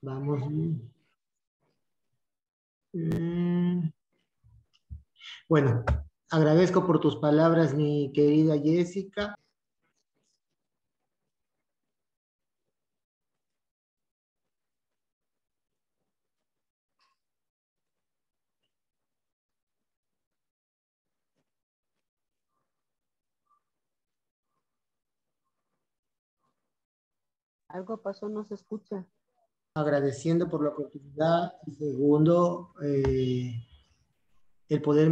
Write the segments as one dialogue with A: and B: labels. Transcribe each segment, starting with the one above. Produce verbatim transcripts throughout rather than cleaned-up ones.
A: Vamos. Mm. Bueno, agradezco por tus palabras, mi querida Jessica.
B: Algo pasó, no se escucha.
A: Agradeciendo por la oportunidad y segundo, eh, el poder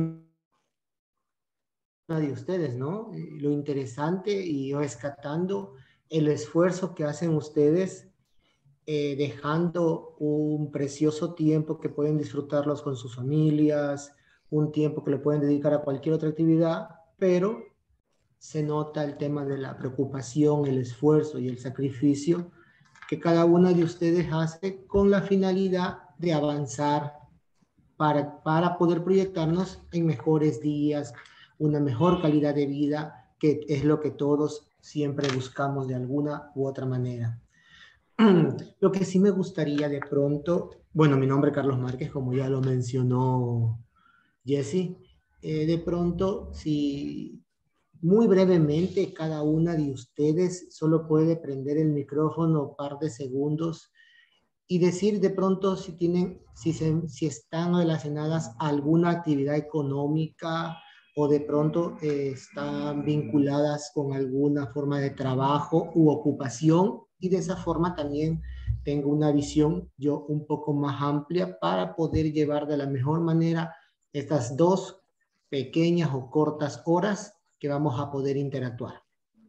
A: de ustedes, ¿no? Eh, lo interesante y rescatando el esfuerzo que hacen ustedes, eh, dejando un precioso tiempo que pueden disfrutarlos con sus familias, un tiempo que le pueden dedicar a cualquier otra actividad, pero se nota el tema de la preocupación, el esfuerzo y el sacrificio que cada una de ustedes hace con la finalidad de avanzar para, para poder proyectarnos en mejores días, una mejor calidad de vida, que es lo que todos siempre buscamos de alguna u otra manera. Lo que sí me gustaría de pronto, bueno, mi nombre es Carlos Márquez, como ya lo mencionó Jesse, eh, de pronto, si muy brevemente cada una de ustedes solo puede prender el micrófono un par de segundos y decir de pronto si tienen, si, se, si están relacionadas a alguna actividad económica o de pronto eh, están vinculadas con alguna forma de trabajo u ocupación, y de esa forma también tengo una visión yo un poco más amplia para poder llevar de la mejor manera estas dos pequeñas o cortas horas que vamos a poder interactuar.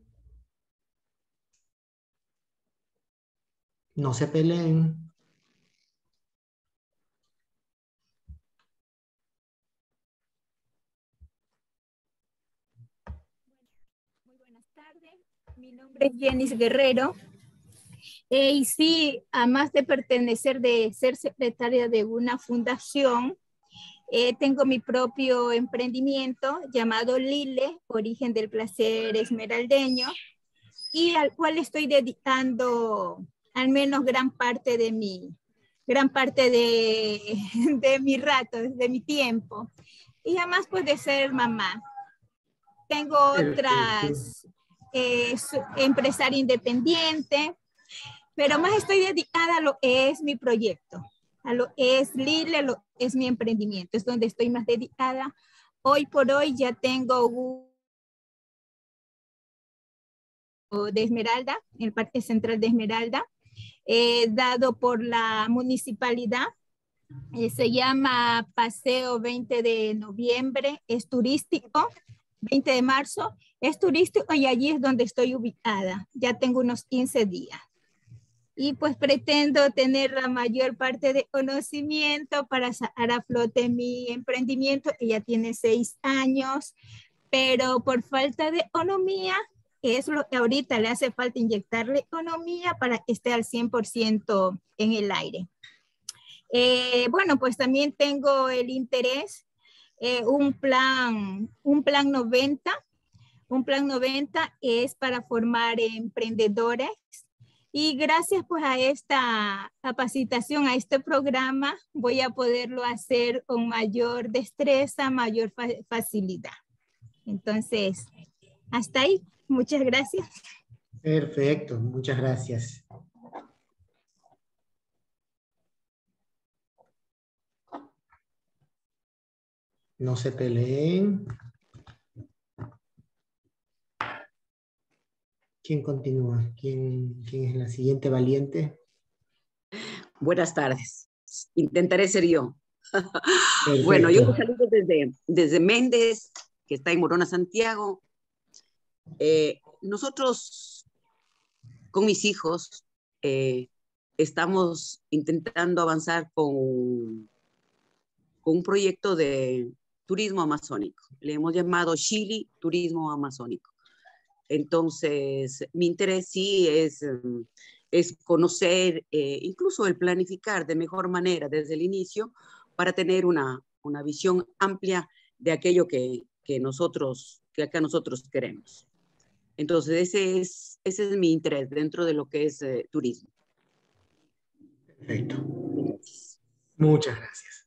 A: No se peleen.
C: Muy buenas tardes, mi nombre es Jenis Guerrero. Eh, y sí, además de pertenecer, de ser secretaria de una fundación, eh, tengo mi propio emprendimiento llamado Lile, Origen del Placer Esmeraldeño, y al cual estoy dedicando al menos gran parte de mi, gran parte de, de mi rato, de mi tiempo. Y además pues de ser mamá. Tengo otras, eh, empresaria independiente, pero más estoy dedicada a lo que es mi proyecto, a lo que es Lile, lo que es mi emprendimiento, es donde estoy más dedicada. Hoy por hoy ya tengo un de Esmeralda, el Parque Central de Esmeralda, eh, dado por la municipalidad. Eh, se llama Paseo veinte de noviembre, es turístico, veinte de marzo, es turístico y allí es donde estoy ubicada. Ya tengo unos quince días. Y pues pretendo tener la mayor parte de conocimiento para sacar a flote mi emprendimiento, que ya tiene seis años, pero por falta de economía, es lo que ahorita le hace falta, inyectarle economía para que esté al cien por ciento en el aire. Eh, bueno, pues también tengo el interés, eh, un plan, un plan noventa, un plan noventa es para formar emprendedores, y gracias pues a esta capacitación, a este programa, voy a poderlo hacer con mayor destreza, mayor fa facilidad. Entonces, hasta ahí. Muchas gracias.
A: Perfecto, muchas gracias. No se peleen. ¿Quién continúa? ¿Quién, quién es la siguiente valiente?
B: Buenas tardes. Intentaré ser yo.
A: Perfecto.
B: Bueno, yo los saludo desde, desde Méndez, que está en Morona, Santiago. Eh, nosotros, con mis hijos, eh, estamos intentando avanzar con, con un proyecto de turismo amazónico. Le hemos llamado Chile Turismo Amazónico. Entonces, mi interés sí es, es conocer, eh, incluso el planificar de mejor manera desde el inicio para tener una, una visión amplia de aquello que, que nosotros, que acá nosotros queremos. Entonces, ese es, ese es mi interés dentro de lo que es eh, turismo.
A: Perfecto. Muchas gracias.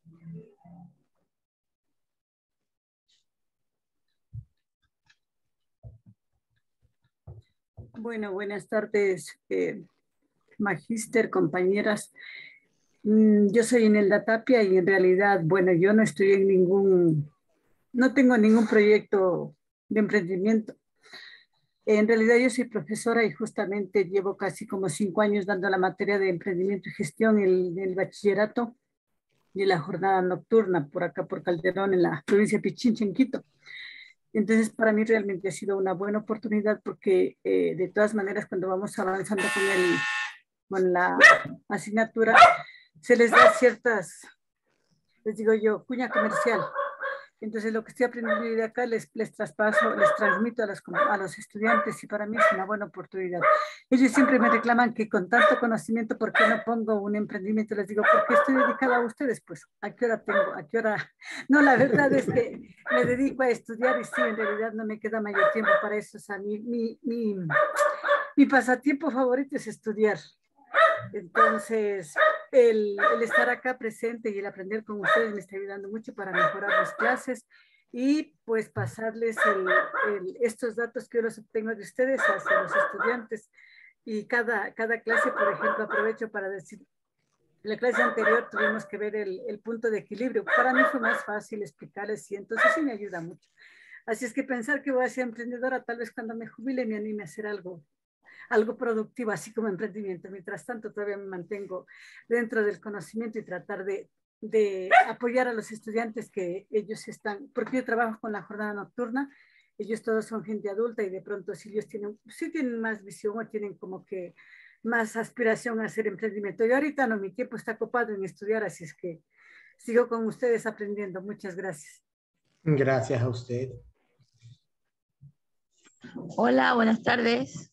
D: Bueno, buenas tardes, eh, magíster, compañeras. Mm, yo soy Inelda Tapia y en realidad, bueno, yo no estoy en ningún, no tengo ningún proyecto de emprendimiento. En realidad yo soy profesora y justamente llevo casi como cinco años dando la materia de emprendimiento y gestión en el bachillerato y la jornada nocturna por acá por Calderón en la provincia de Pichincha, en Quito. Entonces para mí realmente ha sido una buena oportunidad porque eh, de todas maneras cuando vamos avanzando con, el, con la asignatura se les da ciertas, les digo yo, cuña comercial. Entonces lo que estoy aprendiendo de acá les, les traspaso, les transmito a los, a los estudiantes y para mí es una buena oportunidad. Ellos siempre me reclaman que con tanto conocimiento, ¿por qué no pongo un emprendimiento? Les digo, porque estoy dedicada a ustedes, pues, ¿a qué hora tengo? ¿A qué hora? No, la verdad es que me dedico a estudiar y sí, en realidad no me queda mayor tiempo para eso. O sea, mi, mi, mi, mi pasatiempo favorito es estudiar. Entonces, el, el estar acá presente y el aprender con ustedes me está ayudando mucho para mejorar mis clases y pues pasarles el, el, estos datos que yo los obtengo de ustedes hacia los estudiantes. Y cada, cada clase, por ejemplo, aprovecho para decir, en la clase anterior tuvimos que ver el, el punto de equilibrio. Para mí fue más fácil explicarles y entonces sí me ayuda mucho. Así es que pensar que voy a ser emprendedora, tal vez cuando me jubile me anime a hacer algo algo productivo, así como emprendimiento. Mientras tanto, todavía me mantengo dentro del conocimiento y tratar de, de apoyar a los estudiantes que ellos están, porque yo trabajo con la jornada nocturna, ellos todos son gente adulta y de pronto si ellos tienen, sí tienen más visión o tienen como que más aspiración a hacer emprendimiento. Y ahorita no, mi tiempo está ocupado en estudiar, así es que sigo con ustedes aprendiendo. Muchas gracias.
A: Gracias a usted.
E: Hola, buenas tardes.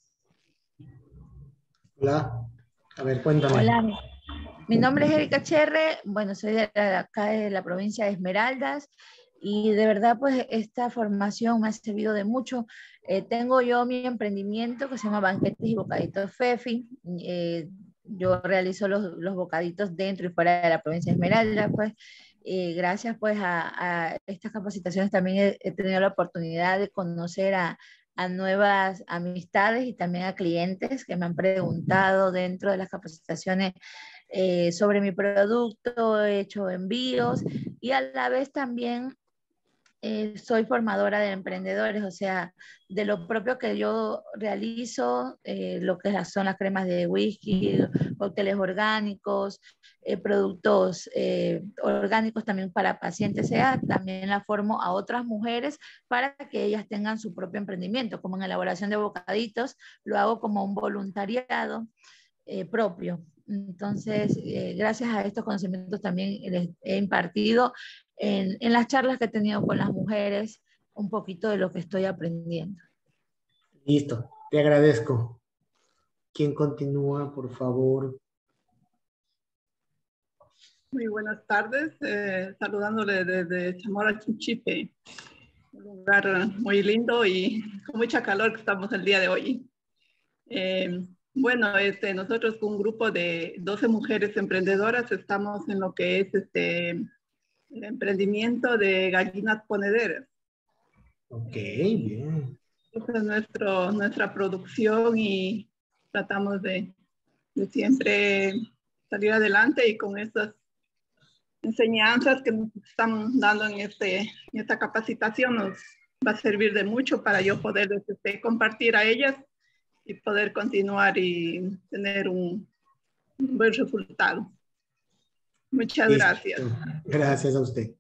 A: Hola, a ver, cuéntame.
E: Hola, mi, mi nombre es Erika Cherre, bueno, soy de, de acá de la provincia de Esmeraldas y de verdad pues esta formación me ha servido de mucho. Eh, tengo yo mi emprendimiento que se llama Banquetes y Bocaditos Fefi. Eh, yo realizo los, los bocaditos dentro y fuera de la provincia de Esmeraldas, pues. Eh, gracias pues a, a estas capacitaciones también he, he tenido la oportunidad de conocer a a nuevas amistades y también a clientes que me han preguntado dentro de las capacitaciones eh, sobre mi producto, he hecho envíos y a la vez también eh, soy formadora de emprendedores, o sea, de lo propio que yo realizo, eh, lo que son las cremas de whisky, cócteles orgánicos, eh, productos eh, orgánicos también para pacientes, sea, también la formo a otras mujeres para que ellas tengan su propio emprendimiento, como en elaboración de bocaditos, lo hago como un voluntariado eh, propio. Entonces, eh, gracias a estos conocimientos también les he impartido en, en las charlas que he tenido con las mujeres un poquito de lo que estoy aprendiendo.
A: Listo, te agradezco. ¿Quién continúa, por favor?
F: Muy buenas tardes, eh, saludándole desde Chamora Chinchipe, un lugar muy lindo y con mucha calor que estamos el día de hoy. Eh, Bueno, este, nosotros con un grupo de doce mujeres emprendedoras estamos en lo que es este, el emprendimiento de gallinas ponederas.
A: Ok, bien.
F: Esa es nuestro, nuestra producción y tratamos de, de siempre salir adelante y con estas enseñanzas que nos están dando en, este, en esta capacitación nos va a servir de mucho para yo poder este, compartir a ellas y poder continuar y tener un, un buen resultado. Muchas
A: Listo.
F: gracias.
A: Gracias a usted.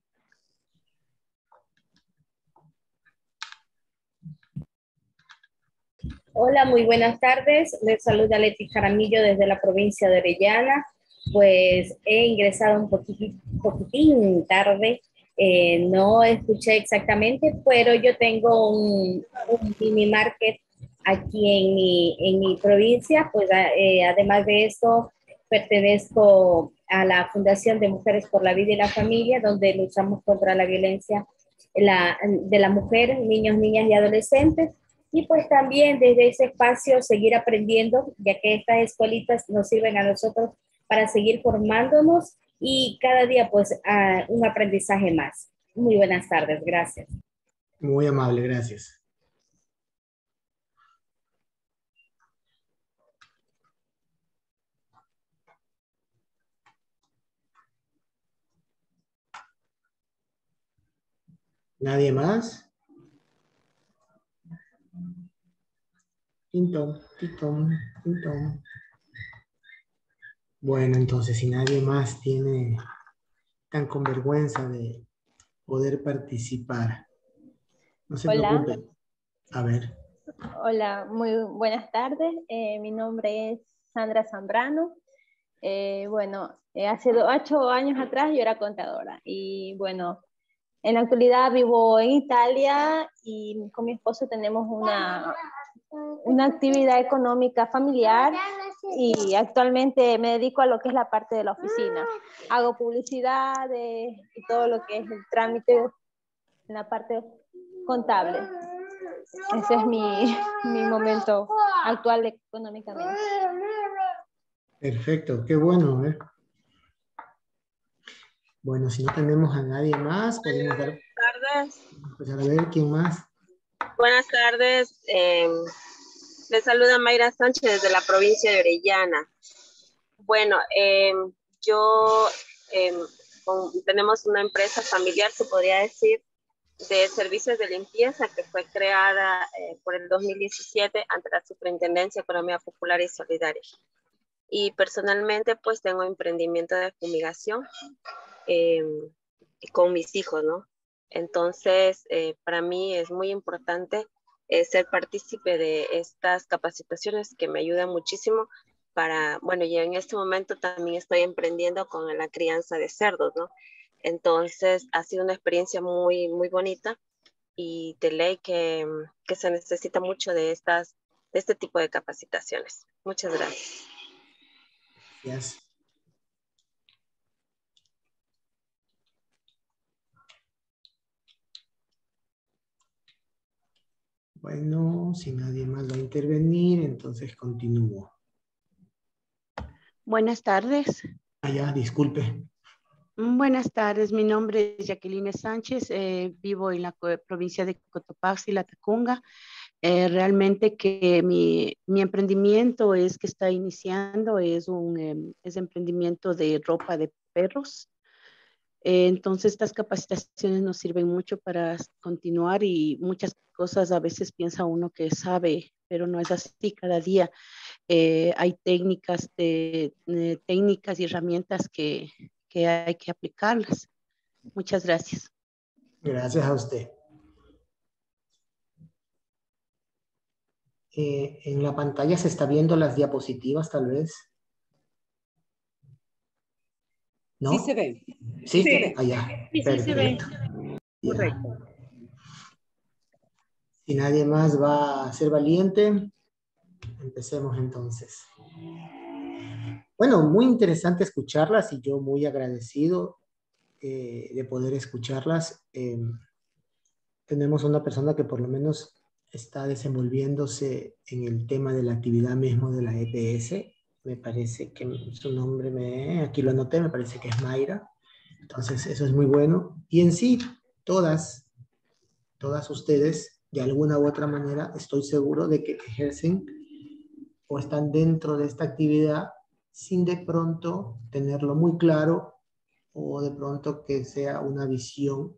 G: Hola, muy buenas tardes. Les saluda Leti Jaramillo desde la provincia de Orellana. Pues he ingresado un poquitín, poquitín tarde, eh, no escuché exactamente, pero yo tengo un, un mini market aquí en mi, en mi provincia, pues eh, además de esto, pertenezco a la Fundación de Mujeres por la Vida y la Familia, donde luchamos contra la violencia la, de la mujer, niños, niñas y adolescentes. Y pues también desde ese espacio seguir aprendiendo, ya que estas escuelitas nos sirven a nosotros para seguir formándonos y cada día pues uh, un aprendizaje más. Muy buenas tardes, gracias.
A: Muy amable, gracias. ¿Nadie más? Tintón, tintón, tintón. Bueno, entonces, si nadie más tiene tan con vergüenza de poder participar, no se
H: Hola.
A: preocupen. A ver.
H: Hola, muy buenas tardes. Eh, mi nombre es Sandra Zambrano. Eh, bueno, eh, hace ocho años atrás yo era contadora y bueno, en la actualidad vivo en Italia y con mi esposo tenemos una, una actividad económica familiar y actualmente me dedico a lo que es la parte de la oficina. Hago publicidad de, y todo lo que es el trámite en la parte contable. Ese es mi, mi momento actual económicamente.
A: Perfecto, qué bueno, ¿eh? Bueno, si no tenemos a nadie más, podemos dar...
I: Buenas tardes.
A: Pues a ver, ¿quién más?
I: Buenas tardes. Eh, les saluda Mayra Sánchez desde la provincia de Orellana. Bueno, eh, yo... Eh, con, tenemos una empresa familiar, se podría decir, de servicios de limpieza que fue creada eh, por el dos mil diecisiete ante la Superintendencia de Economía Popular y Solidaria. Y personalmente pues tengo emprendimiento de fumigación eh, con mis hijos, ¿no? Entonces eh, para mí es muy importante eh, ser partícipe de estas capacitaciones que me ayudan muchísimo para, bueno, y en este momento también estoy emprendiendo con la crianza de cerdos, ¿no? Entonces ha sido una experiencia muy, muy bonita y de ley que, que se necesita mucho de, estas, de este tipo de capacitaciones. Muchas gracias.
A: Gracias. Bueno, si nadie más va a intervenir, entonces continúo.
J: Buenas tardes.
A: Ah, ya, disculpe.
J: Buenas tardes, mi nombre es Jacqueline Sánchez, eh, vivo en la provincia de Cotopaxi, Latacunga. Eh, realmente que mi, mi emprendimiento es que está iniciando, es un eh, es emprendimiento de ropa de perros. Eh, entonces estas capacitaciones nos sirven mucho para continuar y muchas cosas a veces piensa uno que sabe, pero no es así. Cada día eh, hay técnicas, de, de, técnicas y herramientas que, que hay que aplicarlas. Muchas gracias.
A: Gracias a usted. Eh, en la pantalla se está viendo las diapositivas, tal vez. ¿No?
B: Sí se ve.
A: Sí,
B: sí se ve.
A: allá.
E: Sí, sí
A: Perfecto.
E: se ve.
B: Correcto.
A: Si nadie más va a ser valiente, empecemos entonces. Bueno, muy interesante escucharlas y yo muy agradecido eh, de poder escucharlas. Eh, tenemos una persona que por lo menos está desenvolviéndose en el tema de la actividad mismo de la E P S. Me parece que su nombre, me, aquí lo anoté, me parece que es Mayra. Entonces, eso es muy bueno. Y en sí, todas, todas ustedes, de alguna u otra manera, estoy seguro de que ejercen o están dentro de esta actividad sin de pronto tenerlo muy claro o de pronto que sea una visión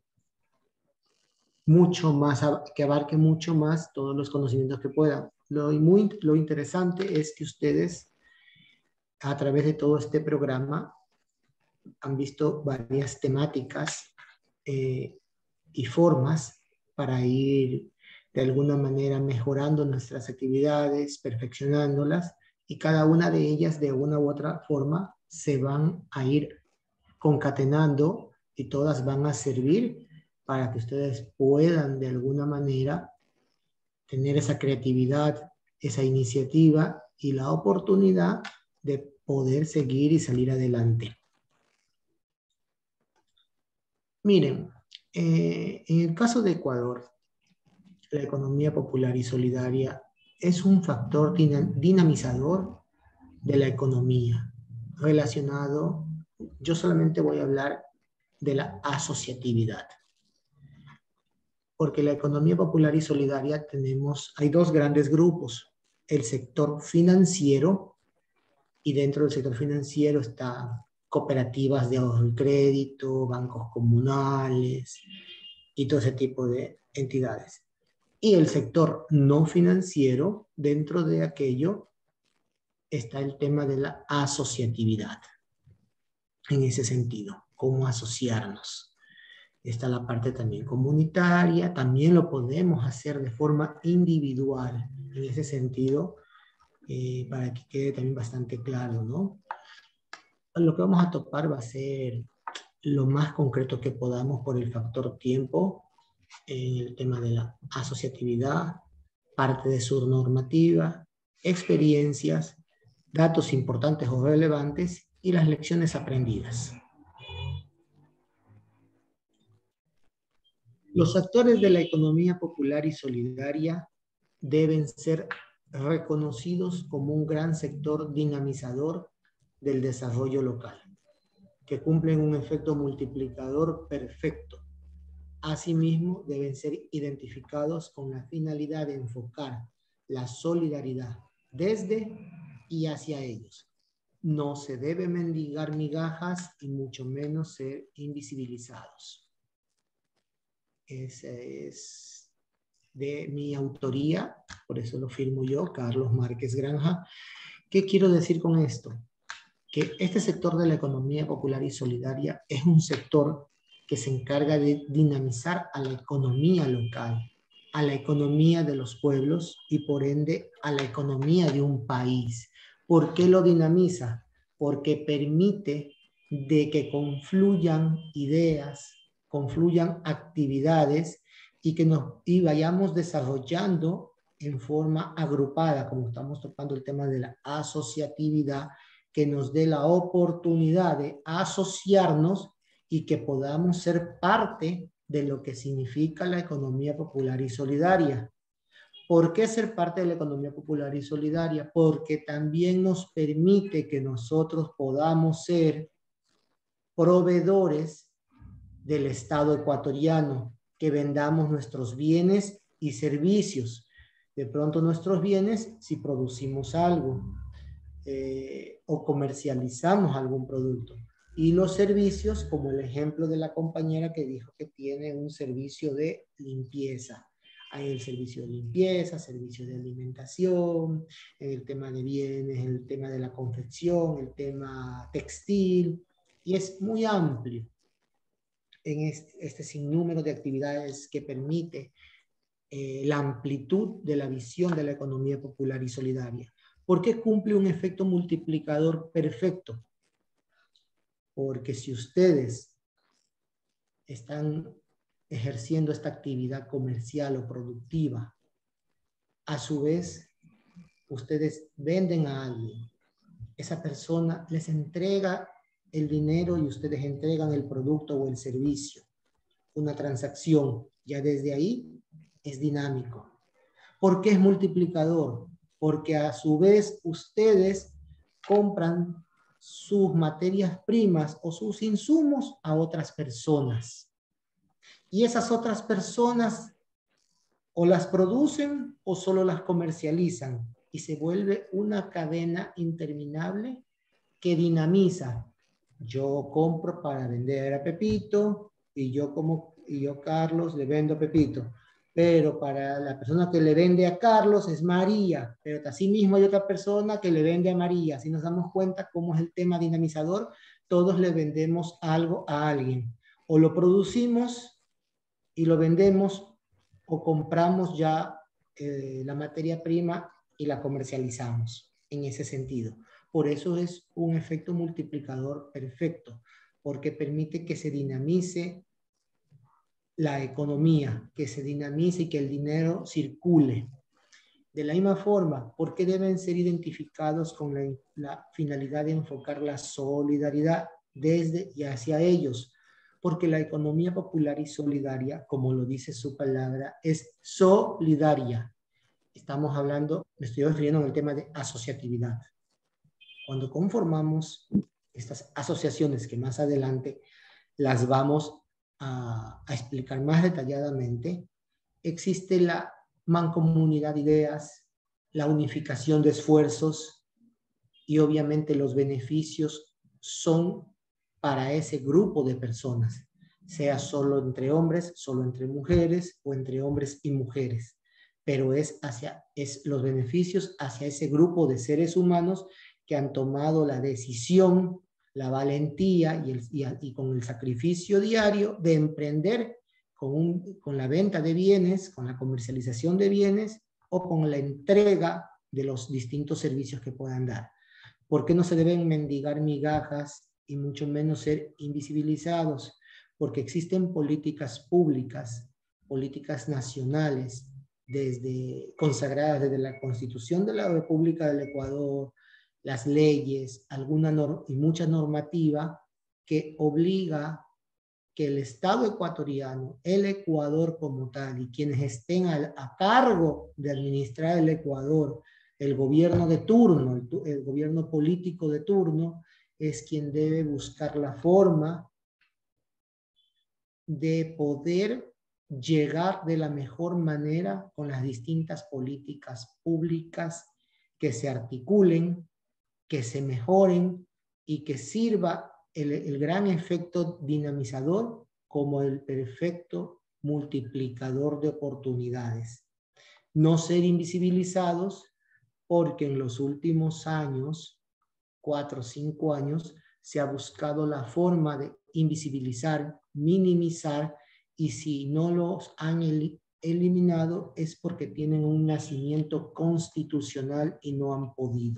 A: mucho más, que abarque mucho más todos los conocimientos que puedan. Lo, muy, lo interesante es que ustedes, a través de todo este programa, han visto varias temáticas eh, y formas para ir de alguna manera mejorando nuestras actividades, perfeccionándolas, y cada una de ellas de una u otra forma se van a ir concatenando y todas van a servir para que ustedes puedan de alguna manera tener esa creatividad, esa iniciativa y la oportunidad de poder seguir y salir adelante. Miren, eh, en el caso de Ecuador, la economía popular y solidaria es un factor dinamizador de la economía. relacionado, yo solamente voy a hablar de la asociatividad. Porque la economía popular y solidaria tenemos, hay dos grandes grupos, el sector financiero, y dentro del sector financiero están cooperativas de ahorro y crédito, bancos comunales y todo ese tipo de entidades. Y el sector no financiero, dentro de aquello está el tema de la asociatividad. En ese sentido, cómo asociarnos. Está la parte también comunitaria, también lo podemos hacer de forma individual, en ese sentido, eh, para que quede también bastante claro, ¿no? Lo que vamos a topar va a ser lo más concreto que podamos por el factor tiempo, en el tema de la asociatividad, parte de su normativa, experiencias, datos importantes o relevantes y las lecciones aprendidas. Los actores de la economía popular y solidaria deben ser reconocidos como un gran sector dinamizador del desarrollo local, que cumplen un efecto multiplicador perfecto. Asimismo, deben ser identificados con la finalidad de enfocar la solidaridad desde y hacia ellos. No se debe mendigar migajas y mucho menos ser invisibilizados. Esa es de mi autoría, por eso lo firmo yo, Carlos Márquez Granja. ¿Qué quiero decir con esto? Que este sector de la economía popular y solidaria es un sector que se encarga de dinamizar a la economía local, a la economía de los pueblos y por ende a la economía de un país. ¿Por qué lo dinamiza? Porque permite de que confluyan ideas, confluyan actividades y que nos y vayamos desarrollando en forma agrupada, como estamos tocando el tema de la asociatividad, que nos dé la oportunidad de asociarnos y que podamos ser parte de lo que significa la economía popular y solidaria. ¿Por qué ser parte de la economía popular y solidaria? Porque también nos permite que nosotros podamos ser proveedores del Estado ecuatoriano, que vendamos nuestros bienes y servicios. De pronto nuestros bienes si producimos algo eh, o comercializamos algún producto. Y los servicios, como el ejemplo de la compañera que dijo que tiene un servicio de limpieza. Hay el servicio de limpieza, servicio de alimentación, el tema de bienes, el tema de la confección, el tema textil, y es muy amplio en este, este sinnúmero de actividades que permite eh, la amplitud de la visión de la economía popular y solidaria. ¿Por qué cumple un efecto multiplicador perfecto? Porque si ustedes están ejerciendo esta actividad comercial o productiva, a su vez, ustedes venden a alguien, esa persona les entrega el dinero y ustedes entregan el producto o el servicio, una transacción, ya desde ahí es dinámico. ¿Por qué es multiplicador? Porque a su vez ustedes compran sus materias primas o sus insumos a otras personas. Y esas otras personas o las producen o solo las comercializan. Y se vuelve una cadena interminable que dinamiza. Yo compro para vender a Pepito y yo, como, y yo Carlos, le vendo a Pepito. Pero para la persona que le vende a Carlos es María, pero así mismo hay otra persona que le vende a María. Si nos damos cuenta cómo es el tema dinamizador, todos le vendemos algo a alguien. O lo producimos y lo vendemos, o compramos ya eh, la materia prima y la comercializamos en ese sentido. Por eso es un efecto multiplicador perfecto, porque permite que se dinamice la economía, que se dinamice y que el dinero circule. De la misma forma, ¿por qué deben ser identificados con la, la finalidad de enfocar la solidaridad desde y hacia ellos? Porque la economía popular y solidaria, como lo dice su palabra, es solidaria. Estamos hablando, me estoy refiriendo al tema de asociatividad. Cuando conformamos estas asociaciones que más adelante las vamos a, a explicar más detalladamente, existe la mancomunidad de ideas, la unificación de esfuerzos y obviamente los beneficios son para ese grupo de personas, sea solo entre hombres, solo entre mujeres o entre hombres y mujeres, pero es, hacia, es los beneficios hacia ese grupo de seres humanos que han tomado la decisión, la valentía y, el, y, y con el sacrificio diario de emprender con, un, con la venta de bienes, con la comercialización de bienes o con la entrega de los distintos servicios que puedan dar. ¿Por qué no se deben mendigar migajas y mucho menos ser invisibilizados? Porque existen políticas públicas, políticas nacionales, desde, consagradas desde la Constitución de la República del Ecuador, las leyes, alguna norma, y mucha normativa que obliga que el Estado ecuatoriano, el Ecuador como tal, y quienes estén a, a cargo de administrar el Ecuador, el gobierno de turno, el, el gobierno político de turno, es quien debe buscar la forma de poder llegar de la mejor manera con las distintas políticas públicas que se articulen, que se mejoren y que sirva el, el gran efecto dinamizador como el perfecto multiplicador de oportunidades. No ser invisibilizados porque en los últimos años, cuatro o cinco años, se ha buscado la forma de invisibilizar, minimizar, y si no los han el, eliminado es porque tienen un nacimiento constitucional y no han podido.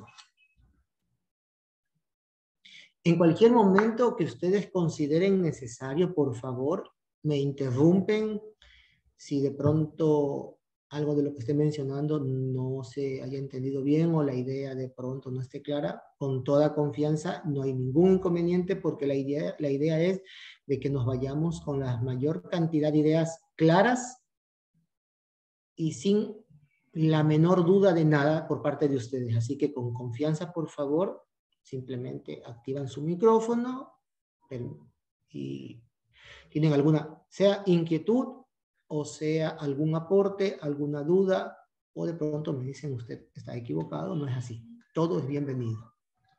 A: En cualquier momento que ustedes consideren necesario, por favor, me interrumpen si de pronto algo de lo que esté mencionando no se haya entendido bien o la idea de pronto no esté clara. Con toda confianza, no hay ningún inconveniente porque la idea, la idea es de que nos vayamos con la mayor cantidad de ideas claras y sin la menor duda de nada por parte de ustedes. Así que con confianza, por favor, simplemente activan su micrófono y tienen alguna, sea inquietud o sea algún aporte, alguna duda, o de pronto me dicen usted está equivocado, no es así. Todo es bienvenido.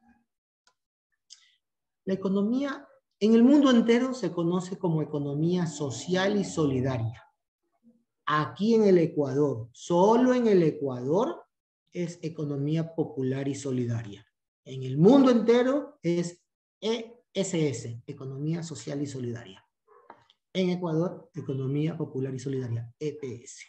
A: La economía en el mundo entero se conoce como economía social y solidaria. Aquí en el Ecuador, solo en el Ecuador, es economía popular y solidaria. En el mundo entero es E S S, economía social y solidaria. En Ecuador, economía popular y solidaria, E P S.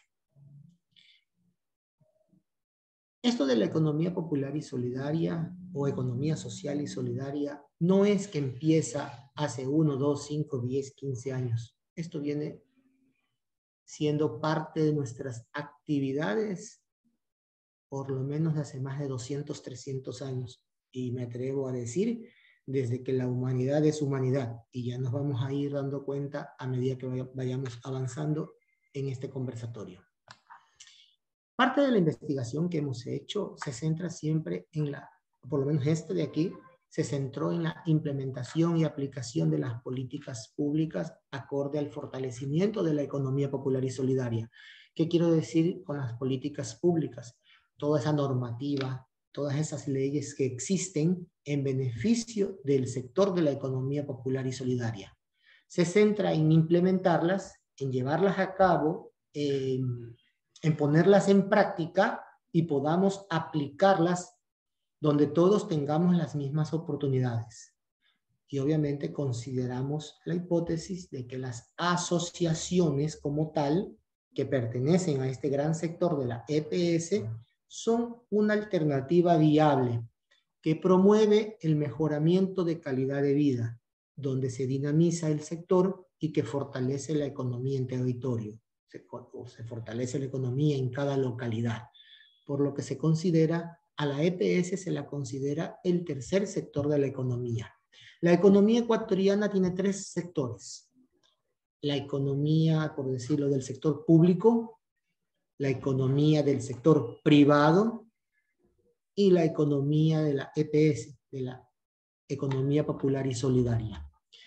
A: Esto de la economía popular y solidaria o economía social y solidaria no es que empieza hace uno, dos, cinco, diez, quince años. Esto viene siendo parte de nuestras actividades por lo menos hace más de doscientos, trescientos años. Y me atrevo a decir, desde que la humanidad es humanidad. Y ya nos vamos a ir dando cuenta a medida que vayamos avanzando en este conversatorio. Parte de la investigación que hemos hecho se centra siempre en la, por lo menos este de aquí, se centró en la implementación y aplicación de las políticas públicas acorde al fortalecimiento de la economía popular y solidaria. ¿Qué quiero decir con las políticas públicas? Toda esa normativa, todas esas leyes que existen en beneficio del sector de la economía popular y solidaria. Se centra en implementarlas, en llevarlas a cabo, en, en ponerlas en práctica y podamos aplicarlas donde todos tengamos las mismas oportunidades. Y obviamente consideramos la hipótesis de que las asociaciones como tal, que pertenecen a este gran sector de la E P S, son una alternativa viable que promueve el mejoramiento de calidad de vida, donde se dinamiza el sector y que fortalece la economía en territorio, se, o se fortalece la economía en cada localidad, por lo que se considera, a la E P S se la considera el tercer sector de la economía. La economía ecuatoriana tiene tres sectores. La economía, por decirlo, del sector público, la economía del sector privado y la economía de la E P S, de la Economía Popular y Solidaria.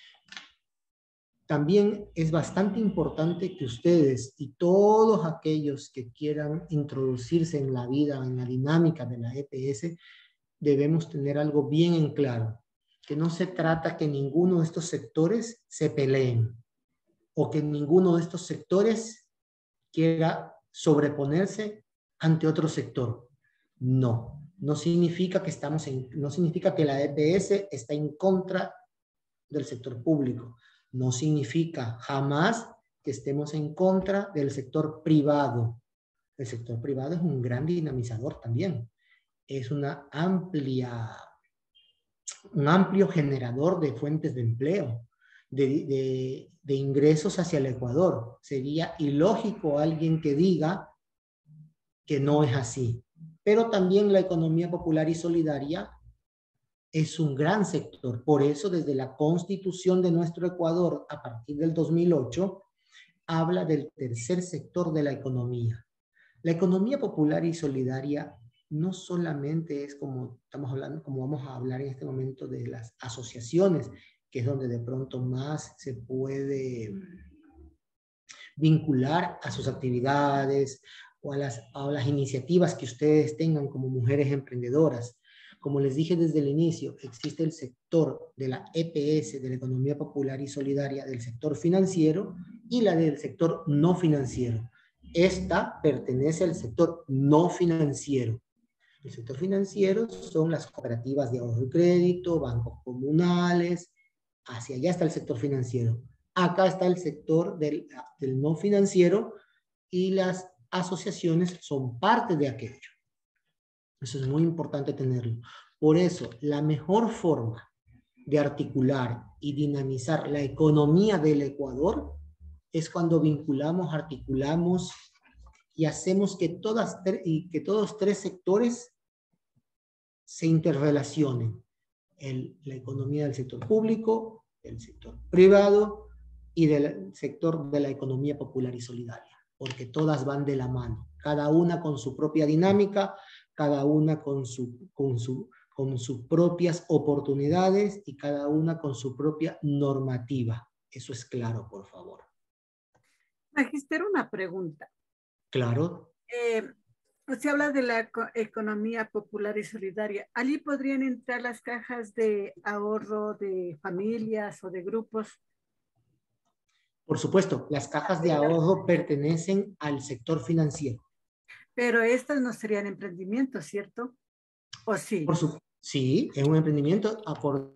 A: También es bastante importante que ustedes y todos aquellos que quieran introducirse en la vida, en la dinámica de la E P S, debemos tener algo bien en claro, que no se trata que ninguno de estos sectores se peleen o que ninguno de estos sectores quiera sobreponerse ante otro sector. No, no significa que estamos en, no significa que la E P S está en contra del sector público. No significa jamás que estemos en contra del sector privado. El sector privado es un gran dinamizador también. Es una amplia, un amplio generador de fuentes de empleo, de, de, de ingresos hacia el Ecuador. Sería ilógico alguien que diga que no es así. Pero también la economía popular y solidaria es un gran sector. Por eso, desde la Constitución de nuestro Ecuador, a partir del dos mil ocho, habla del tercer sector de la economía. La economía popular y solidaria no solamente es como estamos hablando, como vamos a hablar en este momento de las asociaciones, que es donde de pronto más se puede vincular a sus actividades o a las, a las iniciativas que ustedes tengan como mujeres emprendedoras. Como les dije desde el inicio, existe el sector de la E P S, de la economía popular y solidaria, del sector financiero y la del sector no financiero. Esta pertenece al sector no financiero. El sector financiero son las cooperativas de ahorro y crédito, bancos comunales, hacia allá está el sector financiero. Acá está el sector del, del no financiero y las asociaciones son parte de aquello. Eso es muy importante tenerlo. Por eso, la mejor forma de articular y dinamizar la economía del Ecuador es cuando vinculamos, articulamos y hacemos que, todas, y que todos tres sectores se interrelacionen. El, la economía del sector público, del sector privado y del sector de la economía popular y solidaria, porque todas van de la mano, cada una con su propia dinámica, cada una con, su, con, su, con sus propias oportunidades y cada una con su propia normativa. Eso es claro, por favor.
D: Magister, una pregunta.
A: Claro.
D: Eh, usted habla de la economía popular y solidaria. ¿Allí podrían entrar las cajas de ahorro de familias o de grupos?
A: Por supuesto, las cajas de ahorro pertenecen al sector financiero.
D: Pero estas no serían emprendimientos, ¿cierto? ¿O sí?
A: Por su, sí, es un emprendimiento acorde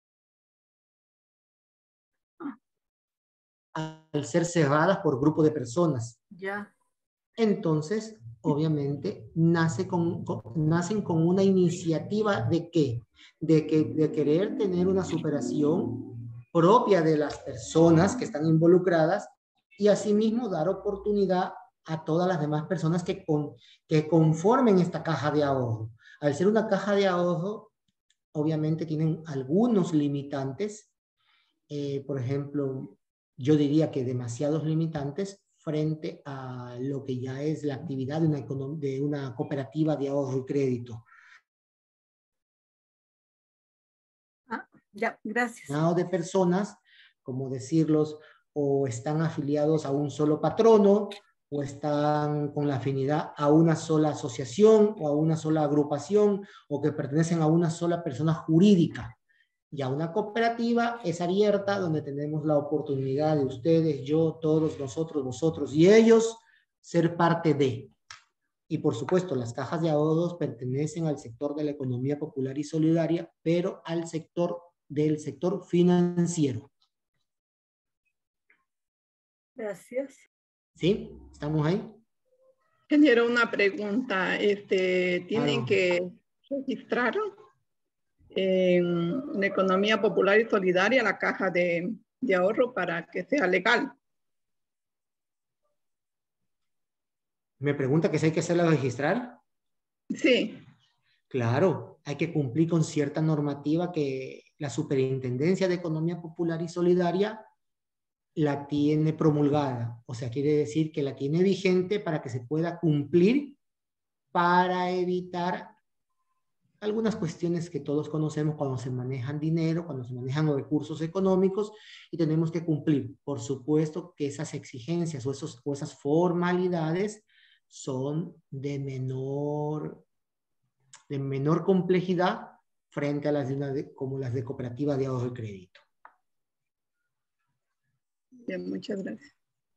A: ah. al ser cerradas por grupo de personas.
D: Ya.
A: Entonces, obviamente, nace con, con, nacen con una iniciativa de qué? De, que, de querer tener una superación propia de las personas que están involucradas y asimismo dar oportunidad a todas las demás personas que, con, que conformen esta caja de ahorro. Al ser una caja de ahorro, obviamente tienen algunos limitantes, eh, por ejemplo, yo diría que demasiados limitantes frente a lo que ya es la actividad de una, de una cooperativa de ahorro y crédito.
D: Ah, ya, gracias.
A: De personas, como decirlos, o están afiliados a un solo patrono, o están con la afinidad a una sola asociación o a una sola agrupación, o que pertenecen a una sola persona jurídica. Ya una cooperativa es abierta, donde tenemos la oportunidad de ustedes, yo, todos, nosotros, vosotros y ellos, ser parte de. Y por supuesto, las cajas de ahorros pertenecen al sector de la economía popular y solidaria, pero al sector del sector financiero.
D: Gracias.
A: ¿Sí? ¿Estamos ahí?
F: Ingeniero, una pregunta. Este, ¿Tienen
A: claro.
F: que registrar en la economía popular y solidaria la caja de, de ahorro para que sea legal?
A: ¿Me pregunta que si hay que hacerla registrar?
F: Sí.
A: Claro, hay que cumplir con cierta normativa que la Superintendencia de Economía Popular y Solidaria la tiene promulgada. O sea, quiere decir que la tiene vigente para que se pueda cumplir para evitar algunas cuestiones que todos conocemos cuando se manejan dinero, cuando se manejan los recursos económicos, y tenemos que cumplir. Por supuesto que esas exigencias o, esos, o esas formalidades son de menor, de menor complejidad frente a las de una de, como las de cooperativa de ahorro y crédito.
F: Bien, muchas gracias.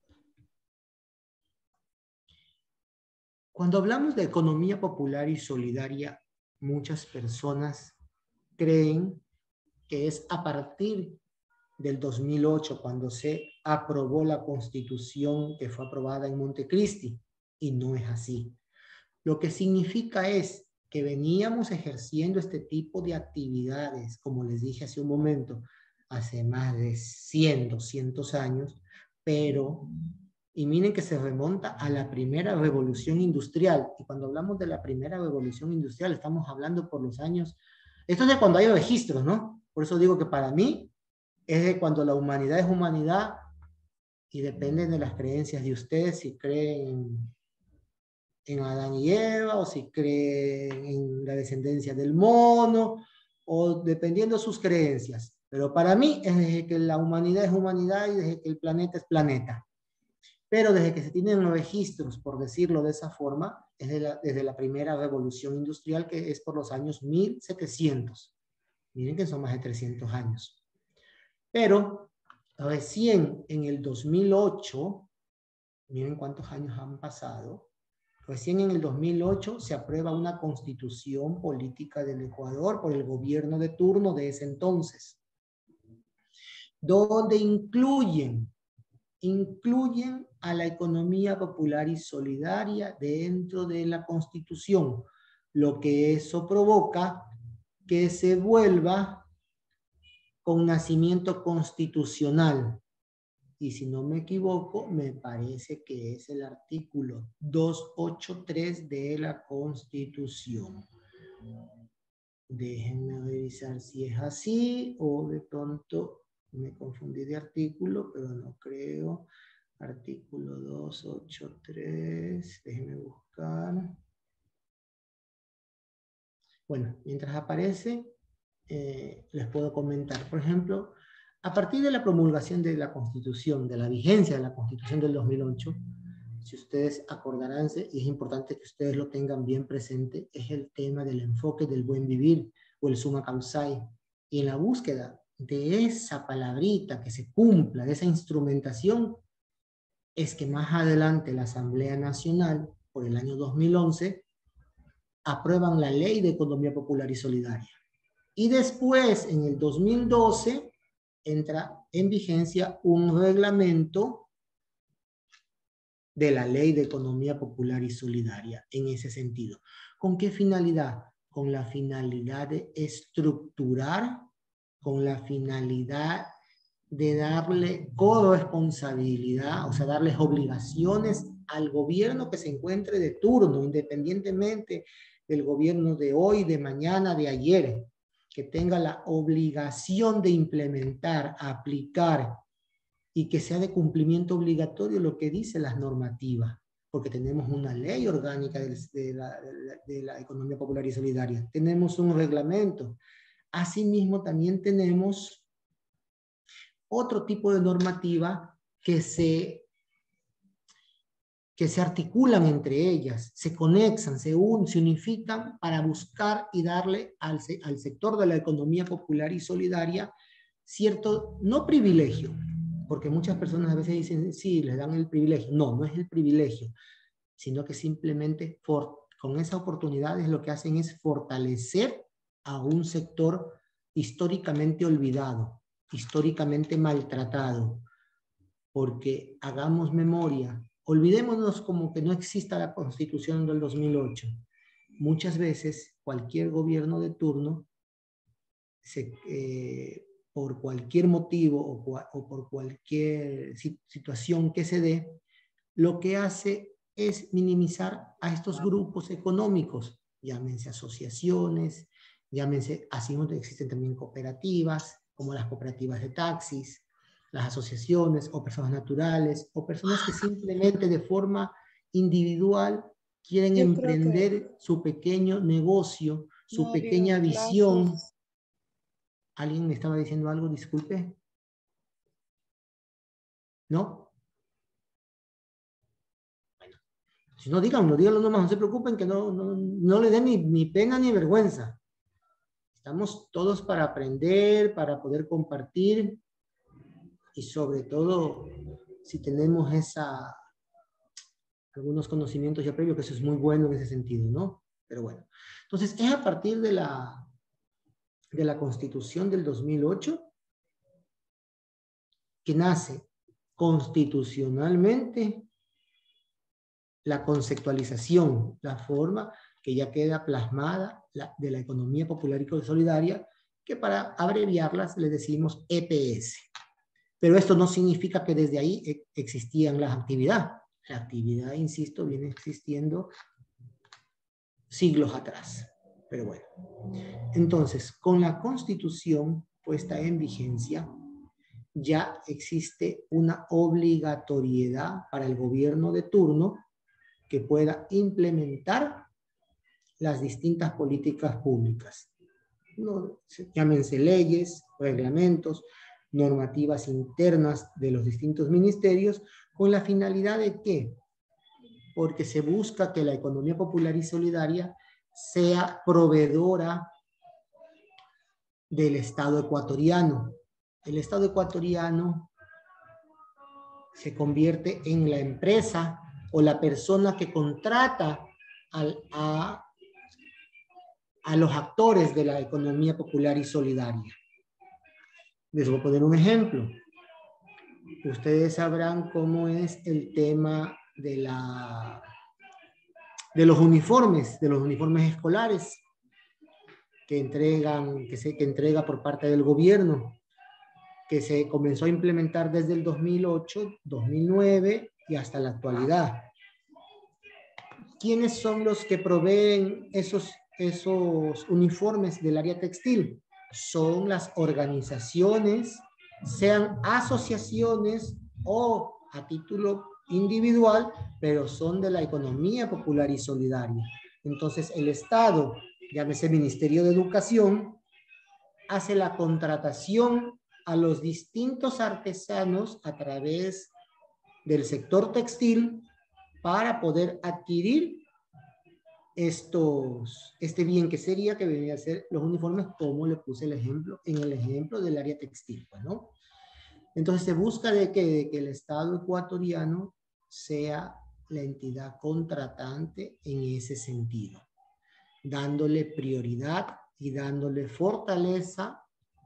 A: Cuando hablamos de economía popular y solidaria, muchas personas creen que es a partir del dos mil ocho cuando se aprobó la Constitución que fue aprobada en Montecristi, y no es así. Lo que significa es que veníamos ejerciendo este tipo de actividades, como les dije hace un momento, hace más de cien, doscientos años, pero, y miren que se remonta a la primera revolución industrial, y cuando hablamos de la primera revolución industrial estamos hablando por los años, esto es de cuando hay registros, ¿no? Por eso digo que para mí es de cuando la humanidad es humanidad, y depende de las creencias de ustedes, si creen en Adán y Eva, o si creen en la descendencia del mono, o dependiendo de sus creencias. Pero para mí es desde que la humanidad es humanidad y desde que el planeta es planeta. Pero desde que se tienen registros, por decirlo de esa forma, es de la, desde la primera revolución industrial, que es por los años mil setecientos. Miren que son más de trescientos años. Pero recién en el dos mil ocho, miren cuántos años han pasado, recién en el dos mil ocho se aprueba una constitución política del Ecuador por el gobierno de turno de ese entonces, donde incluyen, incluyen a la economía popular y solidaria dentro de la Constitución, lo que eso provoca que se vuelva con nacimiento constitucional. Y si no me equivoco, me parece que es el artículo doscientos ochenta y tres de la Constitución. Déjenme revisar si es así o de pronto me confundí de artículo, pero no creo. Artículo doscientos ochenta y tres, déjenme buscar. Bueno, mientras aparece, eh, les puedo comentar. Por ejemplo, a partir de la promulgación de la Constitución, de la vigencia de la Constitución del dos mil ocho, si ustedes acordarán, y es importante que ustedes lo tengan bien presente, es el tema del enfoque del buen vivir o el summa causai. Y en la búsqueda de esa palabrita que se cumpla, de esa instrumentación, es que más adelante la Asamblea Nacional, por el año dos mil once, aprueban la Ley de Economía Popular y Solidaria. Y después, en el dos mil doce, entra en vigencia un reglamento de la Ley de Economía Popular y Solidaria en ese sentido. ¿Con qué finalidad? Con la finalidad de estructurar, con la finalidad de darle corresponsabilidad, o sea, darles obligaciones al gobierno que se encuentre de turno, independientemente del gobierno de hoy, de mañana, de ayer, que tenga la obligación de implementar, aplicar y que sea de cumplimiento obligatorio lo que dicen las normativas, porque tenemos una ley orgánica de, de, la, de, la, de la economía popular y solidaria, tenemos un reglamento, asimismo también tenemos otro tipo de normativa que se, que se articulan entre ellas, se conexan, se unen, se unifican para buscar y darle al, al sector de la economía popular y solidaria cierto, no privilegio, porque muchas personas a veces dicen, sí, les dan el privilegio. No, no es el privilegio, sino que simplemente for, con esa oportunidad lo que hacen es fortalecer a un sector históricamente olvidado, históricamente maltratado, porque hagamos memoria, olvidémonos como que no exista la Constitución del dos mil ocho. Muchas veces cualquier gobierno de turno, se, eh, por cualquier motivo o, o por cualquier situación que se dé, lo que hace es minimizar a estos grupos económicos, llámense asociaciones, llámense, así existen también cooperativas, como las cooperativas de taxis, las asociaciones o personas naturales o personas que simplemente de forma individual quieren Yo emprender que... su pequeño negocio su
K: no
A: pequeña
K: habido
A: visión.
K: clases.
A: ¿Alguien me estaba diciendo algo? Disculpe. ¿No? Bueno, si no, díganlo, díganlo nomás, no se preocupen, que no, no, no le den ni, ni pena ni vergüenza. Estamos todos para aprender, para poder compartir, y sobre todo, si tenemos esa, algunos conocimientos ya previos, que eso es muy bueno en ese sentido, ¿no? Pero bueno, entonces es a partir de la, de la Constitución del dos mil ocho que nace constitucionalmente la conceptualización, la forma que ya queda plasmada la, de la economía popular y solidaria, que para abreviarlas le decimos E P S. Pero esto no significa que desde ahí existían las actividades. La actividad, insisto, viene existiendo siglos atrás. Pero bueno, entonces, con la Constitución puesta en vigencia, ya existe una obligatoriedad para el gobierno de turno que pueda implementar las distintas políticas públicas. No, llámense leyes, reglamentos, normativas internas de los distintos ministerios, con la finalidad de ¿qué? Porque se busca que la economía popular y solidaria sea proveedora del Estado ecuatoriano. El Estado ecuatoriano se convierte en la empresa o la persona que contrata al, a, a los actores de la economía popular y solidaria. Les voy a poner un ejemplo. Ustedes sabrán cómo es el tema de, la, de los uniformes, de los uniformes escolares que entregan, que se que entrega por parte del gobierno, que se comenzó a implementar desde el dos mil ocho, dos mil nueve y hasta la actualidad. ¿Quiénes son los que proveen esos, esos uniformes del área textil? Son las organizaciones, sean asociaciones o a título individual, pero son de la economía popular y solidaria. Entonces el Estado, llámese Ministerio de Educación, hace la contratación a los distintos artesanos a través del sector textil para poder adquirir estos, este bien que sería, que venía a ser los uniformes, como le puse el ejemplo, en el ejemplo del área textil, ¿no? Entonces se busca de que, de que el Estado ecuatoriano sea la entidad contratante en ese sentido, dándole prioridad y dándole fortaleza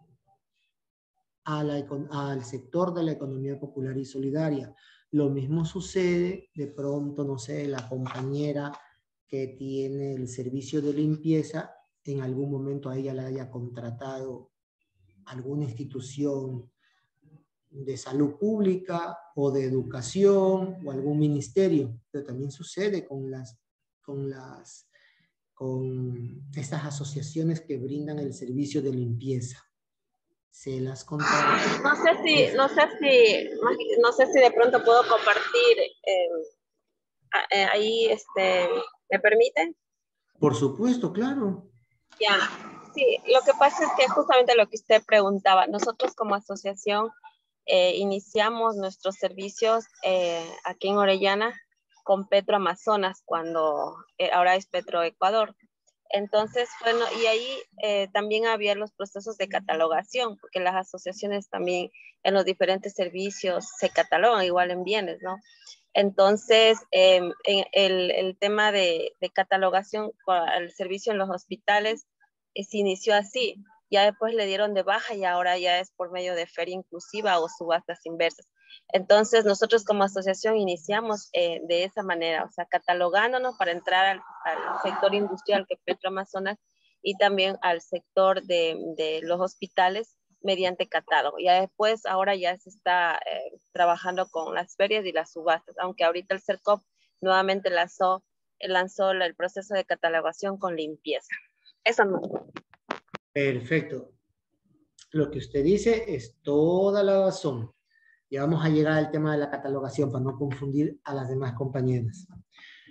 A: a la, al sector de la economía popular y solidaria. Lo mismo sucede de pronto, no sé, la compañera que tiene el servicio de limpieza, en algún momento a ella la haya contratado alguna institución de salud pública o de educación o algún ministerio, pero también sucede con las, con las, con estas asociaciones que brindan el servicio de limpieza. Se las contrata.
I: No sé si, no sé si, no sé si de pronto puedo compartir eh, ahí, este, ¿me permiten?
A: Por supuesto, claro.
I: Ya, sí, lo que pasa es que justamente lo que usted preguntaba, nosotros como asociación eh, iniciamos nuestros servicios eh, aquí en Orellana con Petro Amazonas, cuando eh, ahora es Petro Ecuador. Entonces, bueno, y ahí eh, también había los procesos de catalogación, porque las asociaciones también en los diferentes servicios se catalogan, igual en bienes, ¿no? Entonces, eh, en el, el tema de, de catalogación al servicio en los hospitales eh, se inició así. Ya después le dieron de baja y ahora ya es por medio de feria inclusiva o subastas inversas. Entonces, nosotros como asociación iniciamos eh, de esa manera, o sea, catalogándonos para entrar al, al sector industrial que es Petro Amazonas y también al sector de, de los hospitales mediante catálogo. Ya después, ahora ya se está eh, trabajando con las ferias y las subastas, aunque ahorita el CERCOP nuevamente lanzó, lanzó el proceso de catalogación con limpieza. Eso no.
A: Perfecto. Lo que usted dice es toda la razón. Ya vamos a llegar al tema de la catalogación para no confundir a las demás compañeras.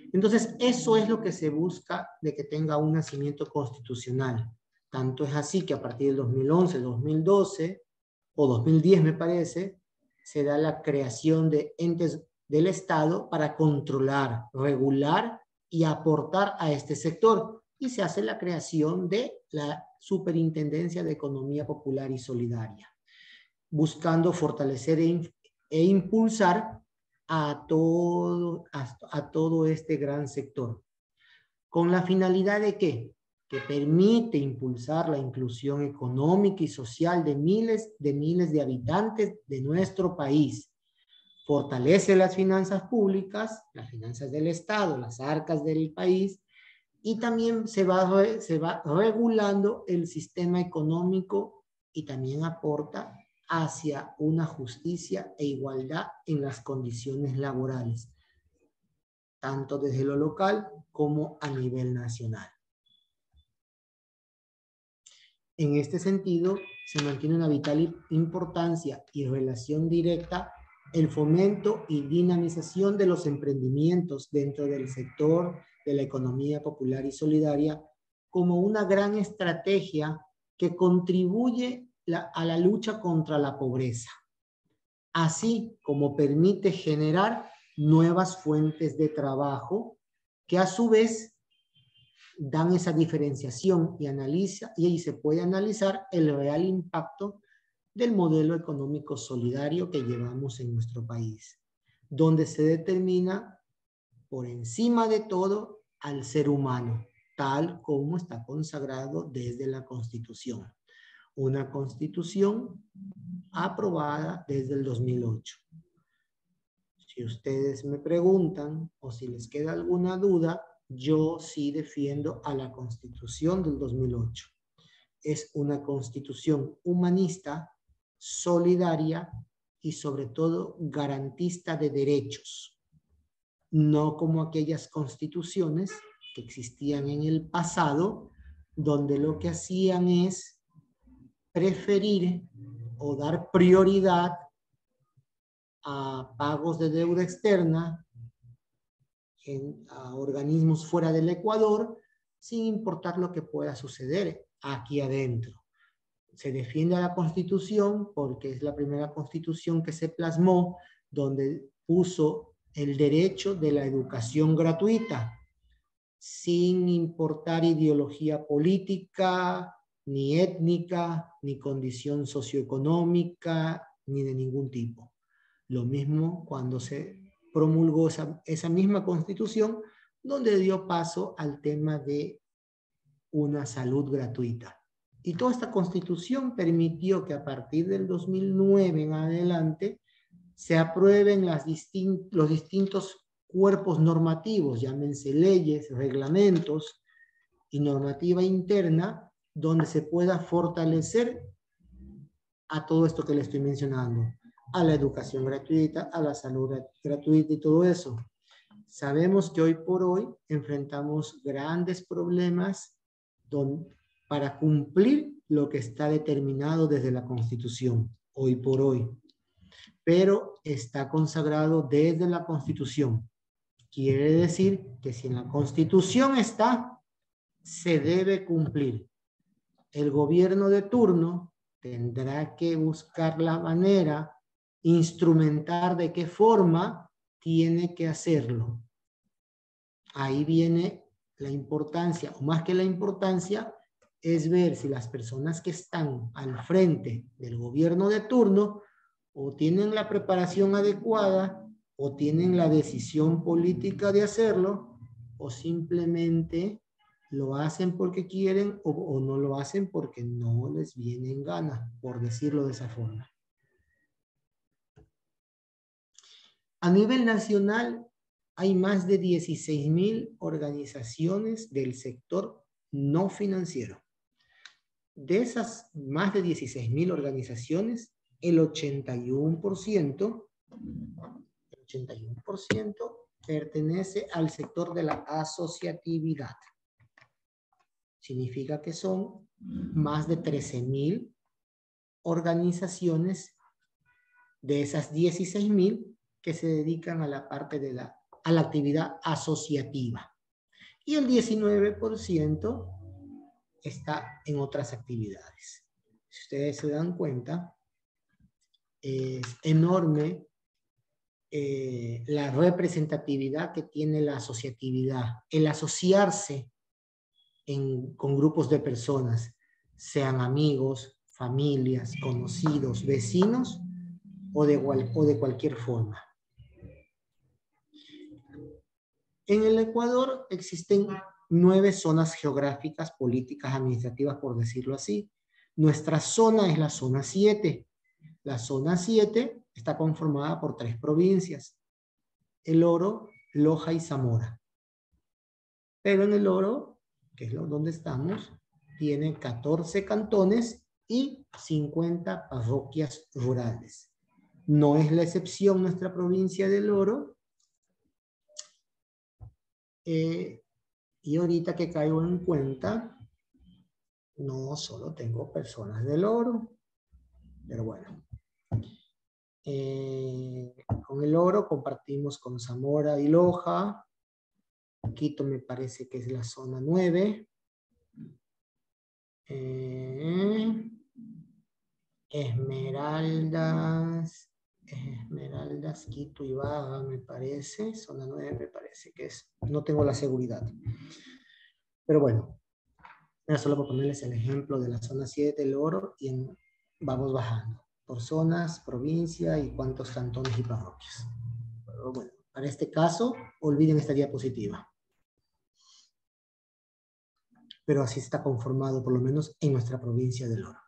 A: Entonces, eso es lo que se busca de que tenga un nacimiento constitucional. Tanto es así que a partir del dos mil once, dos mil doce o dos mil diez, me parece, se da la creación de entes del Estado para controlar, regular y aportar a este sector. Y se hace la creación de la Superintendencia de Economía Popular y Solidaria, buscando fortalecer e, e impulsar a todo, a, a todo este gran sector. ¿Con la finalidad de qué? Que permite impulsar la inclusión económica y social de miles de miles de habitantes de nuestro país. Fortalece las finanzas públicas, las finanzas del Estado, las arcas del país, y también se va, se va regulando el sistema económico y también aporta hacia una justicia e igualdad en las condiciones laborales, tanto desde lo local como a nivel nacional. En este sentido, se mantiene una vital importancia y relación directa el fomento y dinamización de los emprendimientos dentro del sector de la economía popular y solidaria como una gran estrategia que contribuye la, a la lucha contra la pobreza, así como permite generar nuevas fuentes de trabajo que a su vez dan esa diferenciación y, analiza, y ahí se puede analizar el real impacto del modelo económico solidario que llevamos en nuestro país, donde se determina por encima de todo al ser humano, tal como está consagrado desde la Constitución. Una Constitución aprobada desde el dos mil ocho. Si ustedes me preguntan o si les queda alguna duda, yo sí defiendo a la Constitución del dos mil ocho. Es una Constitución humanista, solidaria y sobre todo garantista de derechos. No como aquellas constituciones que existían en el pasado, donde lo que hacían es preferir o dar prioridad a pagos de deuda externa en, a organismos fuera del Ecuador, sin importar lo que pueda suceder aquí adentro. Se defiende a la Constitución porque es la primera Constitución que se plasmó, donde puso el derecho de la educación gratuita, sin importar ideología política, ni étnica, ni condición socioeconómica, ni de ningún tipo. Lo mismo cuando se promulgó esa, esa misma Constitución, donde dio paso al tema de una salud gratuita. Y toda esta Constitución permitió que a partir del dos mil nueve en adelante se aprueben las distin- los distintos cuerpos normativos, llámense leyes, reglamentos y normativa interna, donde se pueda fortalecer a todo esto que le estoy mencionando, a la educación gratuita, a la salud gratuita y todo eso. Sabemos que hoy por hoy enfrentamos grandes problemas don, para cumplir lo que está determinado desde la Constitución, hoy por hoy. Pero está consagrado desde la Constitución. Quiere decir que si en la Constitución está, se debe cumplir. El gobierno de turno tendrá que buscar la manera, instrumentar de qué forma tiene que hacerlo. Ahí viene la importancia, o más que la importancia, es ver si las personas que están al frente del gobierno de turno o tienen la preparación adecuada o tienen la decisión política de hacerlo, o simplemente lo hacen porque quieren o, o no lo hacen porque no les viene en gana, por decirlo de esa forma. A nivel nacional hay más de dieciséis mil organizaciones del sector no financiero. De esas más de dieciséis mil organizaciones, el ochenta y uno por ciento, el ochenta y uno por ciento pertenece al sector de la asociatividad. Significa que son más de trece mil organizaciones de esas dieciséis mil que se dedican a la parte de la a la actividad asociativa. Y el diecinueve por ciento está en otras actividades. Si ustedes se dan cuenta, es enorme eh, la representatividad que tiene la asociatividad, el asociarse en, con grupos de personas, sean amigos, familias, conocidos, vecinos o de, o de cualquier forma. En el Ecuador existen nueve zonas geográficas, políticas, administrativas, por decirlo así. Nuestra zona es la zona siete. La zona siete está conformada por tres provincias: El Oro, Loja y Zamora. Pero en El Oro, que es donde estamos, tiene catorce cantones y cincuenta parroquias rurales. No es la excepción nuestra provincia del Oro. Eh, y ahorita que caigo en cuenta, no solo tengo personas del Oro, pero bueno. Eh, con El Oro compartimos con Zamora y Loja. Quito me parece que es la zona nueve. Eh, Esmeraldas, Esmeraldas, Quito y Baga me parece, zona nueve me parece que es, no tengo la seguridad. Pero bueno, era solo para ponerles el ejemplo de la zona siete, El Oro, y en, vamos bajando por zonas, provincia y cuántos cantones y parroquias. Pero bueno, para este caso, olviden esta diapositiva. Pero así está conformado, por lo menos en nuestra provincia del Oro.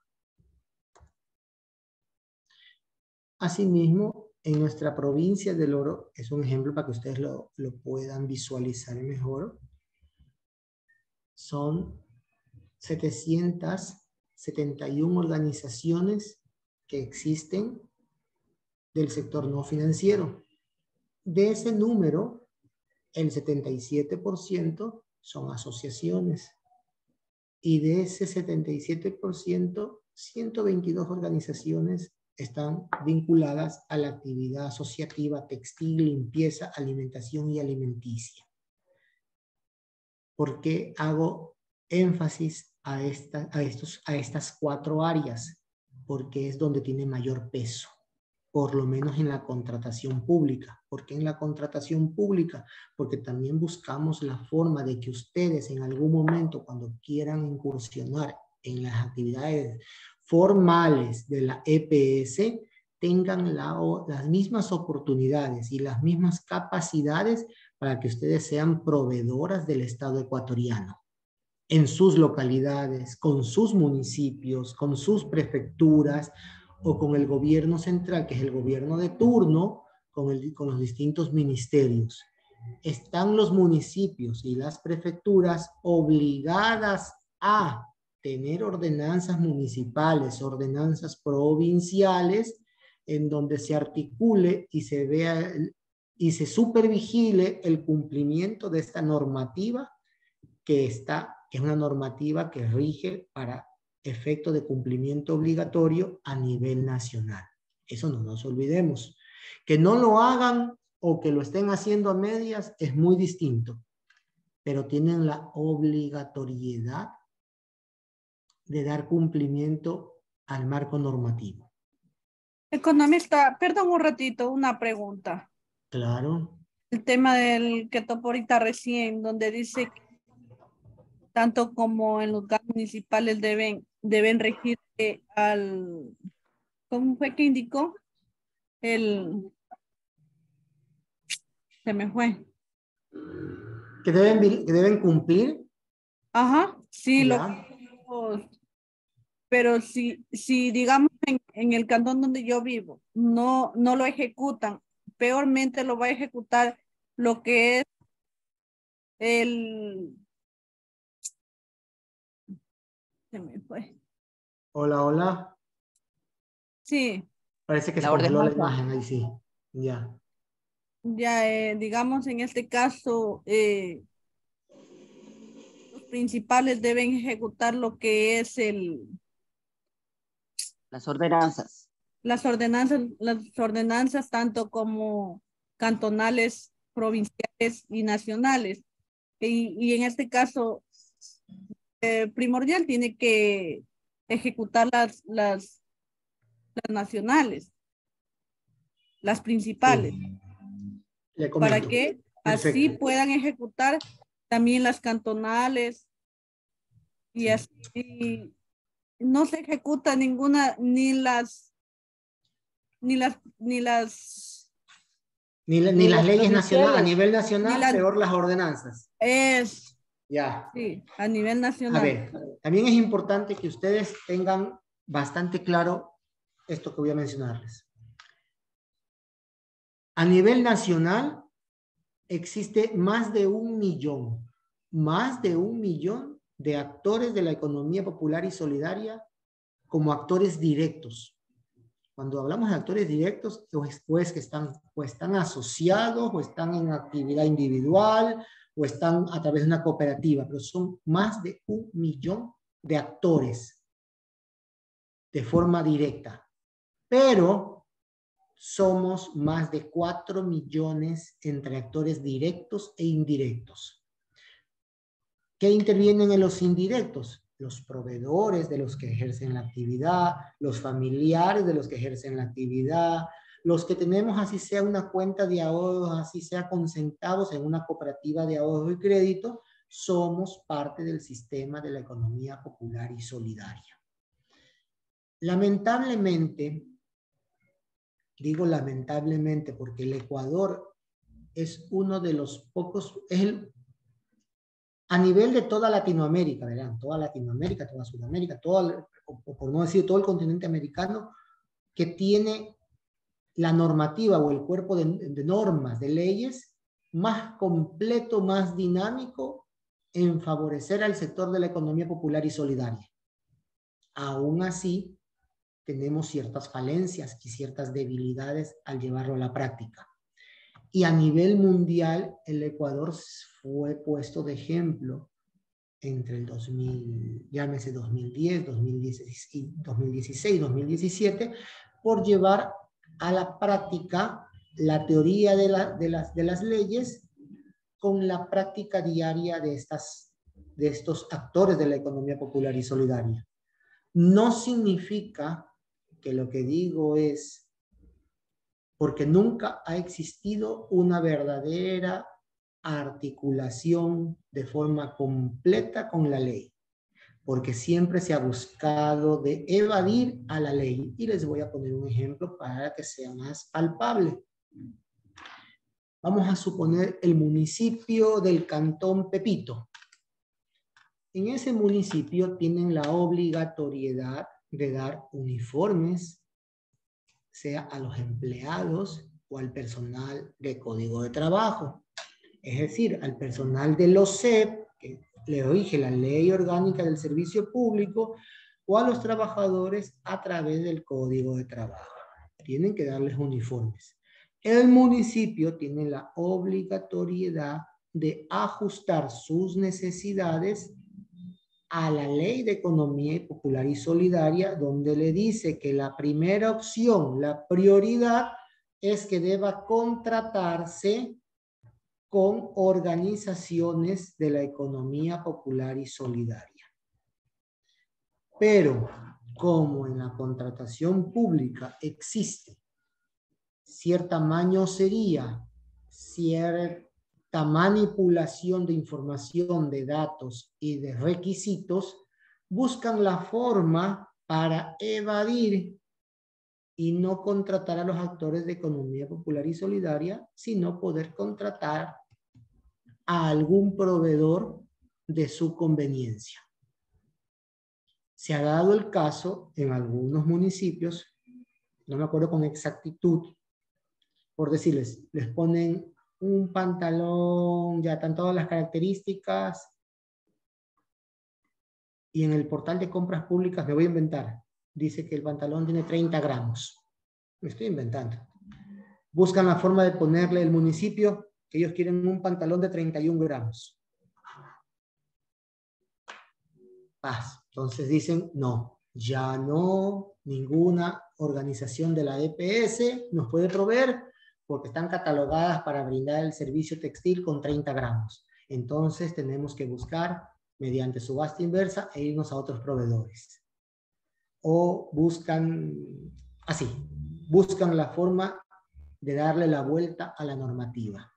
A: Asimismo, en nuestra provincia del Oro, es un ejemplo para que ustedes lo, lo puedan visualizar mejor, son setecientas setenta y una organizaciones que existen del sector no financiero. De ese número, el setenta y siete por ciento son asociaciones. Y de ese setenta y siete por ciento, ciento veintidós organizaciones están vinculadas a la actividad asociativa, textil, limpieza, alimentación y alimenticia. ¿Por qué hago énfasis a, esta, a, estos, a estas cuatro áreas? Porque es donde tiene mayor peso, por lo menos en la contratación pública. ¿Por qué en la contratación pública? Porque también buscamos la forma de que ustedes en algún momento, cuando quieran incursionar en las actividades formales de la E P S, tengan la, las mismas oportunidades y las mismas capacidades para que ustedes sean proveedoras del Estado ecuatoriano en sus localidades, con sus municipios, con sus prefecturas o con el gobierno central, que es el gobierno de turno, con, el, con los distintos ministerios. Están los municipios y las prefecturas obligadas a tener ordenanzas municipales, ordenanzas provinciales, en donde se articule y se vea y se supervigile el cumplimiento de esta normativa que está, que es una normativa que rige para efecto de cumplimiento obligatorio a nivel nacional. Eso no nos olvidemos. Que no lo hagan o que lo estén haciendo a medias es muy distinto, pero tienen la obligatoriedad de dar cumplimiento al marco normativo.
K: Economista, perdón un ratito, una pregunta.
A: Claro.
K: El tema del que topó ahorita recién, donde dice que tanto como en los lugares municipales deben, deben regirse al, ¿cómo fue que indicó? El, se me fue.
A: Que deben, que deben cumplir.
K: Ajá, sí,
A: ¿Ya?
K: lo, pero si, si digamos en, en el cantón donde yo vivo, no, no lo ejecutan, peormente lo va a ejecutar lo que es el, se me fue.
A: Hola, hola.
K: Sí.
A: Parece que la se congeló la imagen, ahí sí. Ya.
K: Ya, eh, digamos, en este caso, eh, los principales deben ejecutar lo que es el...
B: Las ordenanzas.
K: Las ordenanzas, las ordenanzas tanto como cantonales provinciales y nacionales. Y, y en este caso, eh, primordial tiene que ejecutar las, las, las nacionales, las principales,
A: Sí. Le
K: para
A: comento.
K: que
A: Perfecto.
K: así puedan ejecutar también las cantonales y
A: Sí.
K: así no se ejecuta ninguna, ni las, ni las, ni las,
A: Ni, la- ni
K: ni
A: las
K: las
A: leyes nacionales, a
K: provinciales,
A: nivel
K: ni
A: nacional,
K: las,
A: peor las ordenanzas.
K: es,
A: Ya.
K: sí, a nivel
A: A
K: nacional.
A: ver, también es importante que ustedes tengan bastante claro esto que voy a mencionarles. A nivel nacional existe más de un millón, más de un millón de actores de la economía popular y solidaria como actores directos. Cuando hablamos de actores directos, pues, pues que están, o están asociados, o están en actividad individual, o están a través de una cooperativa, pero son más de un millón de actores de forma directa. Pero somos más de cuatro millones entre actores directos e indirectos. ¿Qué intervienen en los indirectos? Los proveedores de los que ejercen la actividad, los familiares de los que ejercen la actividad, los que tenemos así sea una cuenta de ahorros, así sea con centavos en una cooperativa de ahorro y crédito, somos parte del sistema de la economía popular y solidaria. Lamentablemente, digo lamentablemente porque el Ecuador es uno de los pocos, es el, a nivel de toda Latinoamérica, ¿verdad? Toda Latinoamérica, toda Sudamérica, toda, o por no decir todo el continente americano, que tiene la normativa o el cuerpo de, de normas, de leyes, más completo, más dinámico en favorecer al sector de la economía popular y solidaria. Aún así, tenemos ciertas falencias y ciertas debilidades al llevarlo a la práctica. Y a nivel mundial, el Ecuador fue puesto de ejemplo entre el dos mil, llámese dos mil diez, dos mil dieciséis, dos mil dieciséis, dos mil diecisiete, por llevar a la práctica la teoría de, la, de, las, de las leyes con la práctica diaria de, estas, de estos actores de la economía popular y solidaria. No significa que lo que digo es porque nunca ha existido una verdadera articulación de forma completa con la ley, porque siempre se ha buscado de evadir a la ley. Y les voy a poner un ejemplo para que sea más palpable. Vamos a suponer el municipio del Cantón Pepito. En ese municipio tienen la obligatoriedad de dar uniformes, sea a los empleados o al personal de código de trabajo. Es decir, al personal del O S E P, que le rige la ley orgánica del servicio público, o a los trabajadores a través del código de trabajo. Tienen que darles uniformes. El municipio tiene la obligatoriedad de ajustar sus necesidades a la Ley de Economía Popular y Solidaria, donde le dice que la primera opción, la prioridad, es que deba contratarse con organizaciones de la economía popular y solidaria. Pero, como en la contratación pública existe cierta mañosería, cierta manipulación de información, de datos y de requisitos, buscan la forma para evadir y no contratar a los actores de economía popular y solidaria, sino poder contratar a algún proveedor de su conveniencia. Se ha dado el caso en algunos municipios, no me acuerdo con exactitud, por decirles, les ponen un pantalón, ya están todas las características, y en el portal de compras públicas, me voy a inventar, dice que el pantalón tiene treinta gramos. Me estoy inventando. Buscan la forma de ponerle el municipio que ellos quieren un pantalón de treinta y un gramos. Paz. Entonces dicen, no, ya no, ninguna organización de la E P S nos puede proveer porque están catalogadas para brindar el servicio textil con treinta gramos. Entonces tenemos que buscar mediante subasta inversa e irnos a otros proveedores. O buscan, así, buscan la forma de darle la vuelta a la normativa.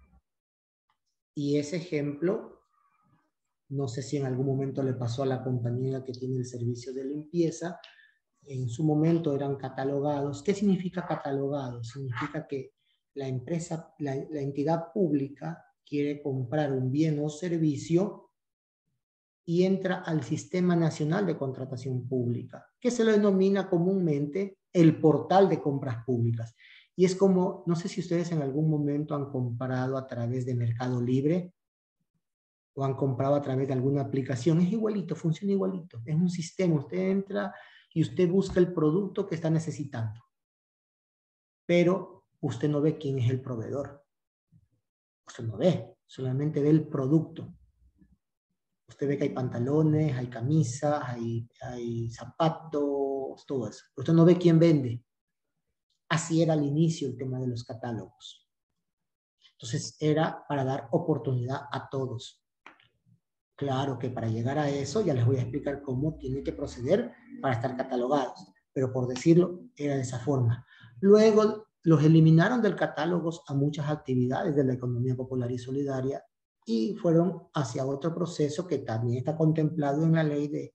A: Y ese ejemplo, no sé si en algún momento le pasó a la compañía que tiene el servicio de limpieza, en su momento eran catalogados. ¿Qué significa catalogado? Significa que la empresa, la, la entidad pública quiere comprar un bien o servicio y entra al Sistema Nacional de Contratación Pública, que se lo denomina comúnmente el portal de compras públicas. Y es como, no sé si ustedes en algún momento han comprado a través de Mercado Libre o han comprado a través de alguna aplicación. Es igualito, funciona igualito. Es un sistema, usted entra y usted busca el producto que está necesitando. Pero usted no ve quién es el proveedor. Usted no ve, solamente ve el producto. Usted ve que hay pantalones, hay camisas, hay, hay zapatos, todo eso. Pero usted no ve quién vende. Así era al inicio el tema de los catálogos. Entonces era para dar oportunidad a todos. Claro que para llegar a eso ya les voy a explicar cómo tienen que proceder para estar catalogados. Pero por decirlo, era de esa forma. Luego los eliminaron del catálogo a muchas actividades de la economía popular y solidaria y fueron hacia otro proceso que también está contemplado en la ley de,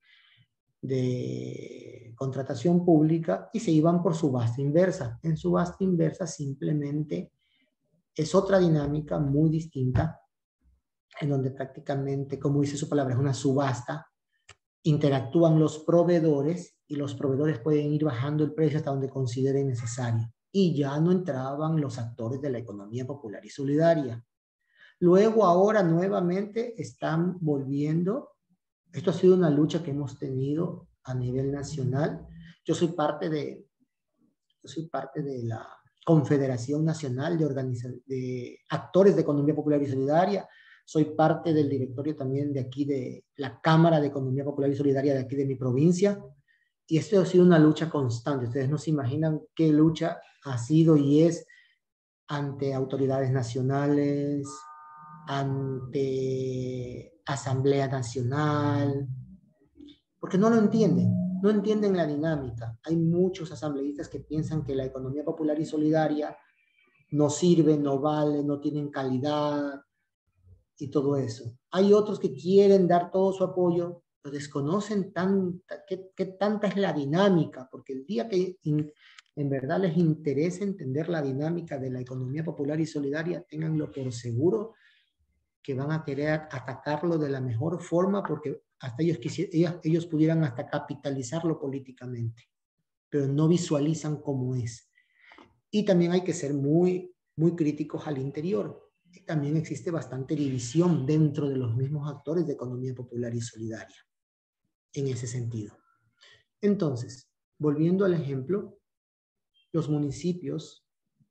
A: de contratación pública y se iban por subasta inversa. En subasta inversa simplemente es otra dinámica muy distinta en donde prácticamente, como dice su palabra, es una subasta, interactúan los proveedores y los proveedores pueden ir bajando el precio hasta donde consideren necesario. Y ya no entraban los actores de la economía popular y solidaria. Luego ahora nuevamente están volviendo. Esto ha sido una lucha que hemos tenido a nivel nacional. Yo soy parte de, yo soy parte de la Confederación Nacional de, Organiza- de Actores de Economía Popular y Solidaria. Soy parte del directorio también de aquí de la Cámara de Economía Popular y Solidaria de aquí de mi provincia. Y esto ha sido una lucha constante. Ustedes no se imaginan qué lucha ha sido y es ante autoridades nacionales, ante Asamblea Nacional, porque no lo entienden, no entienden la dinámica. Hay muchos asambleístas que piensan que la economía popular y solidaria no sirve, no vale, no tienen calidad y todo eso. Hay otros que quieren dar todo su apoyo, pero desconocen tanta, qué, qué tanta es la dinámica, porque el día que in, en verdad les interesa entender la dinámica de la economía popular y solidaria, ténganlo por seguro que van a querer atacarlo de la mejor forma porque hasta ellos, ellos, ellos pudieran hasta capitalizarlo políticamente, pero no visualizan cómo es. Y también hay que ser muy, muy críticos al interior. También existe bastante división dentro de los mismos actores de economía popular y solidaria en ese sentido. Entonces, volviendo al ejemplo, los municipios,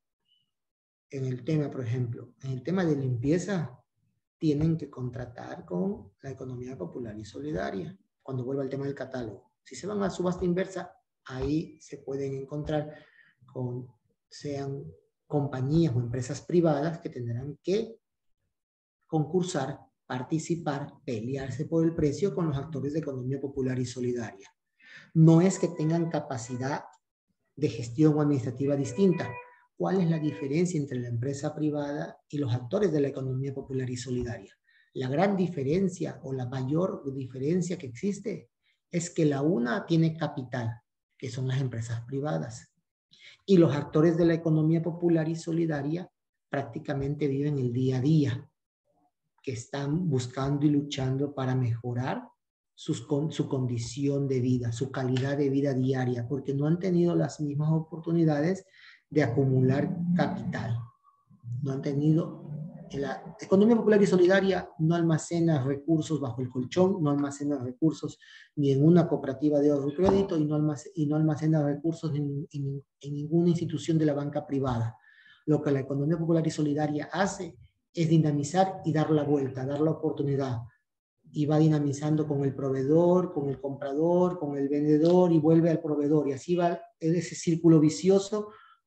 A: en el tema, por ejemplo, en el tema de limpieza, tienen que contratar con la economía popular y solidaria. Cuando vuelva al tema del catálogo. Si se van a subasta inversa, ahí se pueden encontrar con, sean compañías o empresas privadas que tendrán que concursar, participar, pelearse por el precio con los actores de economía popular y solidaria. No es que tengan capacidad de gestión o administrativa distinta. ¿Cuál es la diferencia entre la empresa privada y los actores de la economía popular y solidaria? La gran diferencia o la mayor diferencia que existe es que la una tiene capital, que son las empresas privadas. Y los actores de la economía popular y solidaria prácticamente viven el día a día, que están buscando y luchando para mejorar sus, su condición de vida, su calidad de vida diaria, porque no han tenido las mismas oportunidades de acumular capital. No han tenido, la economía popular y solidaria no almacena recursos bajo el colchón, no almacena recursos ni en una cooperativa de ahorro y crédito y no almacena, y no almacena recursos en, en, en ninguna institución de la banca privada. Lo que la economía popular y solidaria hace es dinamizar y dar la vuelta, dar la oportunidad. Y va dinamizando con el proveedor, con el comprador, con el vendedor y vuelve al proveedor. Y así va ese círculo vicioso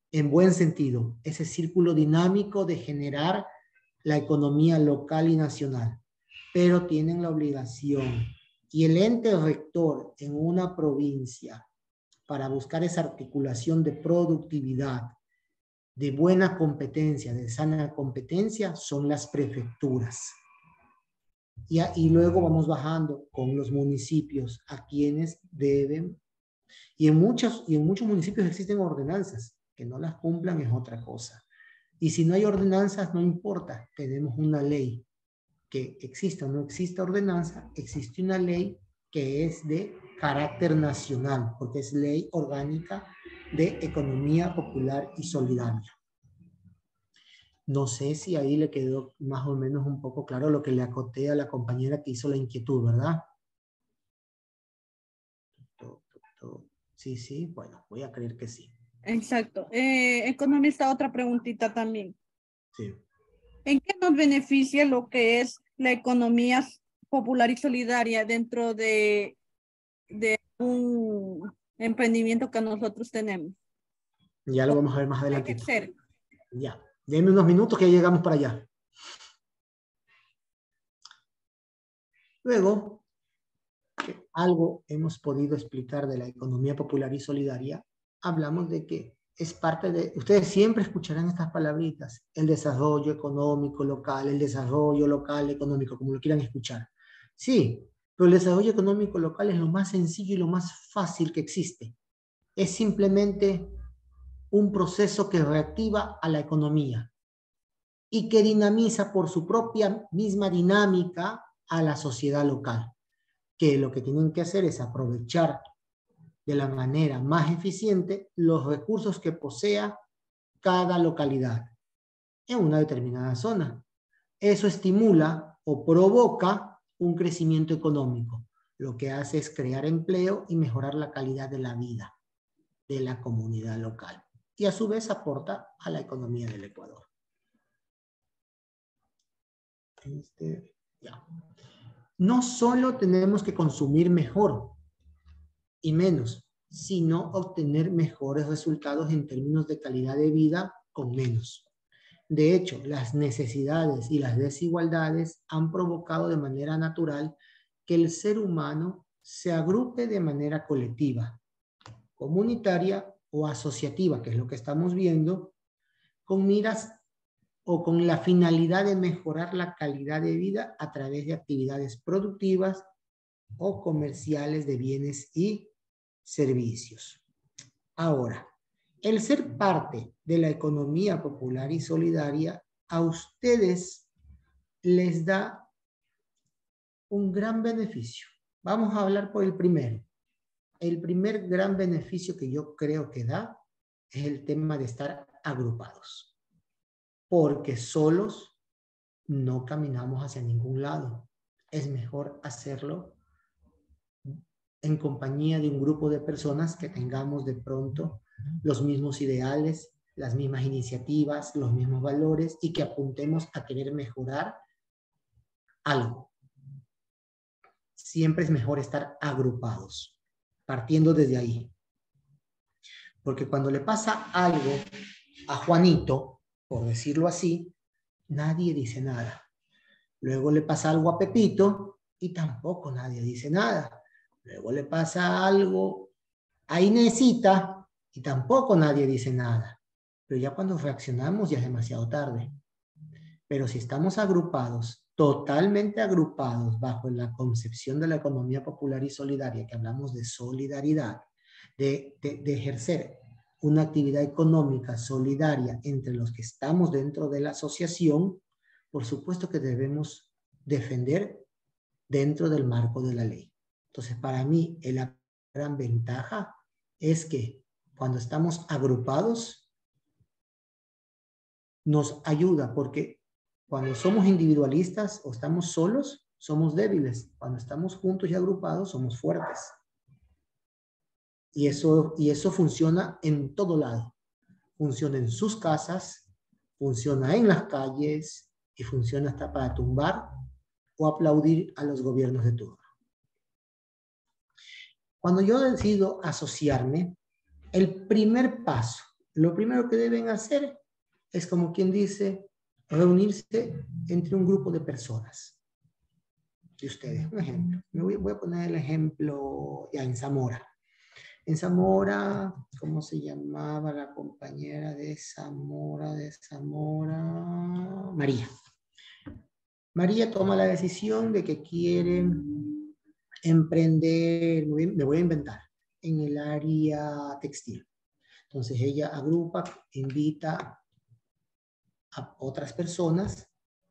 A: en buen sentido, ese círculo dinámico de generar la economía local y nacional, pero tienen la obligación y el ente rector en una provincia para buscar esa articulación de productividad, de buena competencia, de sana competencia, son las prefecturas. Y, a, y luego vamos bajando con los municipios a quienes deben, y en, muchos, y en muchos municipios existen ordenanzas, que no las cumplan es otra cosa. Y si no hay ordenanzas, no importa, tenemos una ley. Que exista o no exista ordenanza, existe una ley que es de carácter nacional, porque es ley orgánica de economía popular y solidaria. No sé si ahí le quedó más o menos un poco claro lo que le acoté a la compañera que hizo la inquietud, ¿verdad? Sí, sí, bueno, voy a creer que sí.
K: Exacto. Eh, economista, otra preguntita también.
A: Sí.
K: ¿En qué nos beneficia lo que es la economía popular y solidaria dentro de, de un emprendimiento que nosotros tenemos?
A: Ya lo vamos a ver más adelante.
K: Ser.
A: Ya, denme unos minutos que ya llegamos para allá. Luego, algo hemos podido explicar de la economía popular y solidaria, hablamos de que es parte de, ustedes siempre escucharán estas palabritas, el desarrollo económico local, el desarrollo local económico, como lo quieran escuchar. Sí, pero el desarrollo económico local es lo más sencillo y lo más fácil que existe. Es simplemente un proceso que reactiva a la economía y que dinamiza por su propia misma dinámica a la sociedad local, que lo que tienen que hacer es aprovechar de la manera más eficiente los recursos que posea cada localidad en una determinada zona. Eso estimula o provoca un crecimiento económico. Lo que hace es crear empleo y mejorar la calidad de la vida de la comunidad local. Y a su vez aporta a la economía del Ecuador. Este, ya. No solo tenemos que consumir mejor y menos, sino obtener mejores resultados en términos de calidad de vida con menos. De hecho, las necesidades y las desigualdades han provocado de manera natural que el ser humano se agrupe de manera colectiva, comunitaria o asociativa, que es lo que estamos viendo, con miras o con la finalidad de mejorar la calidad de vida a través de actividades productivas o comerciales de bienes y servicios. Ahora, el ser parte de la economía popular y solidaria a ustedes les da un gran beneficio. Vamos a hablar por el primero. El primer gran beneficio que yo creo que da es el tema de estar agrupados. Porque solos no caminamos hacia ningún lado. Es mejor hacerlo en compañía de un grupo de personas que tengamos de pronto los mismos ideales, las mismas iniciativas, los mismos valores y que apuntemos a querer mejorar algo. Siempre es mejor estar agrupados, partiendo desde ahí. Porque cuando le pasa algo a Juanito, por decirlo así, nadie dice nada. Luego le pasa algo a Pepito y tampoco nadie dice nada. Luego le pasa algo a Inesita y tampoco nadie dice nada. Pero ya cuando reaccionamos ya es demasiado tarde. Pero si estamos agrupados, totalmente agrupados bajo la concepción de la economía popular y solidaria, que hablamos de solidaridad, de, de, de ejercer una actividad económica solidaria entre los que estamos dentro de la asociación, por supuesto que debemos defender dentro del marco de la ley. Entonces, para mí, la gran ventaja es que cuando estamos agrupados, nos ayuda, porque cuando somos individualistas o estamos solos, somos débiles. Cuando estamos juntos y agrupados, somos fuertes. Y eso, y eso funciona en todo lado. Funciona en sus casas, funciona en las calles y funciona hasta para tumbar o aplaudir a los gobiernos de turno. Cuando yo decido asociarme, el primer paso, lo primero que deben hacer es, como quien dice, reunirse entre un grupo de personas. De ustedes, un ejemplo. Me voy, voy a poner el ejemplo ya en Zamora. En Zamora, ¿cómo se llamaba la compañera de Zamora? De Zamora, María. María toma la decisión de que quiere emprender, me voy a inventar, en el área textil. Entonces ella agrupa, invita a otras personas.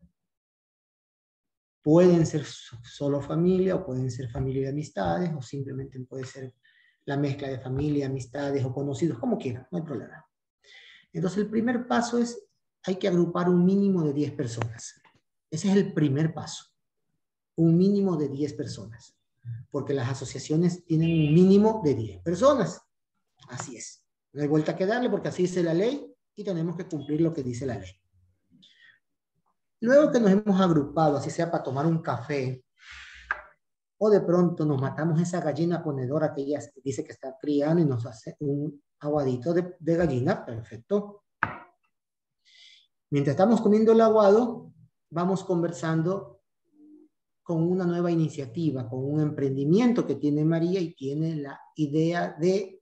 A: Pueden ser solo familia, o pueden ser familia y amistades, o simplemente puede ser la mezcla de familia, amistades o conocidos, como quieran, no hay problema. Entonces el primer paso es, hay que agrupar un mínimo de diez personas. Ese es el primer paso. Un mínimo de diez personas. Porque las asociaciones tienen un mínimo de diez personas. Así es. No hay vuelta que darle porque así dice la ley y tenemos que cumplir lo que dice la ley. Luego que nos hemos agrupado, así sea para tomar un café, o de pronto nos matamos esa gallina ponedora que ella dice que está criando y nos hace un aguadito de, de gallina, perfecto. Mientras estamos comiendo el aguado, vamos conversando con una nueva iniciativa, con un emprendimiento que tiene María y tiene la idea de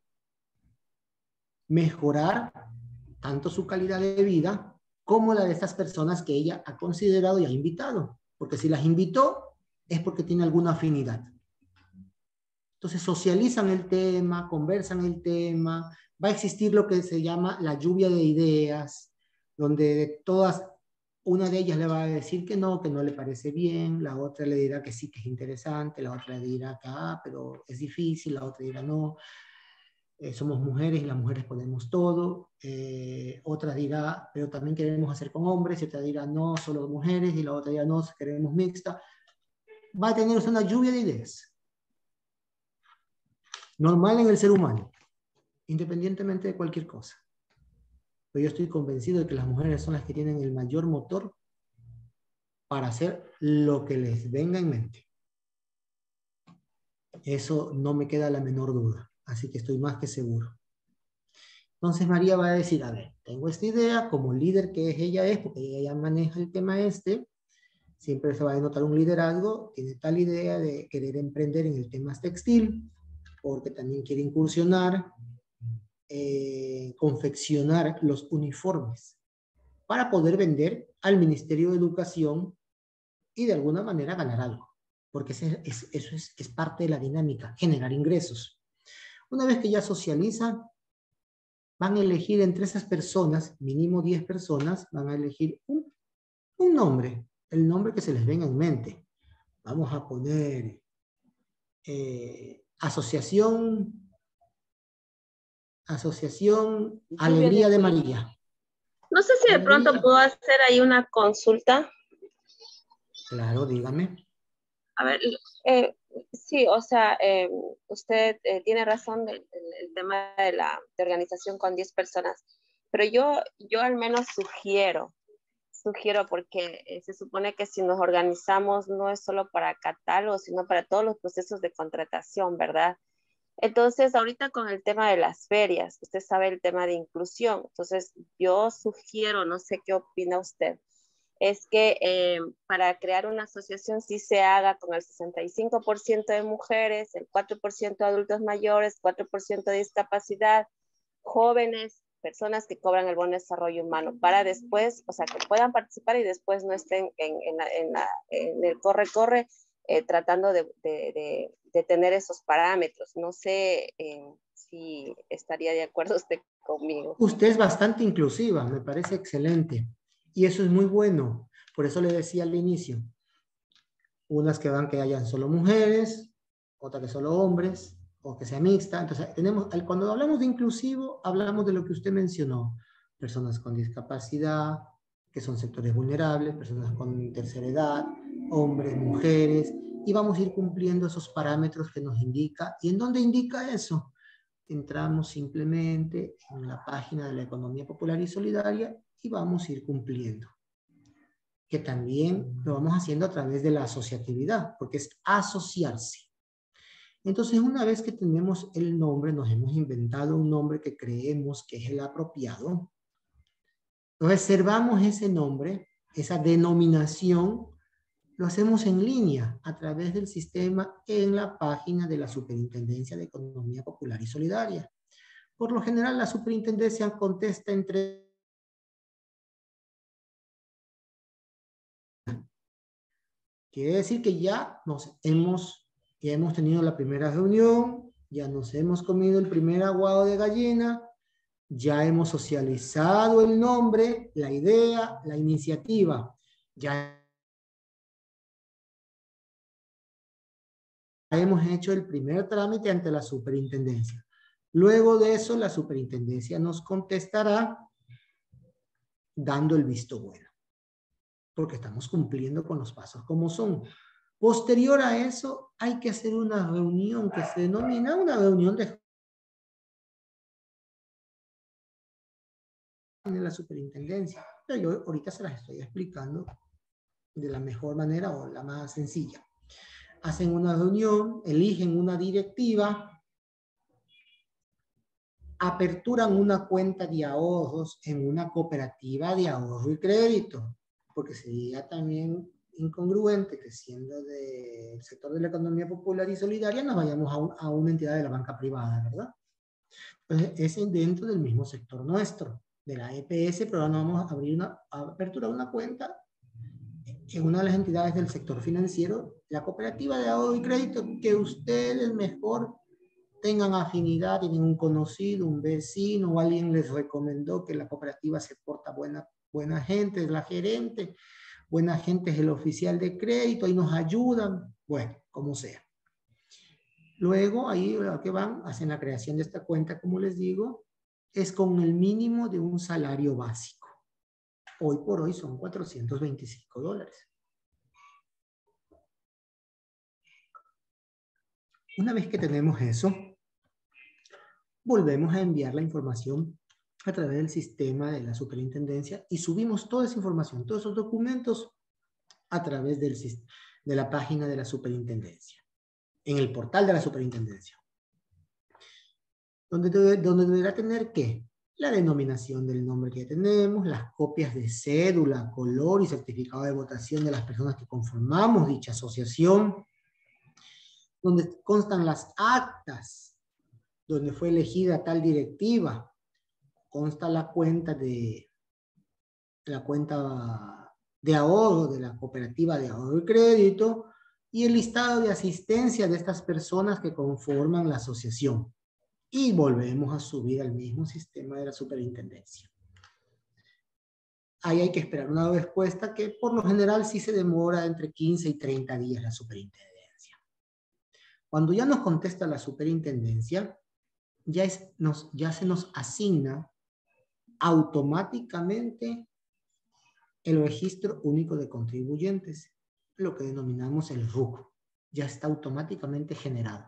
A: mejorar tanto su calidad de vida como la de estas personas que ella ha considerado y ha invitado. Porque si las invitó, es porque tiene alguna afinidad. Entonces socializan el tema, conversan el tema, va a existir lo que se llama la lluvia de ideas, donde de todas, una de ellas le va a decir que no, que no le parece bien, la otra le dirá que sí, que es interesante, la otra le dirá que ah, pero es difícil, la otra dirá no, eh, somos mujeres y las mujeres podemos todo, eh, otra dirá, pero también queremos hacer con hombres, y otra dirá no, solo mujeres, y la otra dirá no, queremos mixta. Va a tener una lluvia de ideas. Normal en el ser humano, independientemente de cualquier cosa. Pero yo estoy convencido de que las mujeres son las que tienen el mayor motor para hacer lo que les venga en mente. Eso no me queda la menor duda, así que estoy más que seguro. Entonces María va a decir, a ver, tengo esta idea, como líder que es, ella es, porque ella ya maneja el tema este, siempre se va a notar un liderazgo, tiene tal idea de querer emprender en el tema textil, porque también quiere incursionar, eh, confeccionar los uniformes para poder vender al Ministerio de Educación y de alguna manera ganar algo, porque ese es, eso es, es parte de la dinámica, generar ingresos. Una vez que ya socializan, van a elegir entre esas personas, mínimo diez personas, van a elegir un, un nombre, el nombre que se les venga en mente. Vamos a poner eh, Asociación Asociación Alegría de María.
I: No sé si de pronto puedo hacer ahí una consulta.
A: Claro, dígame.
I: A ver, eh, sí, o sea, eh, usted eh, tiene razón del, del, del tema de la de organización con diez personas, pero yo, yo al menos sugiero, sugiero porque eh, se supone que si nos organizamos no es solo para catálogos, sino para todos los procesos de contratación, ¿verdad? Entonces, ahorita con el tema de las ferias, usted sabe el tema de inclusión, entonces yo sugiero, no sé qué opina usted, es que eh, para crear una asociación sí se haga con el sesenta y cinco por ciento de mujeres, el cuatro por ciento de adultos mayores, cuatro por ciento de discapacidad, jóvenes, personas que cobran el bono de desarrollo humano, para después, o sea, que puedan participar y después no estén en, en, la, en, la, en el corre-corre eh, tratando de, de, de, de tener esos parámetros. No sé eh, si estaría de acuerdo usted conmigo.
A: Usted es bastante inclusiva, me parece excelente. Y eso es muy bueno. Por eso le decía al inicio, unas que van que hayan solo mujeres, otras que solo hombres, o que sea mixta. Entonces, tenemos, cuando hablamos de inclusivo, hablamos de lo que usted mencionó. Personas con discapacidad, que son sectores vulnerables, personas con tercera edad, hombres, mujeres, y vamos a ir cumpliendo esos parámetros que nos indica. ¿Y en dónde indica eso? Entramos simplemente en la página de la Economía Popular y Solidaria y vamos a ir cumpliendo. Que también lo vamos haciendo a través de la asociatividad, porque es asociarse. Entonces, una vez que tenemos el nombre, nos hemos inventado un nombre que creemos que es el apropiado, reservamos ese nombre, esa denominación, lo hacemos en línea a través del sistema en la página de la Superintendencia de Economía Popular y Solidaria. Por lo general, la superintendencia contesta entre... Quiere decir que ya nos hemos, ya hemos tenido la primera reunión, ya nos hemos comido el primer aguado de gallina, ya hemos socializado el nombre, la idea, la iniciativa. Ya hemos hecho el primer trámite ante la superintendencia. Luego de eso, la superintendencia nos contestará dando el visto bueno, porque estamos cumpliendo con los pasos como son. Posterior a eso, hay que hacer una reunión que se denomina una reunión de en la superintendencia. Pero yo ahorita se las estoy explicando de la mejor manera o la más sencilla. Hacen una reunión, eligen una directiva, aperturan una cuenta de ahorros en una cooperativa de ahorro y crédito, porque sería también incongruente que siendo del sector de la economía popular y solidaria nos vayamos a, un, a una entidad de la banca privada, ¿verdad? Entonces es dentro del mismo sector nuestro, de la E P S, pero ahora vamos a abrir una, a aperturar una cuenta en una de las entidades del sector financiero, la cooperativa de ahorro y crédito, que ustedes mejor tengan afinidad, tienen un conocido, un vecino, o alguien les recomendó que la cooperativa se porta buena, buena gente, es la gerente, buena gente es el oficial de crédito, ahí nos ayudan, bueno, como sea. Luego, ahí a que van, hacen la creación de esta cuenta, como les digo, es con el mínimo de un salario básico. Hoy por hoy son cuatrocientos veinticinco dólares. Una vez que tenemos eso, volvemos a enviar la información a través del sistema de la superintendencia y subimos toda esa información, todos esos documentos a través del, de la página de la superintendencia, en el portal de la superintendencia. Donde, debe, donde deberá tener ¿qué? La denominación del nombre que ya tenemos, las copias de cédula, color y certificado de votación de las personas que conformamos dicha asociación, donde constan las actas, donde fue elegida tal directiva, consta la cuenta de la cuenta de ahorro de la cooperativa de ahorro y crédito y el listado de asistencia de estas personas que conforman la asociación. Y volvemos a subir al mismo sistema de la superintendencia. Ahí hay que esperar una respuesta que por lo general sí se demora entre quince y treinta días la superintendencia. Cuando ya nos contesta la superintendencia, ya, es, nos, ya se nos asigna automáticamente el registro único de contribuyentes, lo que denominamos el R U C. Ya está automáticamente generado.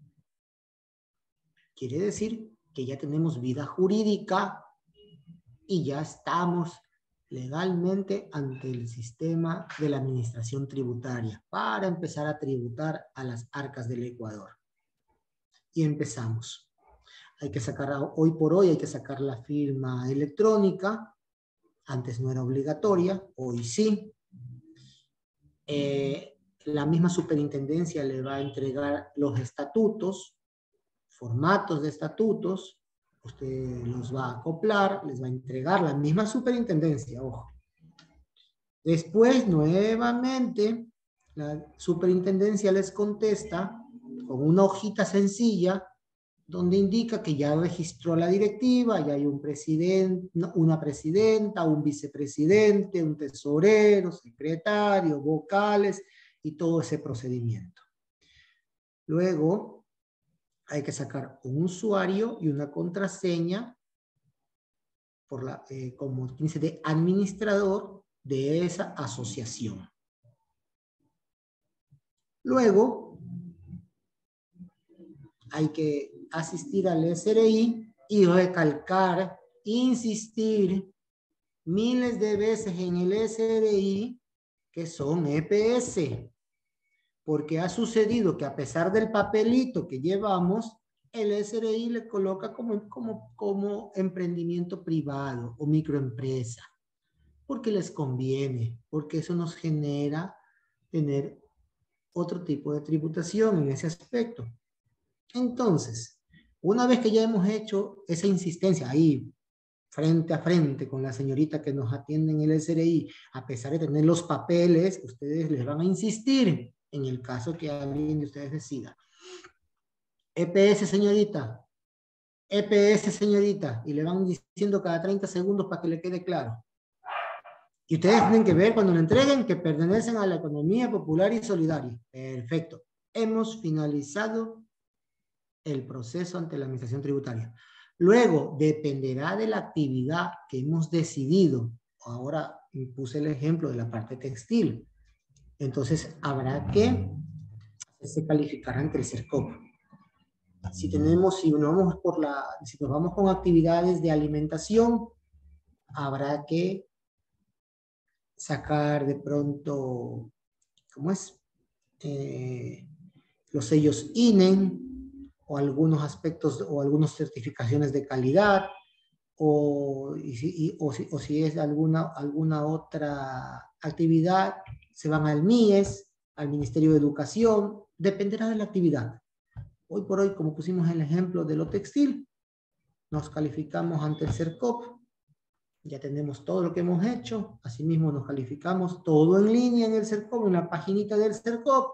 A: Quiere decir que ya tenemos vida jurídica y ya estamos legalmente ante el sistema de la administración tributaria para empezar a tributar a las arcas del Ecuador. Y empezamos. Hay que sacar, hoy por hoy hay que sacar la firma electrónica. Antes no era obligatoria, hoy sí. Eh, la misma superintendencia le va a entregar los estatutos, formatos de estatutos, usted los va a acoplar, les va a entregar la misma superintendencia, ojo. Después, nuevamente, la superintendencia les contesta con una hojita sencilla donde indica que ya registró la directiva, ya hay un presidente, una presidenta, un vicepresidente, un tesorero, secretario, vocales y todo ese procedimiento. Luego, hay que sacar un usuario y una contraseña por la, eh, como dice, de administrador de esa asociación. Luego, hay que asistir al S R I y recalcar, insistir miles de veces en el S R I que son E P S. porque ha sucedido que a pesar del papelito que llevamos, el S R I le coloca como, como, como emprendimiento privado o microempresa, porque les conviene, porque eso nos genera tener otro tipo de tributación en ese aspecto. Entonces, una vez que ya hemos hecho esa insistencia ahí, frente a frente con la señorita que nos atiende en el S R I, a pesar de tener los papeles, ustedes les van a insistir en el caso que alguien de ustedes decida. E P S, señorita. E P S, señorita. Y le van diciendo cada treinta segundos para que le quede claro. Y ustedes tienen que ver cuando le entreguen que pertenecen a la economía popular y solidaria. Perfecto. Hemos finalizado el proceso ante la administración tributaria. Luego, dependerá de la actividad que hemos decidido. Ahora puse el ejemplo de la parte textil. Entonces, habrá que hacerse calificar ante el CERCOP. Si tenemos, si nos vamos por la, si nos vamos con actividades de alimentación, habrá que sacar de pronto, ¿cómo es? Eh, los sellos I N E M, o algunos aspectos, o algunas certificaciones de calidad, o, y si, y, o, si, o si es alguna, alguna otra actividad, se van al M I E S, al Ministerio de Educación, dependerá de la actividad. Hoy por hoy, como pusimos el ejemplo de lo textil, nos calificamos ante el CERCOP, ya tenemos todo lo que hemos hecho, asimismo nos calificamos todo en línea en el CERCOP, en la paginita del CERCOP,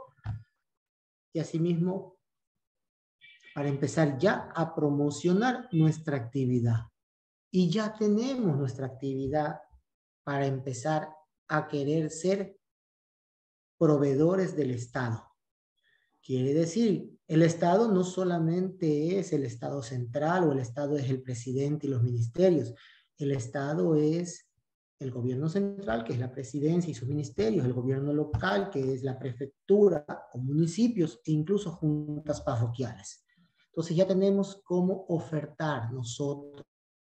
A: y asimismo para empezar ya a promocionar nuestra actividad. Y ya tenemos nuestra actividad para empezar a querer ser proveedores del Estado. Quiere decir, el Estado no solamente es el Estado central o el Estado es el presidente y los ministerios. El Estado es el gobierno central, que es la presidencia y sus ministerios, el gobierno local, que es la prefectura o municipios e incluso juntas parroquiales. Entonces ya tenemos cómo ofertar nosotros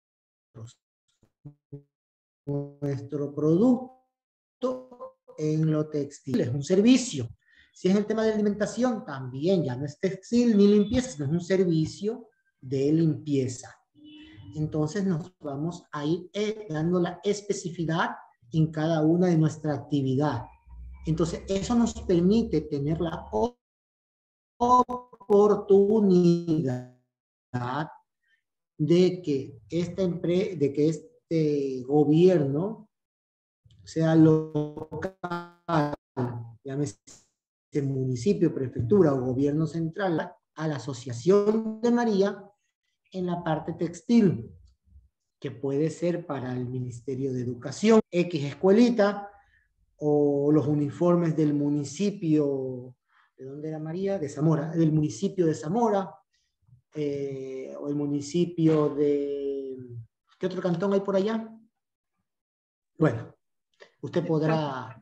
A: nuestro producto en lo textil. Es un servicio. Si es el tema de alimentación, también ya no es textil ni limpieza, sino es un servicio de limpieza. Entonces nos vamos a ir eh, dando la especificidad en cada una de nuestra actividad. Entonces eso nos permite tener la oportunidad de que esta empresa, de que este gobierno sea local, llámese municipio, prefectura o gobierno central, a la Asociación de María en la parte textil, que puede ser para el Ministerio de Educación, X escuelita, o los uniformes del municipio, ¿de dónde era María? De Zamora, del municipio de Zamora, eh, o el municipio de, ¿qué otro cantón hay por allá? Bueno, usted podrá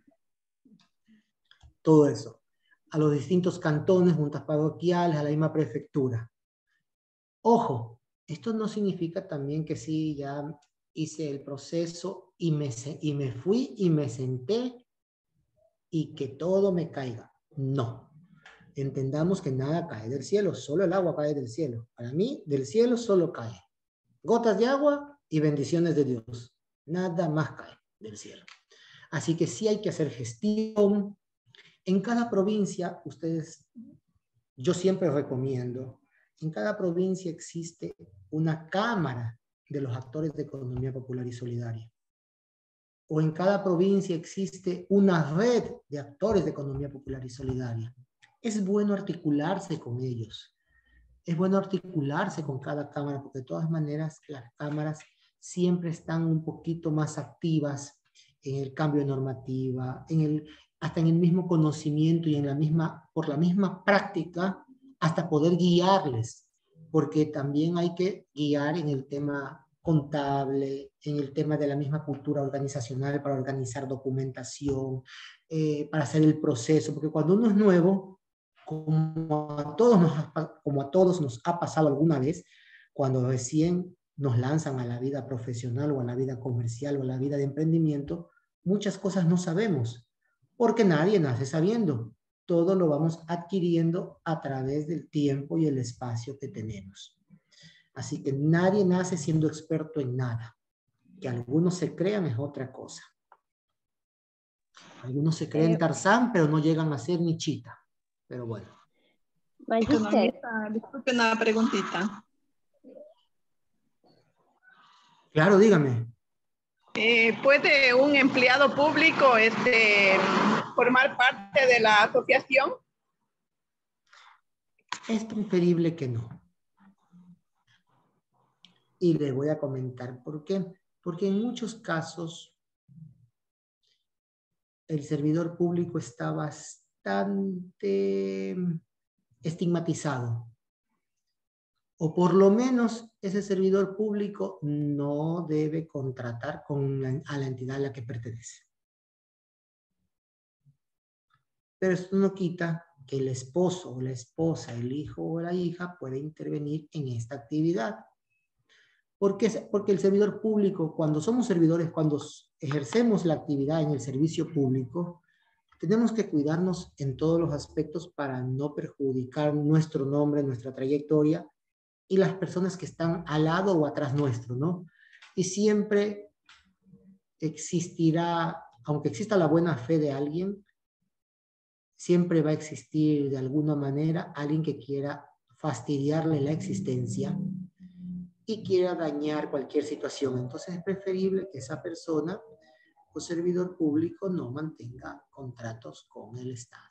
A: todo eso, a los distintos cantones, juntas parroquiales, a la misma prefectura. Ojo, esto no significa también que sí, ya hice el proceso y me, y me fui y me senté y que todo me caiga. No. Entendamos que nada cae del cielo, solo el agua cae del cielo. Para mí, del cielo solo cae gotas de agua y bendiciones de Dios. Nada más cae del cielo. Así que sí hay que hacer gestión. En cada provincia, ustedes, yo siempre recomiendo, en cada provincia existe una cámara de los actores de economía popular y solidaria. O en cada provincia existe una red de actores de economía popular y solidaria. Es bueno articularse con ellos. Es bueno articularse con cada cámara, porque de todas maneras las cámaras siempre están un poquito más activas en el cambio de normativa, en el, hasta en el mismo conocimiento y en la misma, por la misma práctica, hasta poder guiarles, porque también hay que guiar en el tema contable, en el tema de la misma cultura organizacional para organizar documentación, eh, para hacer el proceso, porque cuando uno es nuevo, como a, todos nos ha, como a todos nos ha pasado alguna vez, cuando recién nos lanzan a la vida profesional o a la vida comercial o a la vida de emprendimiento, muchas cosas no sabemos, porque nadie nace sabiendo. todo lo vamos adquiriendo a través del tiempo y el espacio que tenemos. Así que nadie nace siendo experto en nada. Que algunos se crean es otra cosa. Algunos se creen
H: Eh,
A: Tarzán, pero no llegan a ser ni Chita. Pero bueno.
H: Magister,
F: Economista, disculpe una preguntita.
A: Claro, dígame.
F: Eh, ¿Puede un empleado público este, formar parte de la asociación?
A: Es preferible que no. Y le voy a comentar por qué. Porque en muchos casos el servidor público está bastante estigmatizado. O por lo menos ese servidor público no debe contratar con la, a la entidad a la que pertenece. Pero esto no quita que el esposo o la esposa, el hijo o la hija puede intervenir en esta actividad. ¿Por qué? Porque el servidor público, cuando somos servidores, cuando ejercemos la actividad en el servicio público, tenemos que cuidarnos en todos los aspectos para no perjudicar nuestro nombre, nuestra trayectoria y las personas que están al lado o atrás nuestro, ¿no? Y siempre existirá, aunque exista la buena fe de alguien, siempre va a existir de alguna manera alguien que quiera fastidiarle la existencia y quiera dañar cualquier situación. Entonces es preferible que esa persona o servidor público no mantenga contratos con el Estado.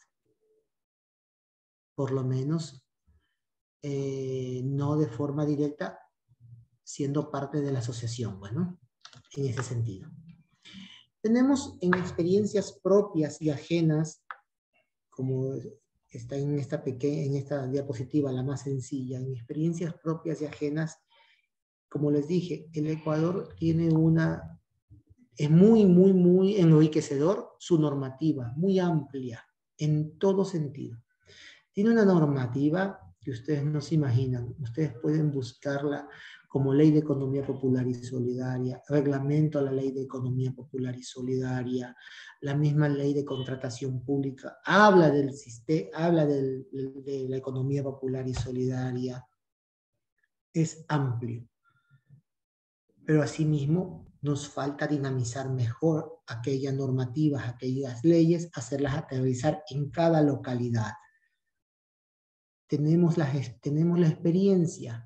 A: Por lo menos eh, no de forma directa, siendo parte de la asociación, bueno, en ese sentido. Tenemos en experiencias propias y ajenas, como está en esta, pequeña, en esta diapositiva, la más sencilla, en experiencias propias y ajenas, como les dije, el Ecuador tiene una, es muy, muy, muy enriquecedor su normativa, muy amplia, en todo sentido. Tiene una normativa que ustedes no se imaginan. Ustedes pueden buscarla como Ley de Economía Popular y Solidaria, Reglamento a la Ley de Economía Popular y Solidaria, la misma Ley de Contratación Pública, habla del sistema, habla del, de la economía popular y solidaria. Es amplio. Pero asimismo nos falta dinamizar mejor aquellas normativas, aquellas leyes, hacerlas aterrizar en cada localidad. Tenemos la, tenemos la experiencia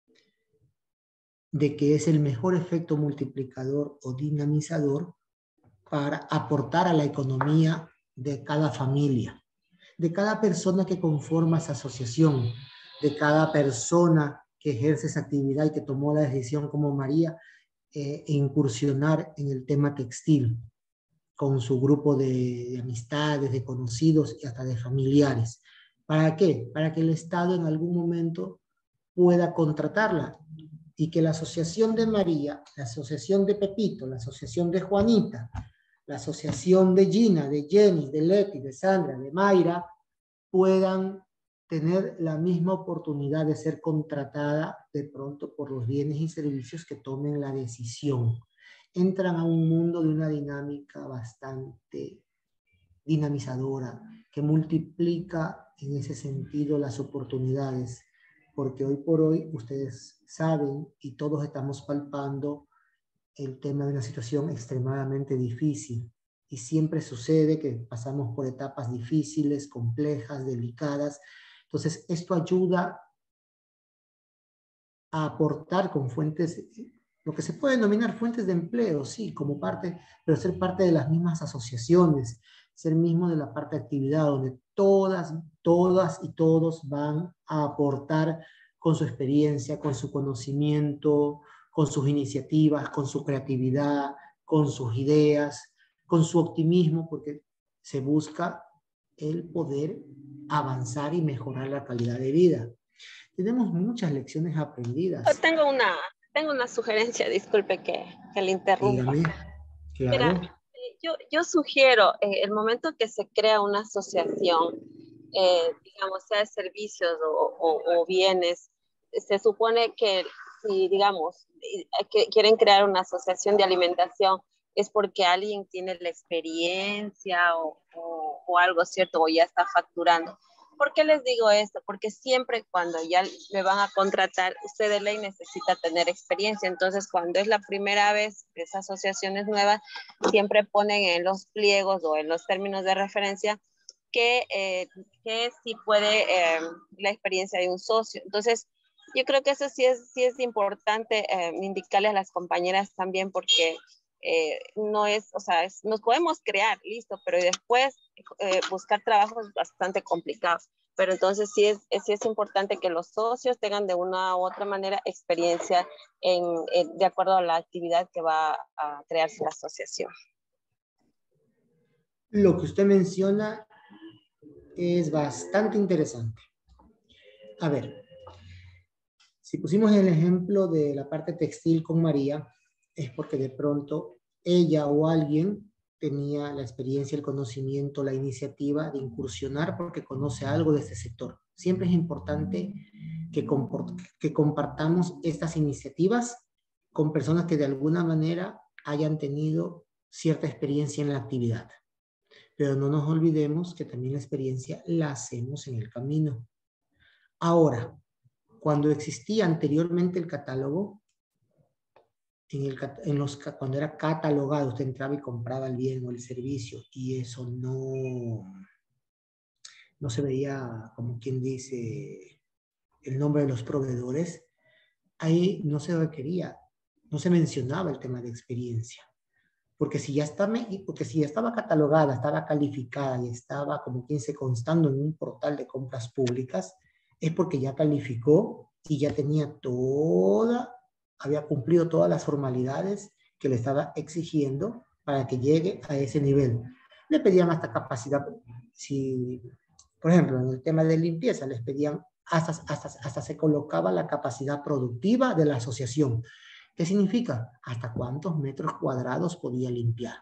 A: de que es el mejor efecto multiplicador o dinamizador para aportar a la economía de cada familia, de cada persona que conforma esa asociación, de cada persona que ejerce esa actividad y que tomó la decisión como María, eh, incursionar en el tema textil con su grupo de, de amistades, de conocidos y hasta de familiares. ¿Para qué? Para que el Estado en algún momento pueda contratarla y que la asociación de María, la asociación de Pepito, la asociación de Juanita, la asociación de Gina, de Jenny, de Leti, de Sandra, de Mayra, puedan tener la misma oportunidad de ser contratada de pronto por los bienes y servicios que tomen la decisión. Entran a un mundo de una dinámica bastante dinamizadora, que multiplica en ese sentido las oportunidades, porque hoy por hoy ustedes saben y todos estamos palpando el tema de una situación extremadamente difícil y siempre sucede que pasamos por etapas difíciles, complejas, delicadas. Entonces esto ayuda a aportar con fuentes, lo que se puede denominar fuentes de empleo, sí, como parte, pero ser parte de las mismas asociaciones, ser mismo de la parte de actividad, donde todas, todas y todos van a aportar con su experiencia, con su conocimiento, con sus iniciativas, con su creatividad, con sus ideas, con su optimismo, porque se busca el poder avanzar y mejorar la calidad de vida. Tenemos muchas lecciones aprendidas.
I: Yo tengo una, tengo una sugerencia, disculpe que, que le interrumpa.
A: Dígame, claro.
I: Mira, yo, yo sugiero, eh, el momento que se crea una asociación, eh, digamos, sea de servicios o, o, o bienes, se supone que si, digamos, que quieren crear una asociación de alimentación, es porque alguien tiene la experiencia o, o, o algo, ¿cierto? O ya está facturando. ¿Por qué les digo esto? Porque siempre cuando ya me van a contratar, usted de ley necesita tener experiencia. Entonces, cuando es la primera vez que esa asociación es nueva, siempre ponen en los pliegos o en los términos de referencia que, eh, que sí puede eh, la experiencia de un socio. Entonces, yo creo que eso sí es, sí es importante eh, indicarle a las compañeras también, porque eh, no es, o sea, es, nos podemos crear, listo, pero después eh, buscar trabajo es bastante complicado. Pero entonces sí es, sí es importante que los socios tengan de una u otra manera experiencia en, en, de acuerdo a la actividad que va a crearse la asociación.
A: Lo que usted menciona es bastante interesante. A ver, si pusimos el ejemplo de la parte textil con María, es porque de pronto ella o alguien tenía la experiencia, el conocimiento, la iniciativa de incursionar porque conoce algo de este sector. Siempre es importante que, que compartamos estas iniciativas con personas que de alguna manera hayan tenido cierta experiencia en la actividad. Pero no nos olvidemos que también la experiencia la hacemos en el camino. Ahora, cuando existía anteriormente el catálogo, en el, en los, cuando era catalogado, usted entraba y compraba el bien o el servicio, y eso no, no se veía, como quien dice, el nombre de los proveedores, ahí no se requería, no se mencionaba el tema de experiencia. Porque si ya estaba, porque si ya estaba catalogada, estaba calificada y estaba, como quien se constando en un portal de compras públicas, es porque ya calificó y ya tenía toda, había cumplido todas las formalidades que le estaba exigiendo para que llegue a ese nivel. Le pedían hasta capacidad, si, por ejemplo, en el tema de limpieza, les pedían, hasta, hasta, hasta se colocaba la capacidad productiva de la asociación. ¿Qué significa? Hasta cuántos metros cuadrados podía limpiar.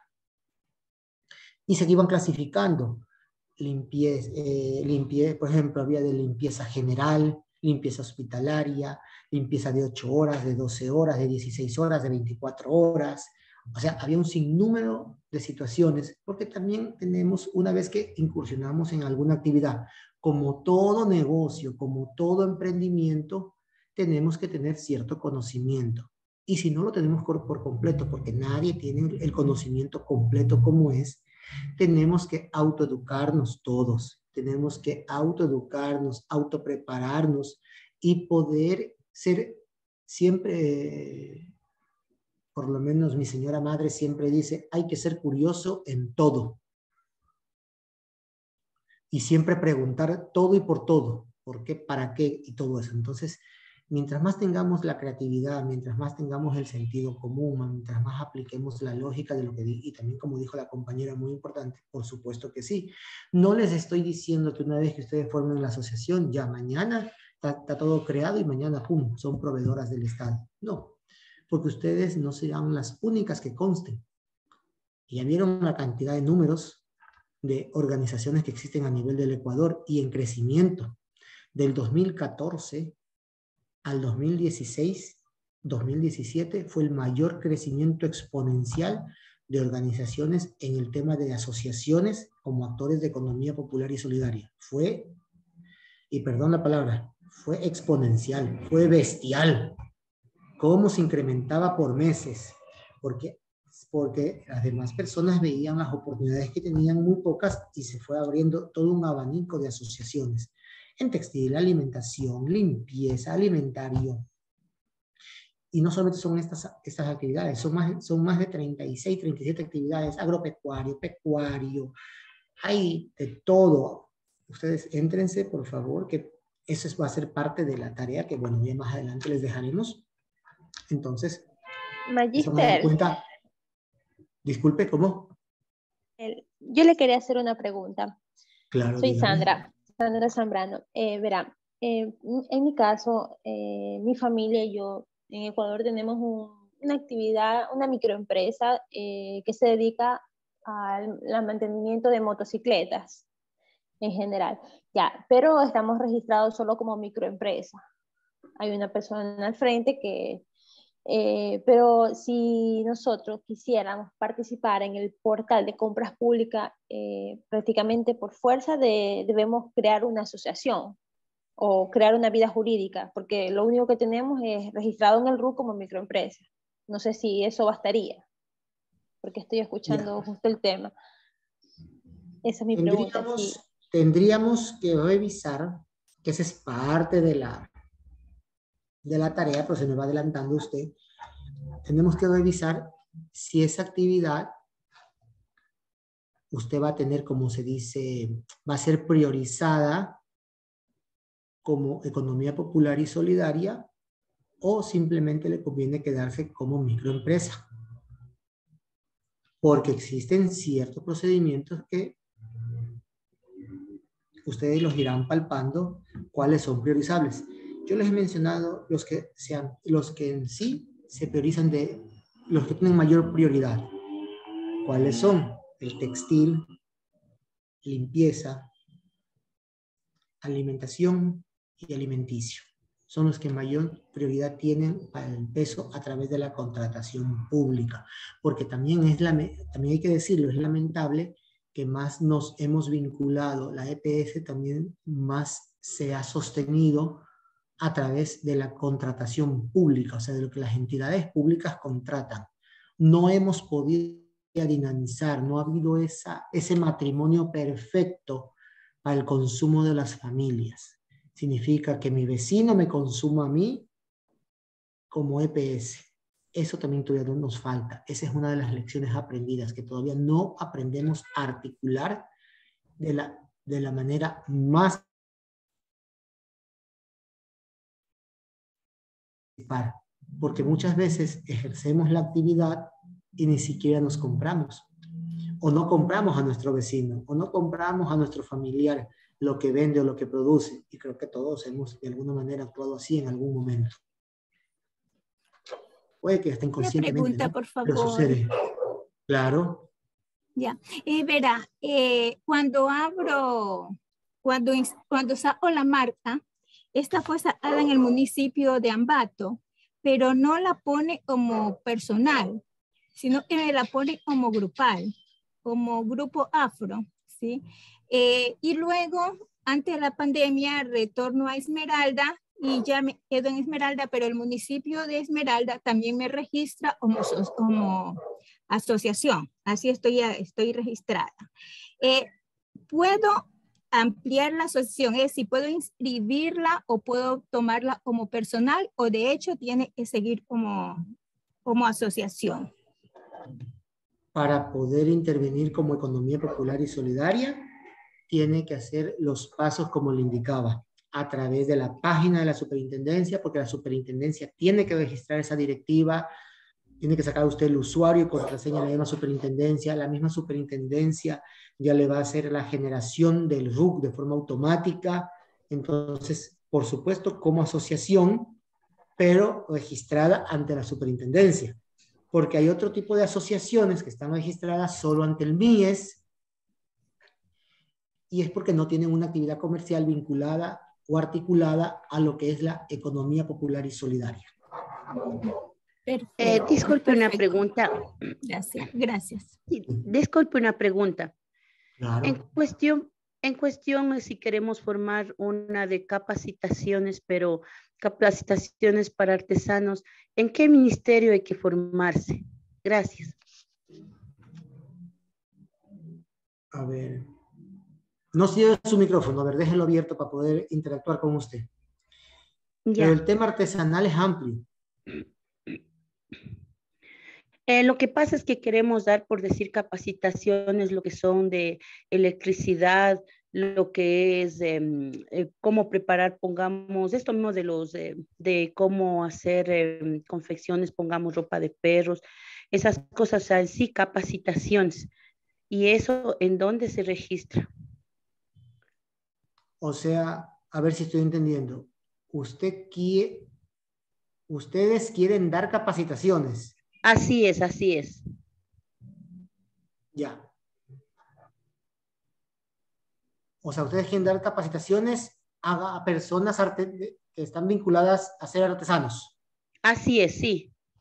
A: Y se iban clasificando. Limpieza, eh, limpieza, por ejemplo, había de limpieza general, limpieza hospitalaria, limpieza de ocho horas, de doce horas, de dieciséis horas, de veinticuatro horas. O sea, había un sinnúmero de situaciones, porque también tenemos, una vez que incursionamos en alguna actividad, como todo negocio, como todo emprendimiento, tenemos que tener cierto conocimiento. Y si no lo tenemos por, por completo, porque nadie tiene el conocimiento completo como es, tenemos que autoeducarnos todos, tenemos que autoeducarnos, autoprepararnos y poder ser siempre, por lo menos mi señora madre siempre dice, hay que ser curioso en todo. Y siempre preguntar todo y por todo, por qué, para qué y todo eso. Entonces, mientras más tengamos la creatividad, mientras más tengamos el sentido común, mientras más apliquemos la lógica de lo que di, y también como dijo la compañera, muy importante, por supuesto que sí. No les estoy diciendo que una vez que ustedes formen la asociación, ya mañana está, está todo creado y mañana, pum, son proveedoras del Estado. No, porque ustedes no serán las únicas que consten. Y ya vieron la cantidad de números de organizaciones que existen a nivel del Ecuador y en crecimiento. Del dos mil catorce al dos mil dieciséis, dos mil diecisiete fue el mayor crecimiento exponencial de organizaciones en el tema de asociaciones como actores de economía popular y solidaria. Fue, y perdón la palabra, fue exponencial, fue bestial. Cómo se incrementaba por meses, porque, porque las demás personas veían las oportunidades que tenían muy pocas y se fue abriendo todo un abanico de asociaciones. En textil, alimentación, limpieza, alimentario. Y no solamente son estas, estas actividades, son más, son más de treinta y seis, treinta y siete actividades, agropecuario, pecuario, hay de todo. Ustedes éntrense, por favor, que eso va a ser parte de la tarea que, bueno, ya más adelante les dejaremos. Entonces,
H: Magister,
A: se dan cuenta. Disculpe, ¿cómo?
H: El, yo le quería hacer una pregunta.
A: Claro,
H: Soy
A: dígame.
H: Sandra. Sandra Zambrano, eh, verá, eh, en mi caso, eh, mi familia y yo en Ecuador tenemos un, una actividad, una microempresa eh, que se dedica al, al mantenimiento de motocicletas en general, ya, pero estamos registrados solo como microempresa. Hay una persona al frente que, Eh, pero si nosotros quisiéramos participar en el portal de compras públicas, eh, prácticamente por fuerza de, debemos crear una asociación o crear una vida jurídica, porque lo único que tenemos es registrado en el R U como microempresa. No sé si eso bastaría, porque estoy escuchando yeah. justo el tema. Esa es mi
A: tendríamos,
H: pregunta. Sí.
A: Tendríamos que revisar, que esa es parte de la, de la tarea, pero se me va adelantando usted. Tenemos que revisar si esa actividad usted va a tener, como se dice, va a ser priorizada como economía popular y solidaria, o simplemente le conviene quedarse como microempresa. Porque existen ciertos procedimientos que ustedes los irán palpando cuáles son priorizables. Yo les he mencionado los que, sean, los que en sí se priorizan de los que tienen mayor prioridad. ¿Cuáles son? El textil, limpieza, alimentación y alimenticio. Son los que mayor prioridad tienen para el peso a través de la contratación pública. Porque también, es la, también hay que decirlo, es lamentable que más nos hemos vinculado, la E P S también más se ha sostenido a través de la contratación pública, o sea, de lo que las entidades públicas contratan. No hemos podido dinamizar, no ha habido esa, ese matrimonio perfecto para el consumo de las familias. Significa que mi vecino me consuma a mí como E P S. Eso también todavía nos falta. Esa es una de las lecciones aprendidas, que todavía no aprendemos a articular de la, de la manera más par, porque muchas veces ejercemos la actividad y ni siquiera nos compramos, o no compramos a nuestro vecino, o no compramos a nuestro familiar lo que vende o lo que produce, y creo que todos hemos de alguna manera actuado así en algún momento. Puede que hasta inconscientemente,
C: una pregunta,
A: ¿no?
C: por favor.
A: Pero sucede. Claro.
C: Ya, eh, verá, eh, cuando abro, cuando, cuando saco la marca, esta fue sacada en el municipio de Ambato, pero no la pone como personal, sino que me la pone como grupal, como grupo afro, ¿sí? Eh, y luego, antes de la pandemia, retorno a Esmeralda y ya me quedo en Esmeralda, pero el municipio de Esmeralda también me registra como, como asociación, así estoy, estoy registrada. Eh, ¿Puedo ampliar la asociación? Es decir, ¿puedo inscribirla o puedo tomarla como personal, o de hecho tiene que seguir como, como asociación?
A: Para poder intervenir como economía popular y solidaria, tiene que hacer los pasos como le indicaba, a través de la página de la superintendencia, porque la superintendencia tiene que registrar esa directiva, tiene que sacar usted el usuario y contraseña de la misma superintendencia, la misma superintendencia ya le va a hacer la generación del R U C de forma automática. Entonces, por supuesto, como asociación, pero registrada ante la superintendencia, porque hay otro tipo de asociaciones que están registradas solo ante el M I E S, y es porque no tienen una actividad comercial vinculada o articulada a lo que es la economía popular y solidaria.
J: Eh, disculpe una pregunta.
C: Gracias, gracias.
J: Sí, disculpe una pregunta.
A: Claro.
J: En cuestión, en cuestión, si queremos formar una de capacitaciones, pero capacitaciones para artesanos, ¿en qué ministerio hay que formarse? Gracias.
A: A ver. No cierre su micrófono, a ver, déjelo abierto para poder interactuar con usted. Ya. Pero el tema artesanal es amplio.
J: Eh, lo que pasa es que queremos dar, por decir, capacitaciones, lo que son de electricidad, lo que es eh, eh, cómo preparar, pongamos, esto mismo de los eh, de cómo hacer eh, confecciones, pongamos ropa de perros, esas cosas, o sea, sí, capacitaciones. ¿Y eso en dónde se registra?
A: O sea, a ver si estoy entendiendo. Usted quiere, ustedes quieren dar capacitaciones.
J: Así es, así es.
A: Ya. O sea, ustedes quieren dar capacitaciones a, a personas arte, que están vinculadas a ser artesanos.
J: Así es, sí.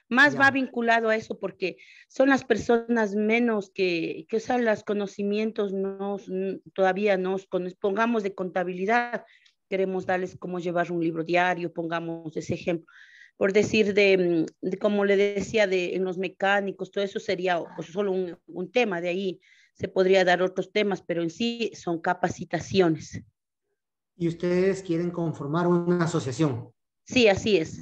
J: Más
A: Ya.
J: va vinculado a eso porque son las personas menos que, que usan los conocimientos, no, todavía nos pongamos de contabilidad, queremos darles cómo llevar un libro diario, pongamos ese ejemplo. Por decir de, de como le decía, de en los mecánicos, todo eso sería pues, solo un, un tema, de ahí se podría dar otros temas, pero en sí son capacitaciones.
A: Y ustedes quieren conformar una asociación.
J: Sí, así es.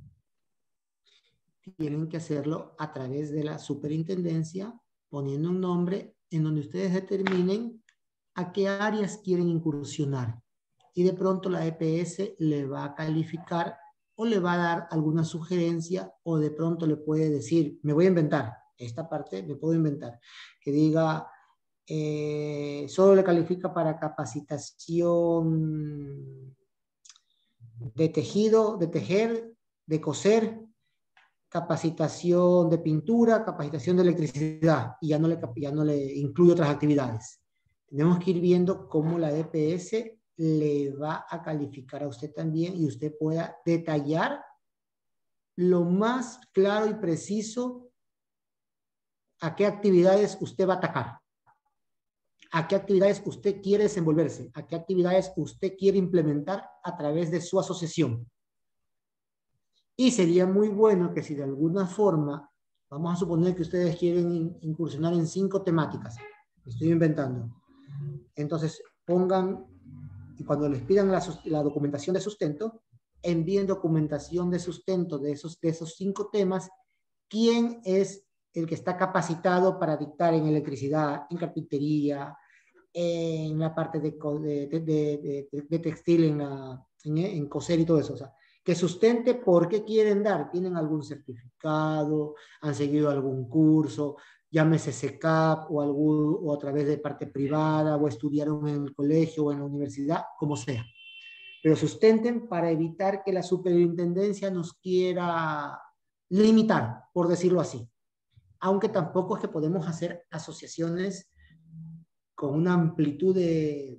A: Tienen que hacerlo a través de la superintendencia, poniendo un nombre en donde ustedes determinen a qué áreas quieren incursionar. Y de pronto la E P S le va a calificar o le va a dar alguna sugerencia o de pronto le puede decir, me voy a inventar, esta parte me puedo inventar, que diga, eh, solo le califica para capacitación de tejido, de tejer, de coser, capacitación de pintura, capacitación de electricidad, y ya no le, ya no le incluye otras actividades. Tenemos que ir viendo cómo la E P S le va a calificar a usted también y usted pueda detallar lo más claro y preciso a qué actividades usted va a atacar, a qué actividades usted quiere desenvolverse, a qué actividades usted quiere implementar a través de su asociación. Y sería muy bueno que si de alguna forma, vamos a suponer que ustedes quieren incursionar en cinco temáticas, estoy inventando, entonces pongan, y cuando les pidan la, la documentación de sustento, envíen documentación de sustento de esos, de esos cinco temas, quién es el que está capacitado para dictar en electricidad, en carpintería, en la parte de, de, de, de, de, de textil, en, la, en, en coser y todo eso, o sea, que sustente por qué quieren dar, tienen algún certificado, han seguido algún curso, llámese C E C A P o, algún, o a través de parte privada, o estudiaron en el colegio o en la universidad, como sea. Pero sustenten para evitar que la superintendencia nos quiera limitar, por decirlo así. Aunque tampoco es que podemos hacer asociaciones con una amplitud de,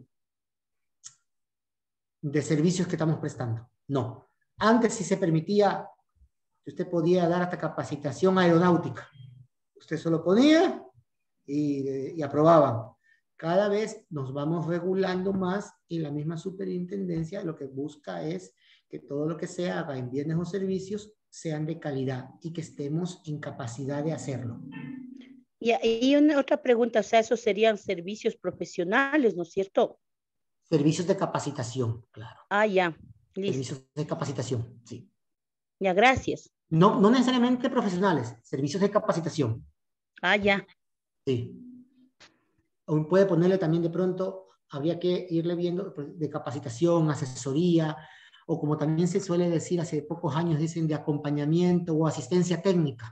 A: de servicios que estamos prestando. No. Antes sí se permitía, usted podía dar hasta capacitación aeronáutica. Usted solo ponía y, y aprobaban. Cada vez nos vamos regulando más y la misma superintendencia lo que busca es que todo lo que se haga en bienes o servicios sean de calidad y que estemos en capacidad de hacerlo.
J: Y, y una otra pregunta, o sea, esos serían servicios profesionales, ¿no es cierto?
A: Servicios de capacitación, claro.
J: Ah, ya, listo.
A: Servicios de capacitación, sí.
J: Ya, gracias.
A: No, no necesariamente profesionales, servicios de capacitación.
J: Ah, ya.
A: Sí. O puede ponerle también de pronto, habría que irle viendo de capacitación, asesoría, o como también se suele decir hace pocos años, dicen de acompañamiento o asistencia técnica.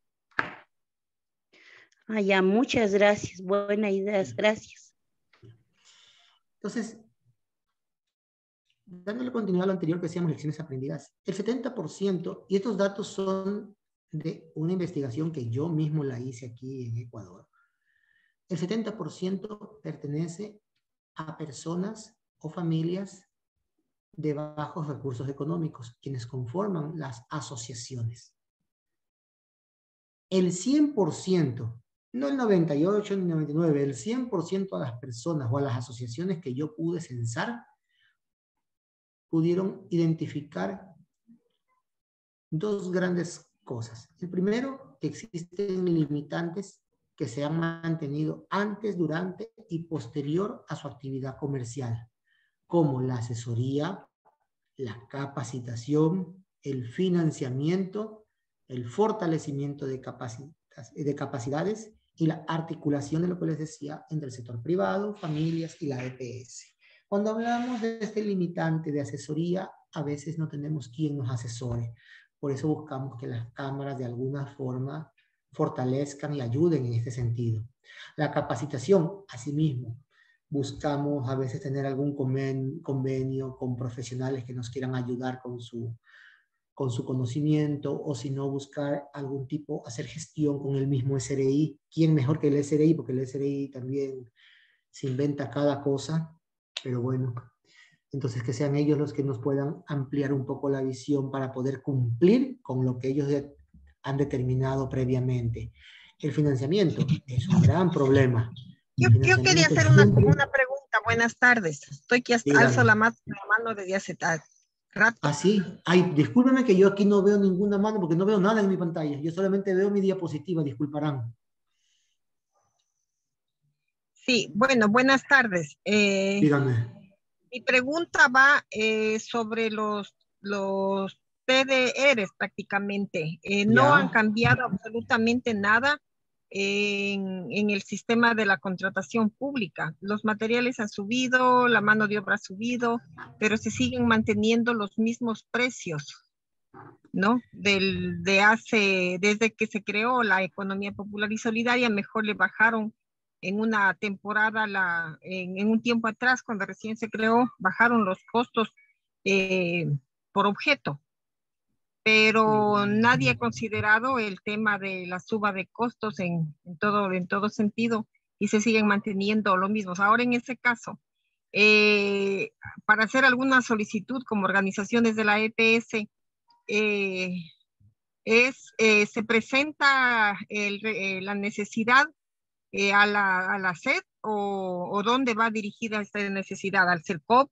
J: Ah, ya, muchas gracias. Buena idea, gracias.
A: Entonces, dándole continuidad a lo anterior que decíamos, lecciones aprendidas, el setenta por ciento, y estos datos son de una investigación que yo mismo la hice aquí en Ecuador, el setenta por ciento pertenece a personas o familias de bajos recursos económicos, quienes conforman las asociaciones. El cien por ciento, no el noventa y ocho ni noventa y nueve, el cien por ciento de las personas o a las asociaciones que yo pude censar pudieron identificar dos grandes cosas. El primero, que existen limitantes que se han mantenido antes, durante y posterior a su actividad comercial, como la asesoría, la capacitación, el financiamiento, el fortalecimiento de, de capacidades y la articulación de lo que les decía entre el sector privado, familias y la E P S. Cuando hablamos de este limitante de asesoría, a veces no tenemos quien nos asesore. Por eso buscamos que las cámaras de alguna forma fortalezcan y ayuden en este sentido. La capacitación, asimismo, buscamos a veces tener algún convenio, convenio con profesionales que nos quieran ayudar con su, con su conocimiento, o si no, buscar algún tipo, hacer gestión con el mismo S R I. ¿Quién mejor que el S R I? Porque el S R I también se inventa cada cosa, pero bueno, entonces que sean ellos los que nos puedan ampliar un poco la visión para poder cumplir con lo que ellos han determinado previamente. El financiamiento es un gran problema.
L: Yo, yo quería hacer una, una pregunta. Buenas tardes. Estoy que hasta
A: Dígame.
L: alzo la, ma la mano desde hace rato.
A: ¿Ah, sí? Ay, discúlpeme que yo aquí no veo ninguna mano porque no veo nada en mi pantalla. Yo solamente veo mi diapositiva, disculparán.
L: Sí, bueno, buenas tardes. Eh,
A: Dígame.
L: Mi pregunta va eh, sobre los, los P D Rs prácticamente. Eh, no
A: Ya.
L: han cambiado absolutamente nada en, en el sistema de la contratación pública. Los materiales han subido, la mano de obra ha subido, pero se siguen manteniendo los mismos precios, ¿no? Del, de hace, desde que se creó la economía popular y solidaria, mejor le bajaron en una temporada, la, en, en un tiempo atrás, cuando recién se creó, bajaron los costos eh, por objeto. Pero nadie ha considerado el tema de la suba de costos en, en, todo, en todo sentido y se siguen manteniendo lo mismo. Ahora, en ese caso, eh, para hacer alguna solicitud como organizaciones de la E P S, eh, es, eh, se presenta el, eh, la necesidad eh, a, la, a la S E D o, o dónde va dirigida esta necesidad, al CERCOP.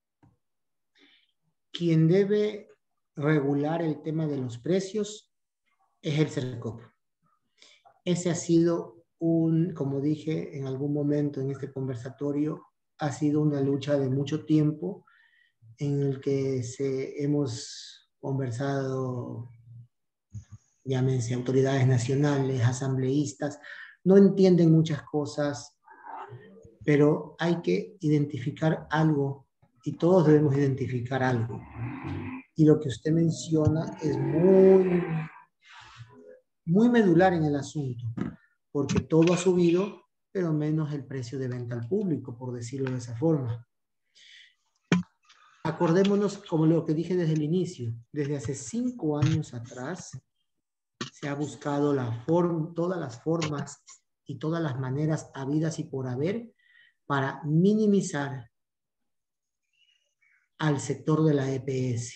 A: Quien debe regular el tema de los precios es el CERCOP. Ese ha sido un, como dije en algún momento en este conversatorio, ha sido una lucha de mucho tiempo en el que se, hemos conversado, llámense autoridades nacionales, asambleístas, no entienden muchas cosas, pero hay que identificar algo y todos debemos identificar algo. Y lo que usted menciona es muy, muy medular en el asunto, porque todo ha subido, pero menos el precio de venta al público, por decirlo de esa forma. Acordémonos, como lo que dije desde el inicio, desde hace cinco años atrás, se ha buscado la forma, todas las formas y todas las maneras habidas y por haber para minimizar al sector de la E P S.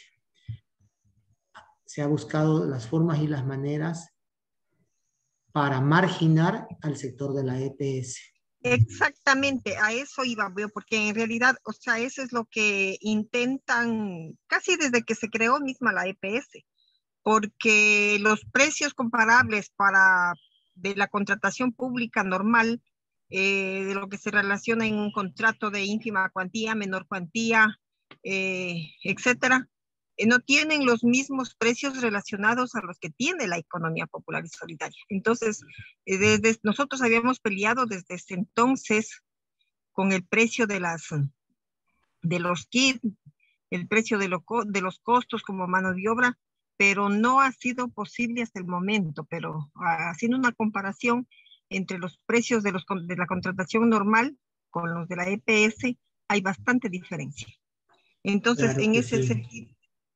A: Se ha buscado las formas y las maneras para marginar al sector de la E P S.
L: Exactamente, a eso iba yo, porque en realidad, o sea, eso es lo que intentan casi desde que se creó misma la E P S, porque los precios comparables para de la contratación pública normal, eh, de lo que se relaciona en un contrato de ínfima cuantía, menor cuantía, eh, etcétera, eh, no tienen los mismos precios relacionados a los que tiene la economía popular y solidaria. Entonces, eh, desde, nosotros habíamos peleado desde ese entonces con el precio de, las, de los kits, el precio de, lo, de los costos como mano de obra, pero no ha sido posible hasta el momento. Pero uh, haciendo una comparación entre los precios de, los, de la contratación normal con los de la E P S, hay bastante diferencia. Entonces,
A: Claro
L: en
A: que
L: ese
A: sí.
L: sentido...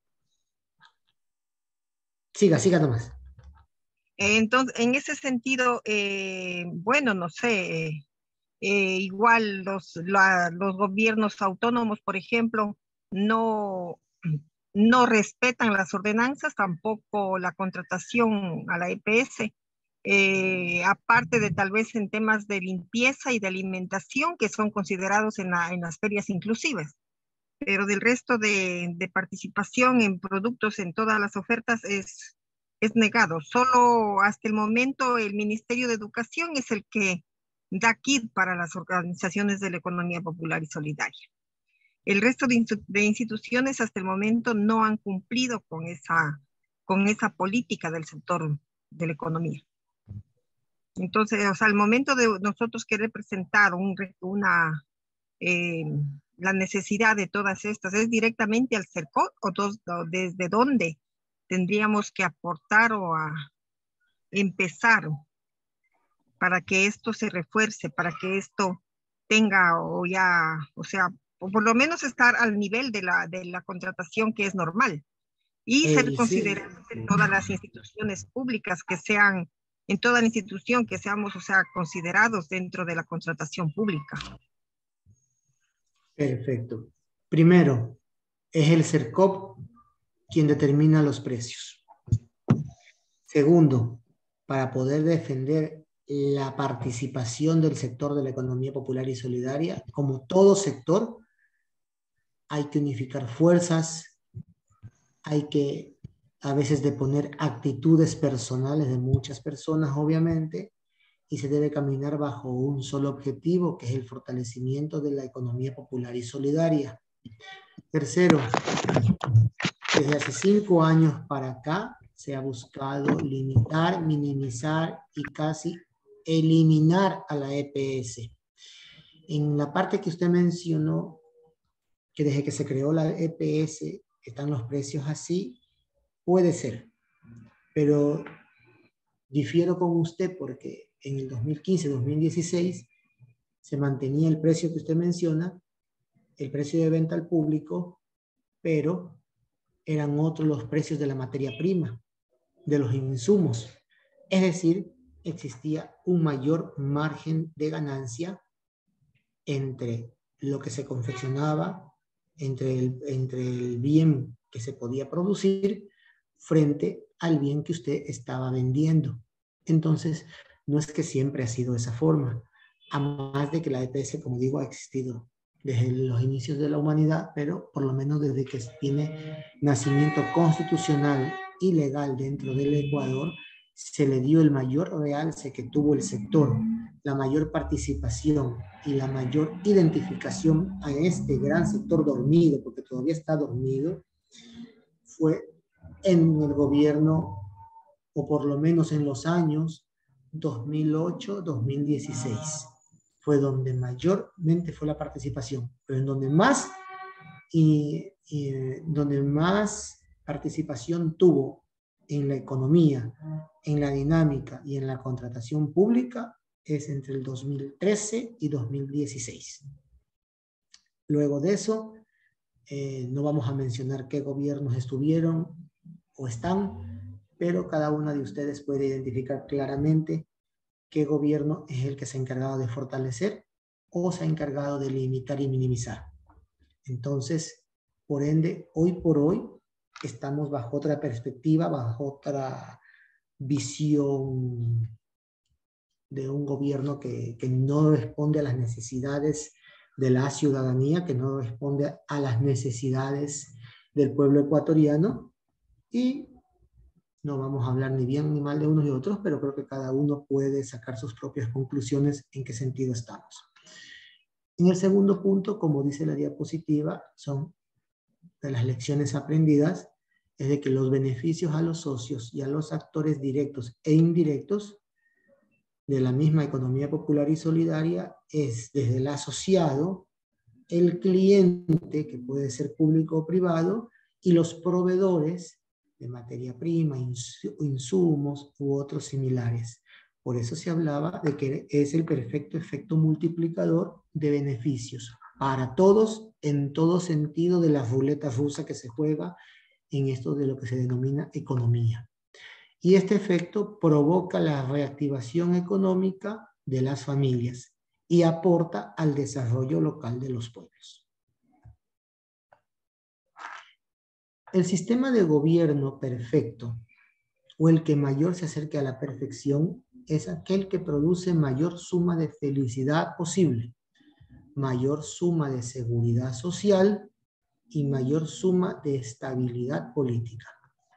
A: Siga, siga nomás.
L: Entonces, en ese sentido, eh, bueno, no sé, eh, igual los, la, los gobiernos autónomos, por ejemplo, no, no respetan las ordenanzas, tampoco la contratación a la E P S, eh, aparte de tal vez en temas de limpieza y de alimentación que son considerados en, la, en las ferias inclusivas. Pero del resto de, de participación en productos en todas las ofertas es, es negado. Solo hasta el momento el Ministerio de Educación es el que da kit para las organizaciones de la economía popular y solidaria. El resto de, de instituciones hasta el momento no han cumplido con esa, con esa política del sector de la economía. Entonces, o sea, al momento de nosotros querer presentar un, una... Eh, la necesidad de todas estas, ¿es directamente al CERCOP o, dos, o desde dónde tendríamos que aportar o a empezar para que esto se refuerce, para que esto tenga o ya, o sea, o por lo menos estar al nivel de la, de la contratación que es normal y ser considerados en todas las instituciones públicas que sean, en toda la institución que seamos, o sea, considerados dentro de la contratación pública.
A: Perfecto. Primero, es el CERCOP quien determina los precios. Segundo, para poder defender la participación del sector de la economía popular y solidaria, como todo sector, hay que unificar fuerzas, hay que a veces deponer actitudes personales de muchas personas, obviamente, y se debe caminar bajo un solo objetivo, que es el fortalecimiento de la economía popular y solidaria. Tercero, desde hace cinco años para acá se ha buscado limitar, minimizar y casi eliminar a la E P S. En la parte que usted mencionó, que desde que se creó la E P S están los precios así, puede ser, pero difiero con usted porque en el dos mil quince dos mil dieciséis se mantenía el precio que usted menciona, el precio de venta al público, pero eran otros los precios de la materia prima, de los insumos. Es decir, existía un mayor margen de ganancia entre lo que se confeccionaba, entre el, entre el bien que se podía producir frente al bien que usted estaba vendiendo. Entonces, no es que siempre ha sido de esa forma, a más de que la E P S, como digo, ha existido desde los inicios de la humanidad, pero por lo menos desde que tiene nacimiento constitucional y legal dentro del Ecuador, se le dio el mayor realce que tuvo el sector, la mayor participación y la mayor identificación a este gran sector dormido, porque todavía está dormido, fue en el gobierno, o por lo menos en los años dos mil ocho dos mil dieciséis. Fue donde mayormente fue la participación, pero en donde más, y, y donde más participación tuvo en la economía, en la dinámica y en la contratación pública es entre el dos mil trece y dos mil dieciséis. Luego de eso, eh, no vamos a mencionar qué gobiernos estuvieron o están, pero cada una de ustedes puede identificar claramente qué gobierno es el que se ha encargado de fortalecer o se ha encargado de limitar y minimizar. Entonces, por ende, hoy por hoy estamos bajo otra perspectiva, bajo otra visión de un gobierno que, que no responde a las necesidades de la ciudadanía, que no responde a las necesidades del pueblo ecuatoriano, y no vamos a hablar ni bien ni mal de unos y otros, pero creo que cada uno puede sacar sus propias conclusiones en qué sentido estamos. En el segundo punto, como dice la diapositiva, son de las lecciones aprendidas, es de que los beneficios a los socios y a los actores directos e indirectos de la misma economía popular y solidaria es desde el asociado, el cliente, que puede ser público o privado, y los proveedores de materia prima, insumos u otros similares. Por eso se hablaba de que es el perfecto efecto multiplicador de beneficios para todos, en todo sentido de la ruleta rusa que se juega en esto de lo que se denomina economía. Y este efecto provoca la reactivación económica de las familias y aporta al desarrollo local de los pueblos. El sistema de gobierno perfecto, o el que mayor se acerque a la perfección, es aquel que produce mayor suma de felicidad posible, mayor suma de seguridad social y mayor suma de estabilidad política.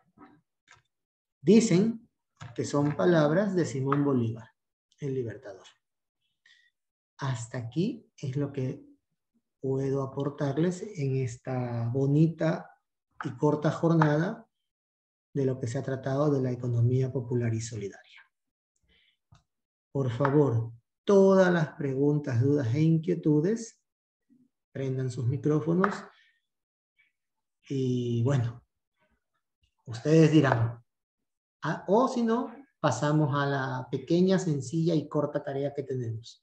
A: Dicen que son palabras de Simón Bolívar, el libertador. Hasta aquí es lo que puedo aportarles en esta bonita y corta jornada de lo que se ha tratado de la economía popular y solidaria. Por favor, todas las preguntas, dudas e inquietudes, prendan sus micrófonos y bueno, ustedes dirán. Ah, o si no, pasamos a la pequeña, sencilla y corta tarea que tenemos.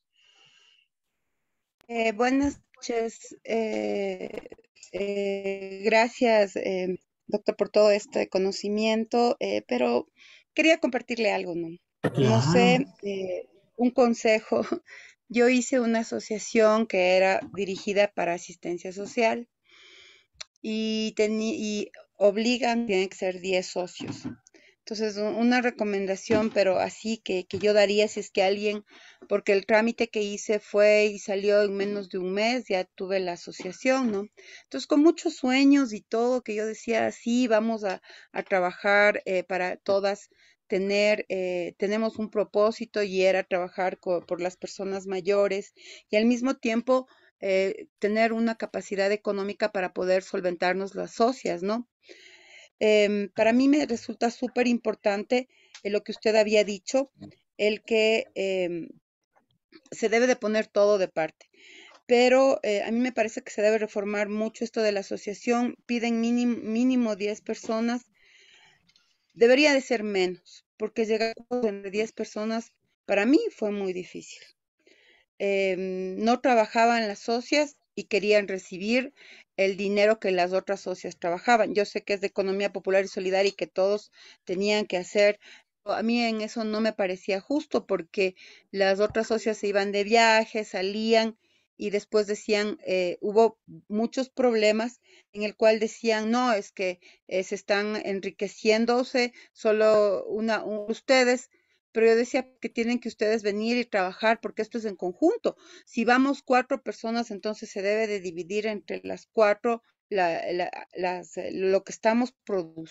M: Eh, buenas noches. Eh, eh, gracias, eh, doctor, por todo este conocimiento, eh, pero quería compartirle algo, ¿no?
A: Claro.
M: No sé, eh, un consejo. Yo hice una asociación que era dirigida para asistencia social y, y obligan, tienen que ser diez socios. Entonces, una recomendación, pero así que, que yo daría si es que alguien, porque el trámite que hice fue y salió en menos de un mes, ya tuve la asociación, ¿no? Entonces, con muchos sueños y todo, que yo decía, sí, vamos a, a trabajar eh, para todas tener, eh, tenemos un propósito y era trabajar por las personas mayores y al mismo tiempo eh, tener una capacidad económica para poder solventarnos las socias, ¿no? Eh, para mí me resulta súper importante eh, lo que usted había dicho, el que eh, se debe de poner todo de parte. Pero eh, a mí me parece que se debe reformar mucho esto de la asociación. Piden mínimo, mínimo diez personas. Debería de ser menos, porque llegar a diez personas para mí fue muy difícil. Eh, no trabajaban las socias y querían recibir el dinero que las otras socias trabajaban. Yo sé que es de economía popular y solidaria y que todos tenían que hacer. A mí en eso no me parecía justo porque las otras socias se iban de viaje, salían y después decían, eh, hubo muchos problemas en el cual decían, no, es que eh, se están enriqueciéndose solo una, un, ustedes, pero yo decía que tienen que ustedes venir y trabajar porque esto es en conjunto. Si vamos cuatro personas, entonces se debe de dividir entre las cuatro la, la, las, lo que estamos produciendo,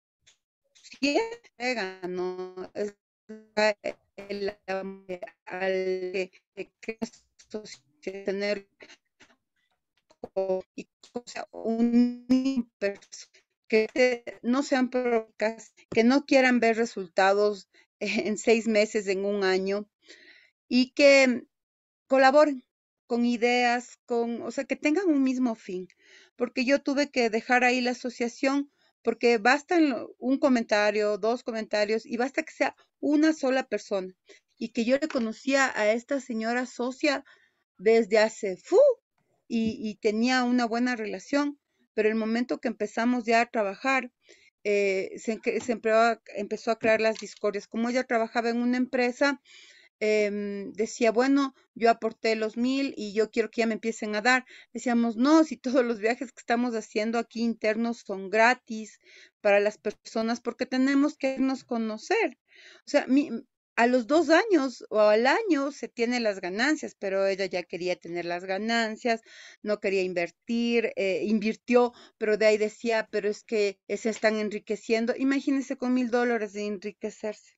M: ¿no? Es el, al tener y un que no sean provocas, que no quieran ver resultados en seis meses, en un año, y que colaboren con ideas, con, o sea, que tengan un mismo fin, porque yo tuve que dejar ahí la asociación, porque basta un comentario, dos comentarios, y basta que sea una sola persona, y que yo le conocía a esta señora socia desde hace, ¡fu! Y, y tenía una buena relación, pero el momento que empezamos ya a trabajar, eh, se, se empezó a crear las discordias. Como ella trabajaba en una empresa, eh, decía, bueno, yo aporté los mil y yo quiero que ya me empiecen a dar. Decíamos, no, si todos los viajes que estamos haciendo aquí internos son gratis para las personas porque tenemos que irnos a conocer. O sea, mi, a los dos años o al año se tienen las ganancias, pero ella ya quería tener las ganancias, no quería invertir, eh, invirtió, pero de ahí decía, pero es que se están enriqueciendo. Imagínense con mil dólares de enriquecerse.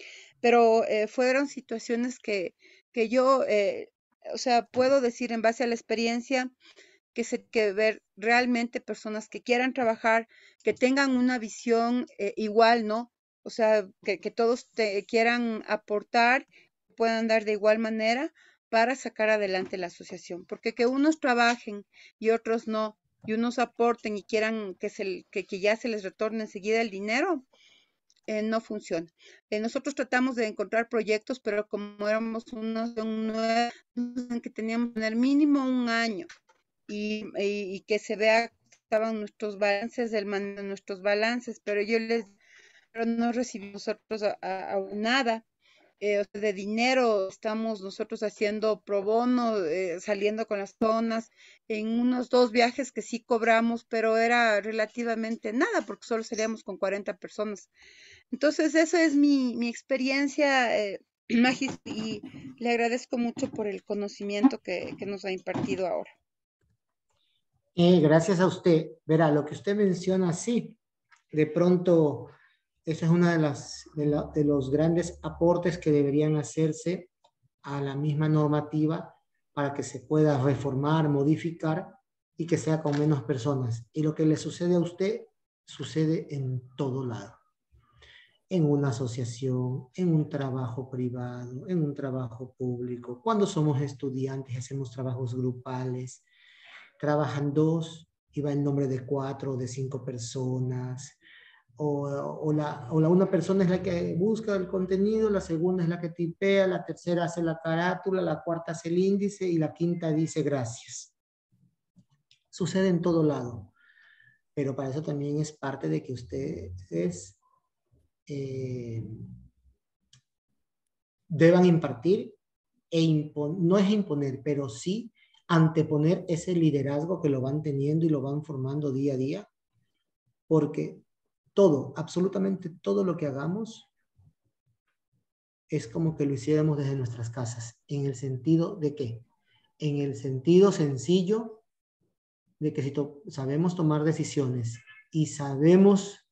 M: Pero eh, fueron situaciones que, que yo, eh, o sea, puedo decir en base a la experiencia que se que ver realmente personas que quieran trabajar, que tengan una visión eh, igual, ¿no? O sea, que, que todos te quieran aportar, puedan dar de igual manera para sacar adelante la asociación. Porque que unos trabajen y otros no, y unos aporten y quieran que, se, que, que ya se les retorne enseguida el dinero, Eh, no funciona. Eh, nosotros tratamos de encontrar proyectos, pero como éramos unos nueve, que teníamos que tener mínimo un año y, y, y que se vea que estaban nuestros balances, el mando de nuestros balances, pero yo les, pero no recibimos nosotros a, a, a nada. Eh, de dinero, estamos nosotros haciendo pro bono, eh, saliendo con las zonas, en unos dos viajes que sí cobramos, pero era relativamente nada, porque solo seríamos con cuarenta personas. Entonces, esa es mi, mi experiencia, eh, Magis, y le agradezco mucho por el conocimiento que, que nos ha impartido ahora.
A: Eh, gracias a usted. Verá, lo que usted menciona, sí, de pronto, ese es uno de, las, de, la, de los grandes aportes que deberían hacerse a la misma normativa para que se pueda reformar, modificar y que sea con menos personas. Y lo que le sucede a usted, sucede en todo lado. En una asociación, en un trabajo privado, en un trabajo público. Cuando somos estudiantes, hacemos trabajos grupales, trabajan dos y va el nombre de cuatro o de cinco personas. O, o, la, o la una persona es la que busca el contenido, la segunda es la que tipea, la tercera hace la carátula, la cuarta hace el índice y la quinta dice gracias. Sucede en todo lado. Pero para eso también es parte de que ustedes eh, deban impartir, e impon, no es imponer, pero sí anteponer ese liderazgo que lo van teniendo y lo van formando día a día, porque todo, absolutamente todo lo que hagamos es como que lo hiciéramos desde nuestras casas. ¿En el sentido de qué? En el sentido sencillo de que si to- sabemos tomar decisiones y sabemos,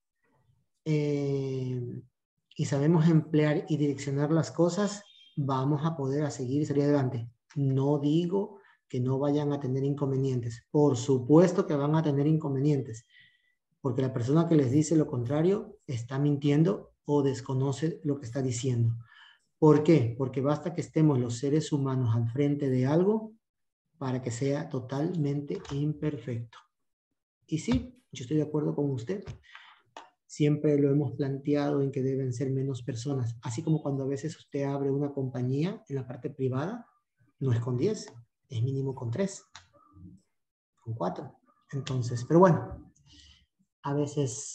A: eh, y sabemos emplear y direccionar las cosas, vamos a poder a seguir y salir adelante. No digo que no vayan a tener inconvenientes. Por supuesto que van a tener inconvenientes, porque la persona que les dice lo contrario está mintiendo o desconoce lo que está diciendo. ¿Por qué? Porque basta que estemos los seres humanos al frente de algo para que sea totalmente imperfecto. Y sí, yo estoy de acuerdo con usted. Siempre lo hemos planteado en que deben ser menos personas. Así como cuando a veces usted abre una compañía en la parte privada, no es con diez, es mínimo con tres, con cuatro. Entonces, pero bueno, a veces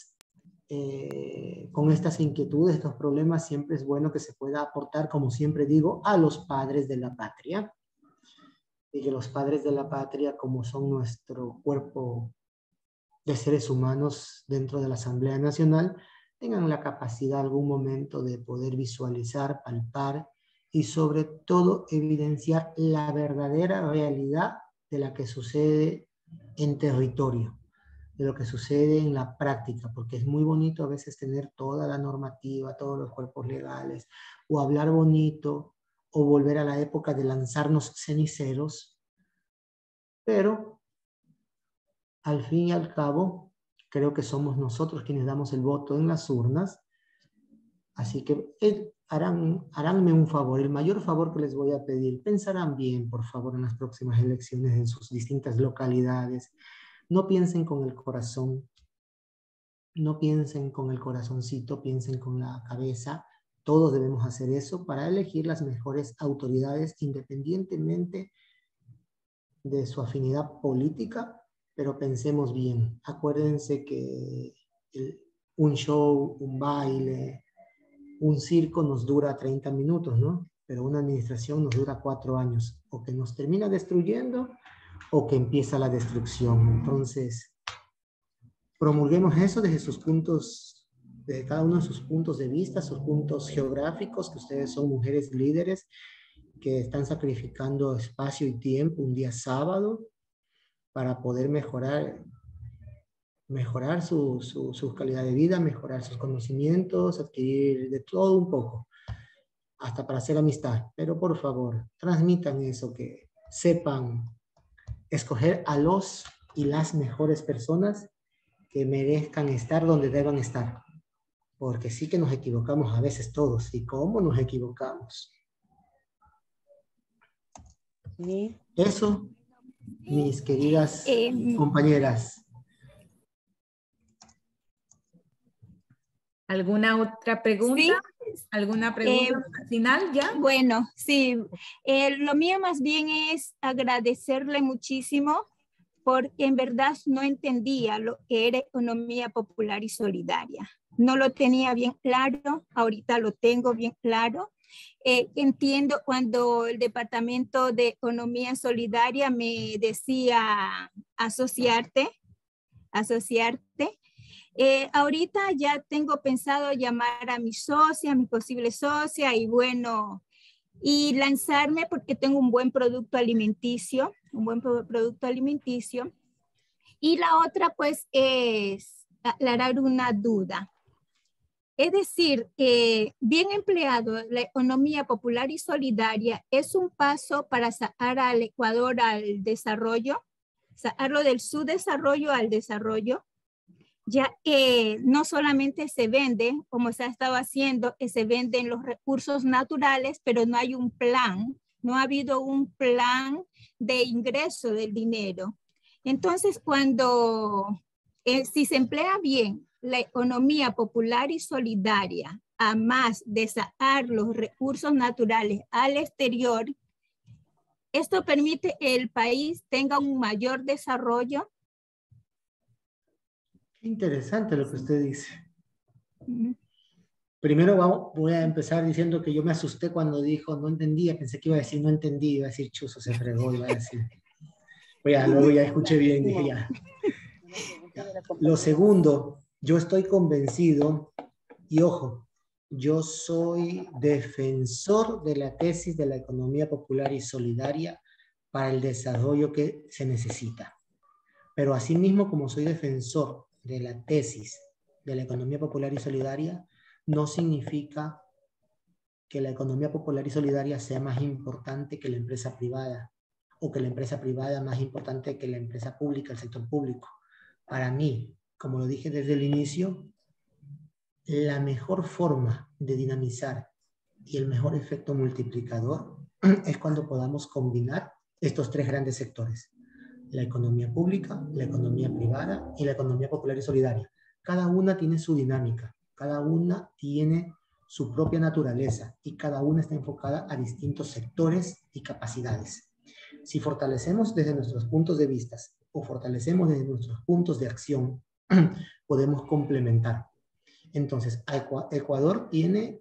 A: eh, con estas inquietudes, estos problemas, siempre es bueno que se pueda aportar, como siempre digo, a los padres de la patria. Y que los padres de la patria, como son nuestro cuerpo de seres humanos dentro de la Asamblea Nacional, tengan la capacidad algún momento de poder visualizar, palpar y sobre todo evidenciar la verdadera realidad de la que sucede en territorio, de lo que sucede en la práctica, porque es muy bonito a veces tener toda la normativa, todos los cuerpos legales, o hablar bonito, o volver a la época de lanzarnos ceniceros, pero al fin y al cabo, creo que somos nosotros quienes damos el voto en las urnas, así que eh, harán, haránme un favor, el mayor favor que les voy a pedir, pensarán bien, por favor, en las próximas elecciones en sus distintas localidades, no piensen con el corazón, no piensen con el corazoncito, piensen con la cabeza. Todos debemos hacer eso para elegir las mejores autoridades independientemente de su afinidad política, pero pensemos bien. Acuérdense que el, un show, un baile, un circo nos dura treinta minutos, ¿no? Pero una administración nos dura cuatro años, o que nos termina destruyendo o que empieza la destrucción. Entonces, promulguemos eso desde sus puntos, de cada uno de sus puntos de vista, sus puntos geográficos, que ustedes son mujeres líderes que están sacrificando espacio y tiempo un día sábado para poder mejorar, mejorar su, su, su calidad de vida, mejorar sus conocimientos, adquirir de todo un poco, hasta para hacer amistad. Pero por favor, transmitan eso, que sepan escoger a los y las mejores personas que merezcan estar donde deban estar. Porque sí que nos equivocamos a veces todos. ¿Y cómo nos equivocamos?
J: Sí.
A: Eso, mis queridas
C: Eh,
A: compañeras.
N: ¿Alguna otra pregunta?
C: Sí.
N: ¿Alguna pregunta
C: Eh,
N: final ya?
C: Bueno, sí. Eh, lo mío más bien es agradecerle muchísimo porque en verdad no entendía lo que era economía popular y solidaria. No lo tenía bien claro, ahorita lo tengo bien claro. Eh, entiendo cuando el Departamento de Economía Solidaria me decía asociarte, asociarte. Eh, ahorita ya tengo pensado llamar a mi socia, a mi posible socia y bueno, y lanzarme porque tengo un buen producto alimenticio, un buen producto alimenticio. Y la otra pues es aclarar una duda. Es decir, que bien empleado, la economía popular y solidaria es un paso para sacar al Ecuador al desarrollo, sacarlo del subdesarrollo al desarrollo, ya que no solamente se vende, como se ha estado haciendo, que se venden los recursos naturales, pero no hay un plan, no ha habido un plan de ingreso del dinero. Entonces, cuando, eh, si se emplea bien la economía popular y solidaria, a más de sacar los recursos naturales al exterior, esto permite que el país tenga un mayor desarrollo.
A: Interesante lo que usted dice. Uh-huh. Primero vamos, voy a empezar diciendo que yo me asusté cuando dijo no entendía, pensé que iba a decir no entendí, iba a decir chuzo, se fregó, iba a decir. Pues ya, luego ya escuché bien, dije ya. Lo segundo, Yo estoy convencido, y ojo, yo soy defensor de la tesis de la economía popular y solidaria para el desarrollo que se necesita. Pero asimismo, como soy defensor de la tesis de la economía popular y solidaria, no significa que la economía popular y solidaria sea más importante que la empresa privada, o que la empresa privada más importante que la empresa pública, el sector público. Para mí, como lo dije desde el inicio, la mejor forma de dinamizar y el mejor efecto multiplicador es cuando podamos combinar estos tres grandes sectores: la economía pública, la economía privada y la economía popular y solidaria. Cada una tiene su dinámica, cada una tiene su propia naturaleza y cada una está enfocada a distintos sectores y capacidades. Si fortalecemos desde nuestros puntos de vista o fortalecemos desde nuestros puntos de acción, podemos complementar. Entonces, Ecuador tiene,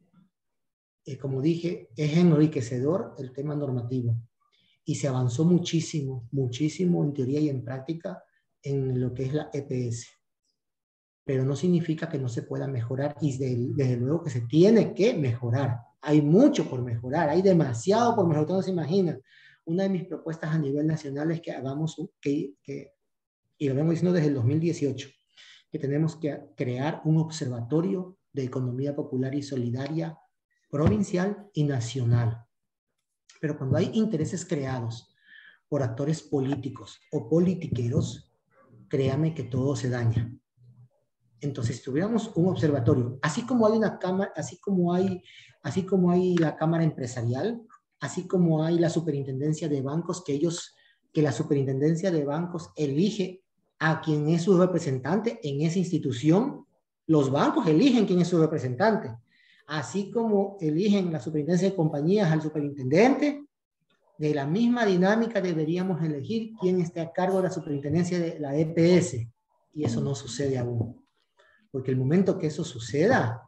A: eh, como dije, es enriquecedor el tema normativo y se avanzó muchísimo, muchísimo en teoría y en práctica en lo que es la E P S. Pero no significa que no se pueda mejorar y desde, desde luego que se tiene que mejorar. Hay mucho por mejorar, hay demasiado por mejorar, no se imagina. Una de mis propuestas a nivel nacional es que hagamos, que, que, y lo vengo diciendo desde el dos mil dieciocho, que tenemos que crear un observatorio de economía popular y solidaria provincial y nacional. Pero cuando hay intereses creados por actores políticos o politiqueros, créame que todo se daña. Entonces, si tuviéramos un observatorio, así como hay una cámara, así como hay, así como hay la cámara empresarial, así como hay la superintendencia de bancos, que ellos, que la superintendencia de bancos elige a quien es su representante en esa institución, los bancos eligen quién es su representante. Así como eligen la superintendencia de compañías al superintendente, de la misma dinámica deberíamos elegir quién esté a cargo de la superintendencia de la E P S. Y eso no sucede aún. Porque el momento que eso suceda,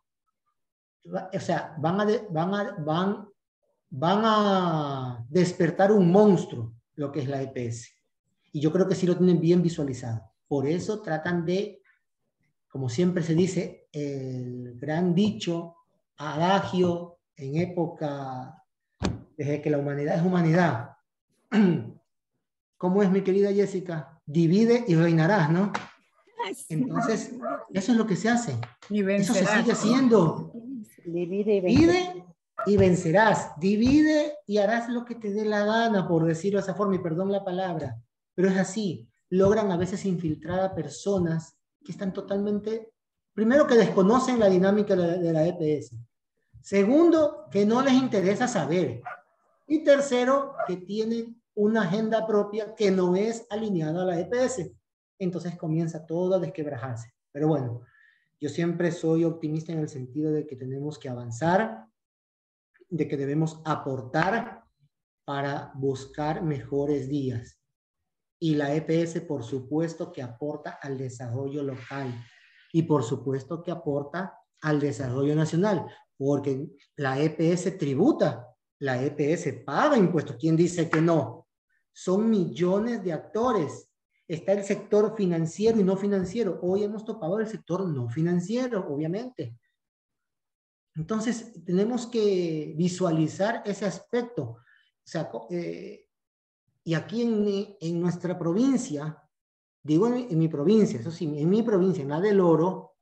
A: o sea, van a, de, van a, van, van a despertar un monstruo, lo que es la E P S. Y yo creo que sí lo tienen bien visualizado. Por eso tratan de, como siempre se dice, el gran dicho, adagio en época, desde que la humanidad es humanidad. ¿Cómo es, mi querida Jessica? Divide y reinarás, ¿no? Entonces, eso es lo que se hace. Eso se sigue haciendo.
G: Divide y vencerás.
A: Divide y vencerás. Divide y harás lo que te dé la gana, por decirlo de esa forma, y perdón la palabra. Pero es así. Logran a veces infiltrar a personas que están totalmente, primero, que desconocen la dinámica de la, de la E P S. Segundo, que no les interesa saber. Y tercero, que tienen una agenda propia que no es alineada a la E P S. Entonces comienza todo a desquebrajarse. Pero bueno, yo siempre soy optimista en el sentido de que tenemos que avanzar, de que debemos aportar para buscar mejores días. Y la E P S, por supuesto, que aporta al desarrollo local y por supuesto que aporta al desarrollo nacional, porque la E P S tributa, la E P S paga impuestos. ¿Quién dice que no? Son millones de actores. Está el sector financiero y no financiero. Hoy hemos topado el sector no financiero, obviamente. Entonces, tenemos que visualizar ese aspecto. O sea, eh, y aquí en, en nuestra provincia, digo en mi, en mi provincia, eso sí, en mi provincia, en la del Oro,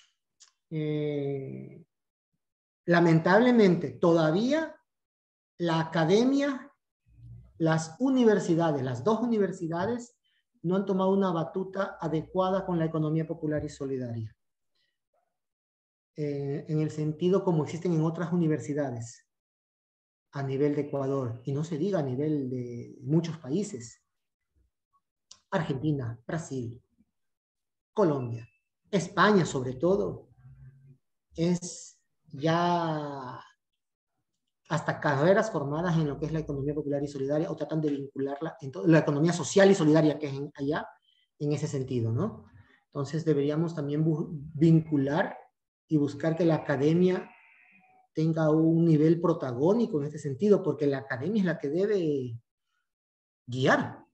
A: eh, lamentablemente todavía la academia, las universidades, las dos universidades, no han tomado una batuta adecuada con la economía popular y solidaria. Eh, en el sentido como existen en otras universidades a nivel de Ecuador, y no se diga a nivel de muchos países. Argentina, Brasil, Colombia, España sobre todo, es ya hasta carreras formadas en lo que es la economía popular y solidaria, o tratan de vincularla en todo, la economía social y solidaria que es en, allá, en ese sentido, ¿no? Entonces deberíamos también vincular y buscar que la academia tenga un nivel protagónico en este sentido, porque la academia es la que debe guiar,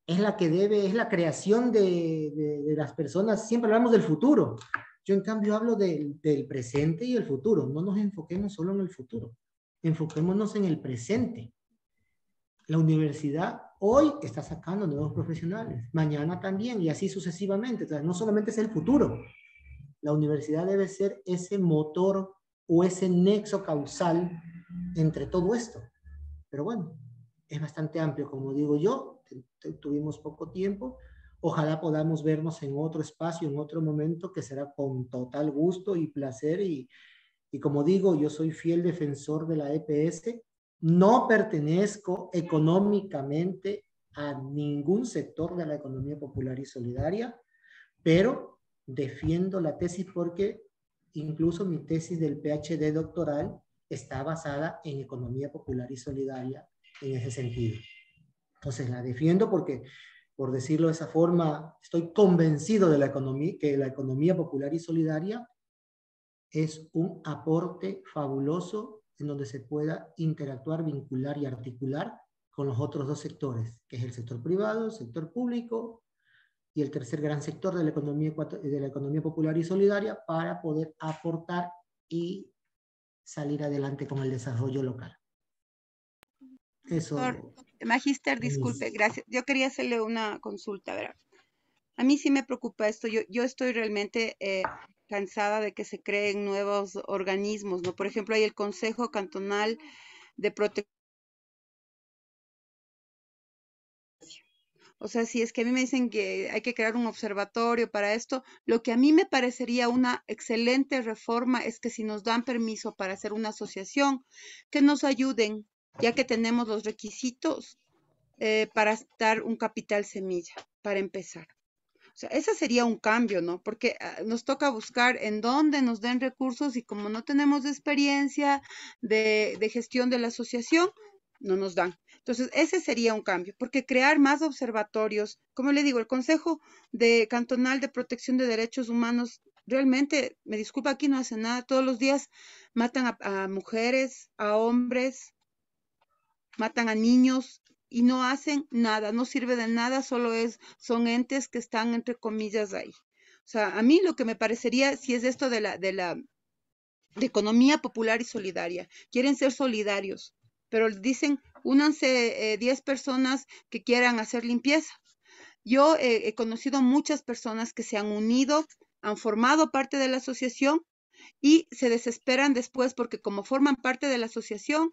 A: es la que debe, es la creación de, de, de las personas. Siempre hablamos del futuro. Yo en cambio hablo del, del presente y el futuro. No nos enfoquemos solo en el futuro. Enfoquémonos en el presente. La universidad hoy está sacando nuevos profesionales, mañana también, y así sucesivamente. Entonces, no solamente es el futuro. La universidad debe ser ese motor o ese nexo causal entre todo esto. Pero bueno, es bastante amplio, como digo yo. Tuvimos poco tiempo. Ojalá podamos vernos en otro espacio, en otro momento, que será con total gusto y placer. Y, y como digo, yo soy fiel defensor de la E P S. No pertenezco económicamente a ningún sector de la economía popular y solidaria, pero defiendo la tesis porque incluso mi tesis del P H D doctoral está basada en economía popular y solidaria en ese sentido. Entonces la defiendo porque, por decirlo de esa forma, estoy convencido de la economía, que la economía popular y solidaria es un aporte fabuloso en donde se pueda interactuar, vincular y articular con los otros dos sectores, que es el sector privado, el sector público y el tercer gran sector de la economía, de la economía popular y solidaria, para poder aportar y salir adelante con el desarrollo local. Eso.
M: Magíster, disculpe, gracias. Yo quería hacerle una consulta, ¿verdad? A mí sí me preocupa esto. Yo, yo estoy realmente eh, cansada de que se creen nuevos organismos, ¿no? Por ejemplo, hay el Consejo Cantonal de Protección. O sea, si es que a mí me dicen que hay que crear un observatorio para esto, lo que a mí me parecería una excelente reforma es que si nos dan permiso para hacer una asociación, que nos ayuden, ya que tenemos los requisitos eh, para dar un capital semilla, para empezar. O sea, ese sería un cambio, ¿no? Porque uh, nos toca buscar en dónde nos den recursos y como no tenemos experiencia de, de gestión de la asociación, no nos dan. Entonces, ese sería un cambio, porque crear más observatorios, como le digo, el Consejo de Cantonal de Protección de Derechos Humanos, realmente, me disculpa, aquí no hace nada. Todos los días matan a, a mujeres, a hombres, matan a niños, y no hacen nada, no sirve de nada, solo es, son entes que están entre comillas ahí. O sea, a mí lo que me parecería, si es esto de la, de la de economía popular y solidaria, quieren ser solidarios, pero dicen, únanse diez eh, personas que quieran hacer limpieza. Yo eh, he conocido muchas personas que se han unido, han formado parte de la asociación, y se desesperan después porque como forman parte de la asociación,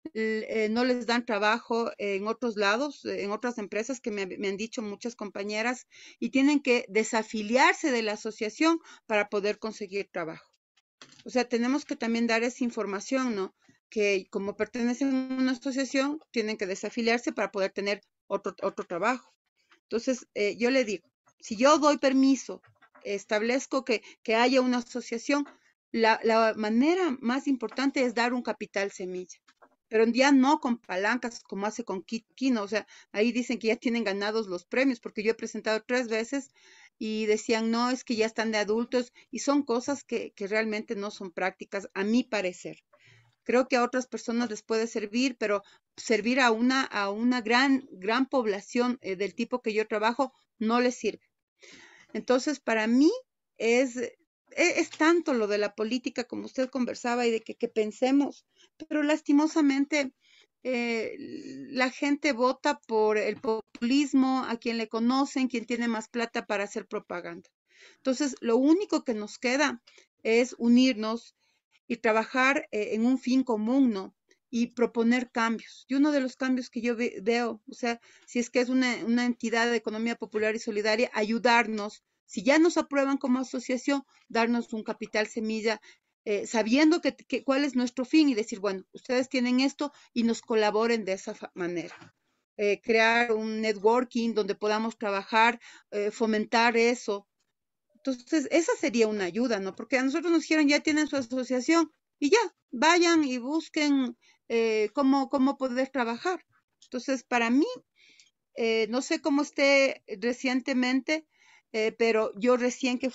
M: eh, no les dan trabajo en otros lados, en otras empresas que me, me han dicho muchas compañeras, y tienen que desafiliarse de la asociación para poder conseguir trabajo. O sea, tenemos que también dar esa información, ¿no? Que como pertenecen a una asociación, tienen que desafiliarse para poder tener otro, otro trabajo. Entonces, eh, yo le digo, si yo doy permiso, establezco que, que haya una asociación, La, la manera más importante es dar un capital semilla, pero ya no con palancas como hace con Kino. O sea, ahí dicen que ya tienen ganados los premios, porque yo he presentado tres veces y decían, no, es que ya están de adultos, y son cosas que, que realmente no son prácticas, a mi parecer. Creo que a otras personas les puede servir, pero servir a una, a una gran, gran población eh, del tipo que yo trabajo no les sirve. Entonces, para mí es... Es tanto lo de la política, como usted conversaba, y de que, que pensemos, pero lastimosamente eh, la gente vota por el populismo, a quien le conocen, quien tiene más plata para hacer propaganda. Entonces, lo único que nos queda es unirnos y trabajar eh, en un fin común, ¿no? Y proponer cambios. Y uno de los cambios que yo ve, veo, o sea, si es que es una, una entidad de economía popular y solidaria, ayudarnos. Si ya nos aprueban como asociación, darnos un capital semilla, eh, sabiendo que, que, cuál es nuestro fin, y decir, bueno, ustedes tienen esto y nos colaboren de esa manera. Eh, crear un networking donde podamos trabajar, eh, fomentar eso. Entonces, esa sería una ayuda, ¿no? Porque a nosotros nos dijeron, ya tienen su asociación, y ya, vayan y busquen eh, cómo, cómo poder trabajar. Entonces, para mí, eh, no sé cómo esté recientemente, Eh, pero yo recién que fui,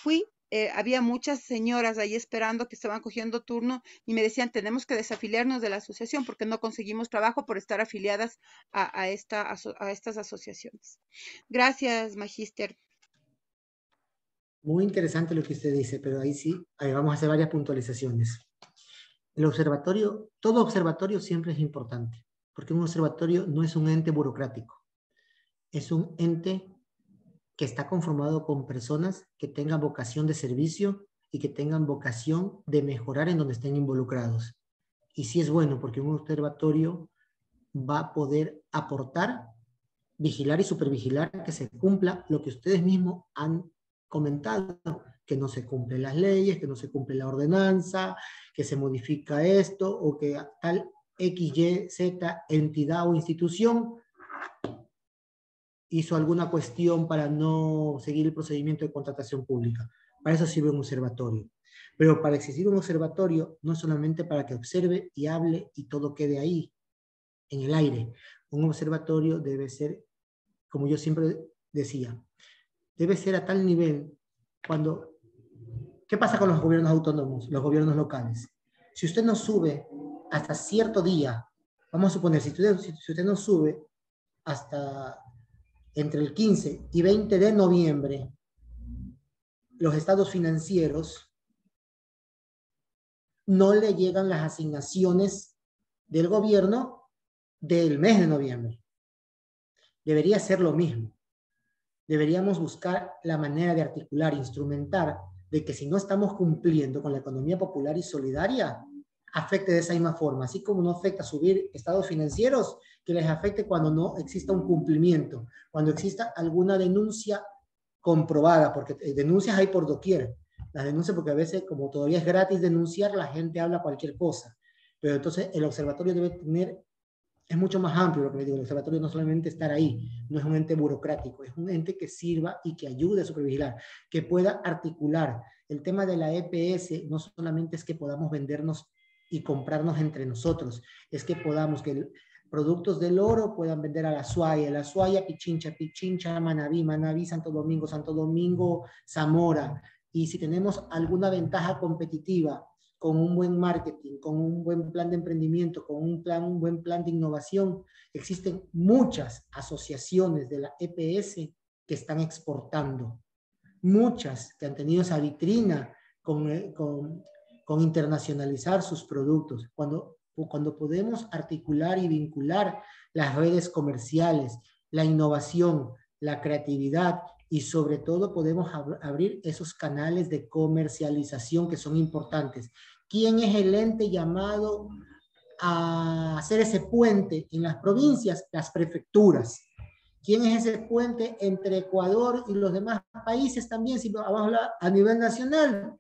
M: eh, había muchas señoras ahí esperando que estaban cogiendo turno y me decían, tenemos que desafiliarnos de la asociación porque no conseguimos trabajo por estar afiliadas a, a, esta, a estas asociaciones. Gracias, Magíster.
A: Muy interesante lo que usted dice, pero ahí sí, ahí vamos a hacer varias puntualizaciones. El observatorio, todo observatorio siempre es importante, porque un observatorio no es un ente burocrático, es un ente que está conformado con personas que tengan vocación de servicio y que tengan vocación de mejorar en donde estén involucrados. Y sí es bueno, porque un observatorio va a poder aportar, vigilar y supervigilar que se cumpla lo que ustedes mismos han comentado, que no se cumplen las leyes, que no se cumple la ordenanza, que se modifica esto, o que tal X, Y, Z entidad o institución hizo alguna cuestión para no seguir el procedimiento de contratación pública. Para eso sirve un observatorio. Pero para existir un observatorio no es solamente para que observe y hable y todo quede ahí, en el aire. Un observatorio debe ser, como yo siempre decía, debe ser a tal nivel cuando... ¿Qué pasa con los gobiernos autónomos, los gobiernos locales? Si usted no sube hasta cierto día, vamos a suponer, si usted, si usted no sube hasta entre el quince y veinte de noviembre, los estados financieros, no le llegan las asignaciones del gobierno del mes de noviembre. Debería ser lo mismo. Deberíamos buscar la manera de articular, instrumentar, de que si no estamos cumpliendo con la economía popular y solidaria, afecte de esa misma forma, así como no afecta subir estados financieros, que les afecte cuando no exista un cumplimiento, cuando exista alguna denuncia comprobada, porque denuncias hay por doquier. Las denuncias, porque a veces, como todavía es gratis denunciar, la gente habla cualquier cosa. Pero entonces el observatorio debe tener, es mucho más amplio lo que le digo, el observatorio no solamente estar ahí, no es un ente burocrático, es un ente que sirva y que ayude a supervigilar, que pueda articular. El tema de la E P S no solamente es que podamos vendernos y comprarnos entre nosotros, es que podamos, que el, productos del oro puedan vender a la Suaya, la Suaya, Pichincha, Pichincha, Manabí, Manabí, Santo Domingo, Santo Domingo, Zamora. Y si tenemos alguna ventaja competitiva con un buen marketing, con un buen plan de emprendimiento, con un, plan, un buen plan de innovación, existen muchas asociaciones de la E P S que están exportando, muchas que han tenido esa vitrina con, con, con internacionalizar sus productos. Cuando cuando podemos articular y vincular las redes comerciales, la innovación, la creatividad y sobre todo podemos ab- abrir esos canales de comercialización que son importantes. ¿Quién es el ente llamado a hacer ese puente en las provincias? Las prefecturas. ¿Quién es ese puente entre Ecuador y los demás países también, si vamos a hablar a nivel nacional?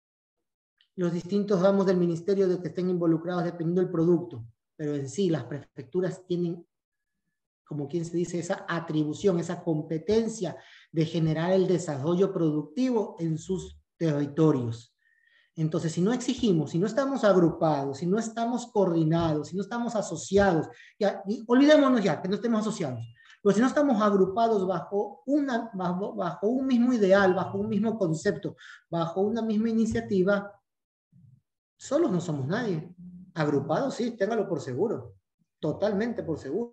A: Los distintos ramos del ministerio de que estén involucrados dependiendo del producto, pero en sí las prefecturas tienen, como quien se dice, esa atribución, esa competencia de generar el desarrollo productivo en sus territorios. Entonces, si no exigimos, si no estamos agrupados, si no estamos coordinados, si no estamos asociados, ya, olvidémonos ya que no estemos asociados, pero si no estamos agrupados bajo, una, bajo, bajo un mismo ideal, bajo un mismo concepto, bajo una misma iniciativa, solos no somos nadie. Agrupados, sí, téngalo por seguro. Totalmente por seguro.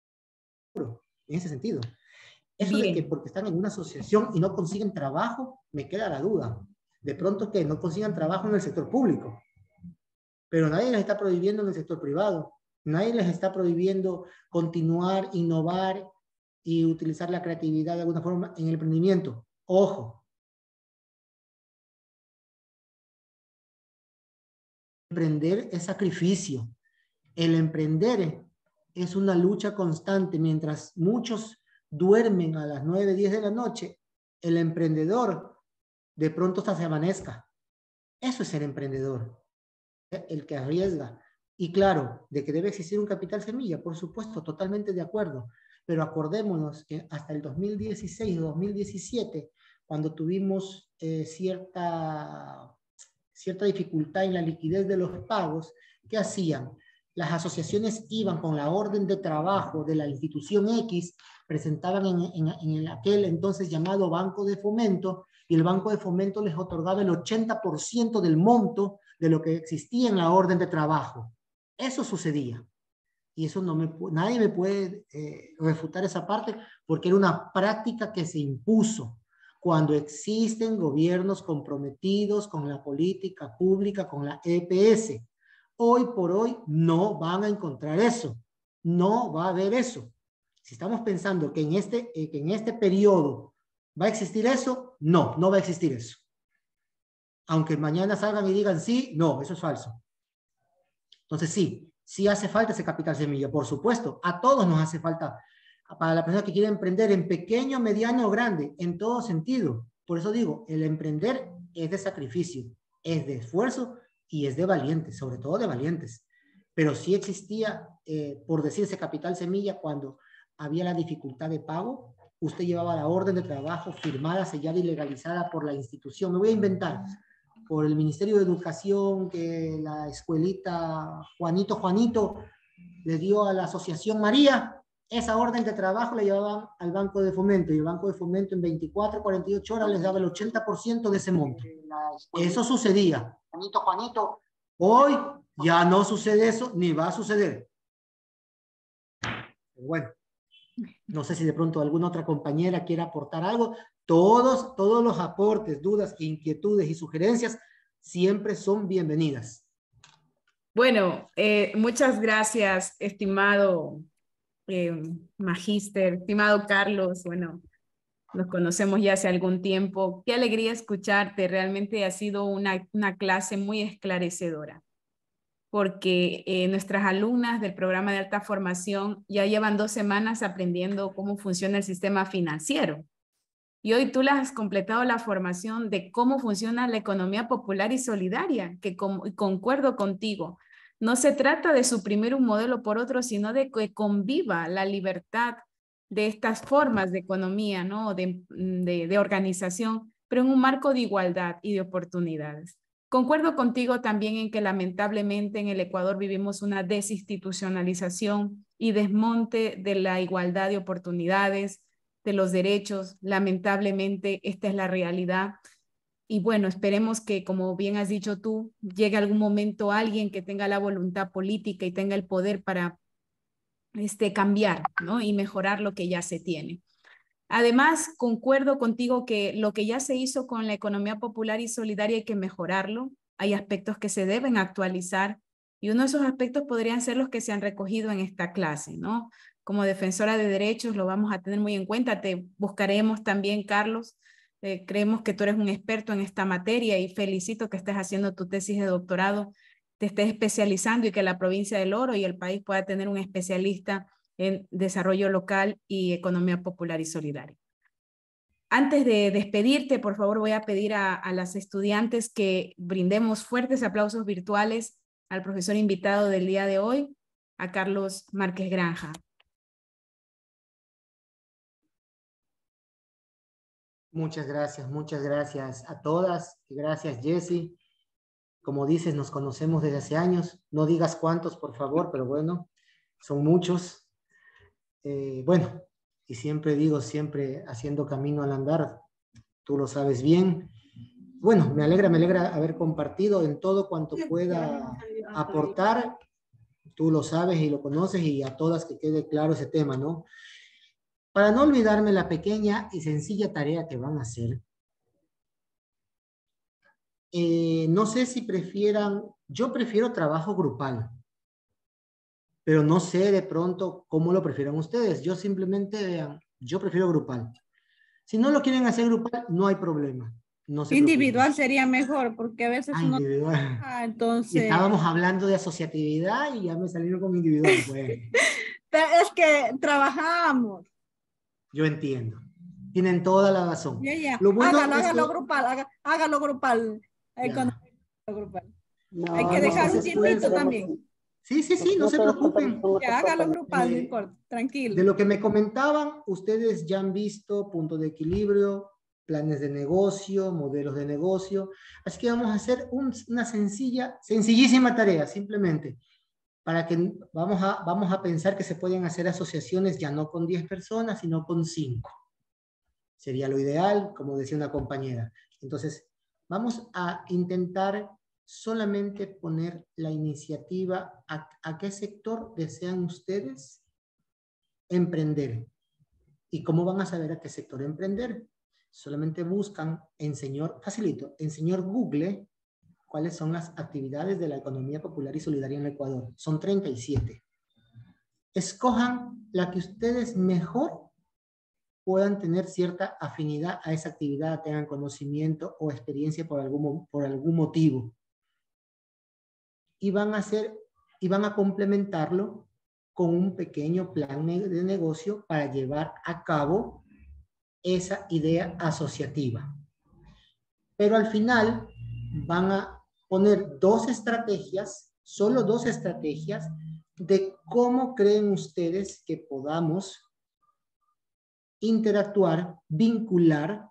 A: En ese sentido. Eso Bien. De que porque están en una asociación y no consiguen trabajo, me queda la duda. De pronto que no consigan trabajo en el sector público. Pero nadie les está prohibiendo en el sector privado. Nadie les está prohibiendo continuar, innovar y utilizar la creatividad de alguna forma en el emprendimiento. Ojo. Emprender es sacrificio. El emprender es una lucha constante. Mientras muchos duermen a las nueve, diez de la noche, el emprendedor de pronto hasta se amanezca. Eso es ser emprendedor. El que arriesga. Y claro, de que debe existir un capital semilla, por supuesto, totalmente de acuerdo. Pero acordémonos que hasta el dos mil dieciséis, dos mil diecisiete, cuando tuvimos eh, cierta... cierta dificultad en la liquidez de los pagos, ¿qué hacían? las asociaciones iban con la orden de trabajo de la institución X, presentaban en, en, en aquel entonces llamado Banco de Fomento, y el Banco de Fomento les otorgaba el ochenta por ciento del monto de lo que existía en la orden de trabajo. Eso sucedía. Y eso no me, nadie me puede eh, refutar esa parte, porque era una práctica que se impuso cuando existen gobiernos comprometidos con la política pública, con la E P S. Hoy por hoy no van a encontrar eso. No va a haber eso. Si estamos pensando que en este, eh, que en este periodo ¿va a existir eso? No, no va a existir eso. Aunque mañana salgan y digan sí, no, eso es falso. Entonces sí, sí hace falta ese capital semilla, por supuesto. A todos nos hace falta, para la persona que quiere emprender en pequeño, mediano o grande, en todo sentido. Por eso digo, el emprender es de sacrificio, es de esfuerzo y es de valientes, sobre todo de valientes. Pero sí existía, eh, por decir, ese capital semilla cuando había la dificultad de pago. Usted llevaba la orden de trabajo firmada, sellada y legalizada por la institución. Me voy a inventar, por el Ministerio de Educación, que la escuelita Juanito Juanito le dio a la Asociación María. Esa orden de trabajo la llevaban al Banco de Fomento, y el Banco de Fomento en veinticuatro, cuarenta y ocho horas les daba el ochenta por ciento de ese monto. Eso sucedía. Juanito Juanito. Hoy ya no sucede eso, ni va a suceder. Pero bueno. No sé si de pronto alguna otra compañera quiera aportar algo. Todos, todos los aportes, dudas, inquietudes y sugerencias siempre son bienvenidas.
N: Bueno, eh, muchas gracias, estimado eh, Magíster, estimado Carlos. Bueno, nos conocemos ya hace algún tiempo. Qué alegría escucharte. Realmente ha sido una, una clase muy esclarecedora, porque eh, nuestras alumnas del programa de alta formación ya llevan dos semanas aprendiendo cómo funciona el sistema financiero. Y hoy tú les has completado la formación de cómo funciona la economía popular y solidaria, que con, concuerdo contigo. No se trata de suprimir un modelo por otro, sino de que conviva la libertad de estas formas de economía, ¿no? de, de, de organización, pero en un marco de igualdad y de oportunidades. Concuerdo contigo también en que lamentablemente en el Ecuador vivimos una desinstitucionalización y desmonte de la igualdad de oportunidades, de los derechos. Lamentablemente esta es la realidad. Y bueno, esperemos que, como bien has dicho tú, llegue algún momento alguien que tenga la voluntad política y tenga el poder para este, cambiar, ¿no? Y mejorar lo que ya se tiene. Además, concuerdo contigo que lo que ya se hizo con la economía popular y solidaria hay que mejorarlo. Hay aspectos que se deben actualizar y uno de esos aspectos podrían ser los que se han recogido en esta clase, ¿no? Como defensora de derechos lo vamos a tener muy en cuenta. Te buscaremos también, Carlos. Eh, creemos que tú eres un experto en esta materia y felicito que estés haciendo tu tesis de doctorado, te estés especializando y que la provincia del Oro y el país pueda tener un especialista en desarrollo local y economía popular y solidaria. Antes de despedirte, por favor, voy a pedir a, a las estudiantes que brindemos fuertes aplausos virtuales al profesor invitado del día de hoy, a Carlos Márquez Granja.
A: Muchas gracias, muchas gracias a todas. Gracias, Jessie. Como dices, nos conocemos desde hace años. No digas cuántos, por favor, pero bueno, son muchos. Eh, bueno, y siempre digo, siempre haciendo camino al andar, tú lo sabes bien. Bueno, me alegra, me alegra haber compartido en todo cuanto pueda aportar. Tú lo sabes y lo conoces, y a todas que quede claro ese tema, ¿no? Para no olvidarme la pequeña y sencilla tarea que van a hacer. Eh, no sé si prefieran, yo prefiero trabajo grupal, pero no sé de pronto cómo lo prefieran ustedes. Yo simplemente, vean, yo prefiero grupal. Si no lo quieren hacer grupal, no hay problema. No se
K: individual
A: preocupen.
K: Sería mejor, porque a veces
A: Ah,
K: uno...
A: individual.
K: Ah,
A: Y
K: entonces...
A: estábamos hablando de asociatividad y ya me salieron con individual. Pues.
K: Pero es que trabajamos.
A: Yo entiendo. Tienen toda la razón.
K: Ya, ya.
A: Lo bueno
K: hágalo,
A: es
K: hágalo
A: que...
K: grupal, haga, hágalo grupal.
A: Ya.
K: grupal.
D: No,
K: Hay que
A: Vamos a
K: dejar un
A: hacer
K: tiempito
A: esfuerzo.
K: también.
A: Sí, sí, sí, no se preocupen.
K: Ya, hágalo grupal, no
A: Me-
K: importa, tranquilo.
A: De lo que me comentaban, ustedes ya han visto punto de equilibrio, planes de negocio, modelos de negocio. Así que vamos a hacer un- una sencilla, sencillísima tarea, simplemente. para que vamos a, vamos a pensar que se pueden hacer asociaciones ya no con diez personas, sino con cinco. Sería lo ideal, como decía una compañera. Entonces, vamos a intentar solamente poner la iniciativa a, a qué sector desean ustedes emprender. ¿Y cómo van a saber a qué sector emprender? Solamente buscan en señor, facilito, en señor Google, cuáles son las actividades de la economía popular y solidaria en el Ecuador. Son treinta y siete. Escojan la que ustedes mejor puedan tener cierta afinidad a esa actividad, tengan conocimiento o experiencia por algún, por algún motivo. Y van a hacer, y van a complementarlo con un pequeño plan de negocio para llevar a cabo esa idea asociativa. Pero al final van a poner dos estrategias, solo dos estrategias, de cómo creen ustedes que podamos interactuar, vincular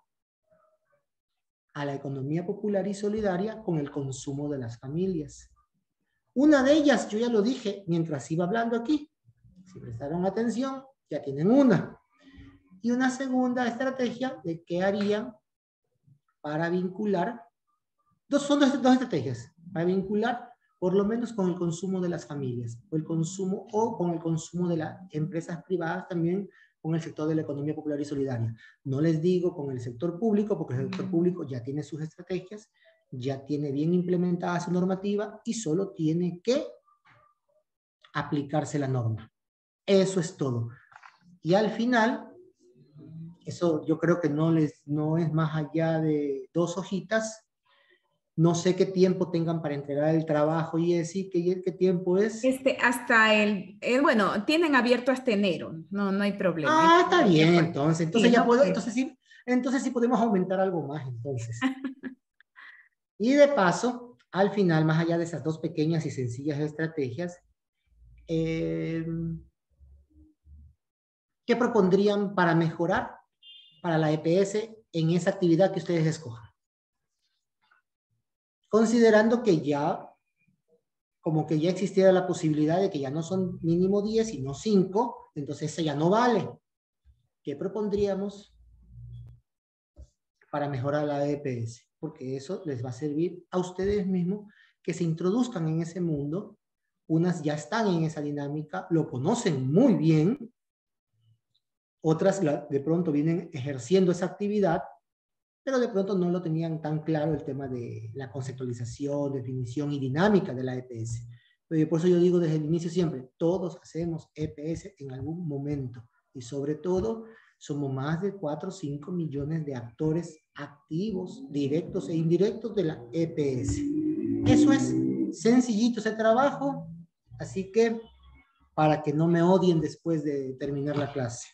A: a la economía popular y solidaria con el consumo de las familias. Una de ellas, yo ya lo dije mientras iba hablando aquí, si prestaron atención, ya tienen una. Y una segunda estrategia de qué harían para vincular, dos, son dos, dos estrategias, para vincular por lo menos con el consumo de las familias, o el consumo, o con el consumo de las empresas privadas también, con el sector de la economía popular y solidaria. No les digo con el sector público, porque el sector público ya tiene sus estrategias, ya tiene bien implementada su normativa y solo tiene que aplicarse la norma. Eso es todo. Y al final, eso yo creo que no, les, no es más allá de dos hojitas. No sé qué tiempo tengan para entregar el trabajo, Jessy, ¿qué, qué tiempo es?
N: Este, hasta el, eh, bueno, tienen abierto hasta enero, no, no hay problema.
A: Ah, está bien, entonces, entonces
N: sí,
A: ya
N: no
A: puedo,
N: puede.
A: entonces sí, entonces sí podemos aumentar algo más, entonces. Y de paso, al final, más allá de esas dos pequeñas y sencillas estrategias, eh, ¿qué propondrían para mejorar para la E P S en esa actividad que ustedes escojan? Considerando que ya, como que ya existiera la posibilidad de que ya no son mínimo diez, sino cinco, entonces esa ya no vale. ¿Qué propondríamos para mejorar la E P S? Porque eso les va a servir a ustedes mismos que se introduzcan en ese mundo. Unas ya están en esa dinámica, lo conocen muy bien. Otras de pronto vienen ejerciendo esa actividad, pero de pronto no lo tenían tan claro el tema de la conceptualización, definición y dinámica de la E P S. Pero por eso yo digo desde el inicio siempre, todos hacemos E P S en algún momento. Y sobre todo, somos más de cuatro o cinco millones de actores activos, directos e indirectos de la E P S. Eso es sencillito ese trabajo, así que para que no me odien después de terminar la clase.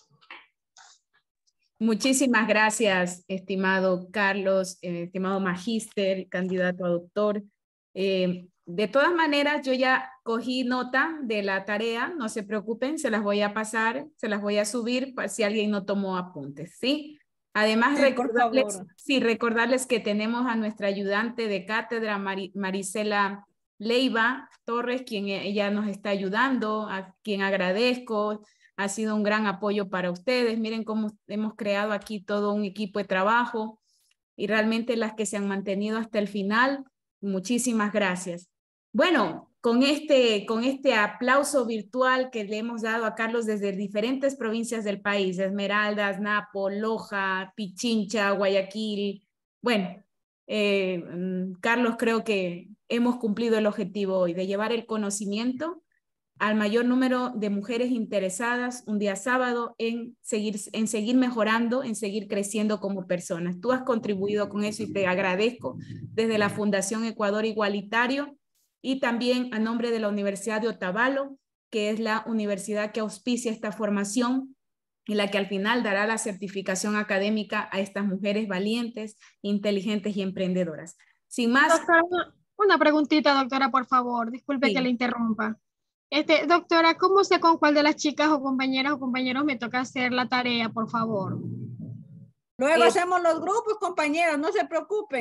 N: Muchísimas gracias, estimado Carlos, eh, estimado magíster, candidato a doctor. Eh, de todas maneras, yo ya cogí nota de la tarea, no se preocupen, se las voy a pasar, se las voy a subir para si alguien no tomó apuntes, ¿sí? Además,
K: sí,
N: recordarles, sí, recordarles que tenemos a nuestra ayudante de cátedra, Mar Marisela Leiva Torres, quien ella nos está ayudando, a quien agradezco. Ha sido un gran apoyo para ustedes. Miren cómo hemos creado aquí todo un equipo de trabajo y realmente las que se han mantenido hasta el final, muchísimas gracias. Bueno, con este, con este aplauso virtual que le hemos dado a Carlos desde diferentes provincias del país, Esmeraldas, Napo, Loja, Pichincha, Guayaquil. Bueno, eh, Carlos, creo que hemos cumplido el objetivo hoy de llevar el conocimiento al mayor número de mujeres interesadas un día sábado en seguir, en seguir mejorando, en seguir creciendo como personas. Tú has contribuido con eso y te agradezco desde la Fundación Ecuador Igualitario y también a nombre de la Universidad de Otavalo, que es la universidad que auspicia esta formación y la que al final dará la certificación académica a estas mujeres valientes, inteligentes y emprendedoras. Sin más...
O: Doctora, una preguntita, doctora, por favor. Disculpe sí. que le interrumpa. Este, doctora, ¿cómo sé con cuál de las chicas o compañeras o compañeros me toca hacer la tarea, por favor?
K: Luego
N: Eh,
K: hacemos los grupos, compañeras, no se preocupen.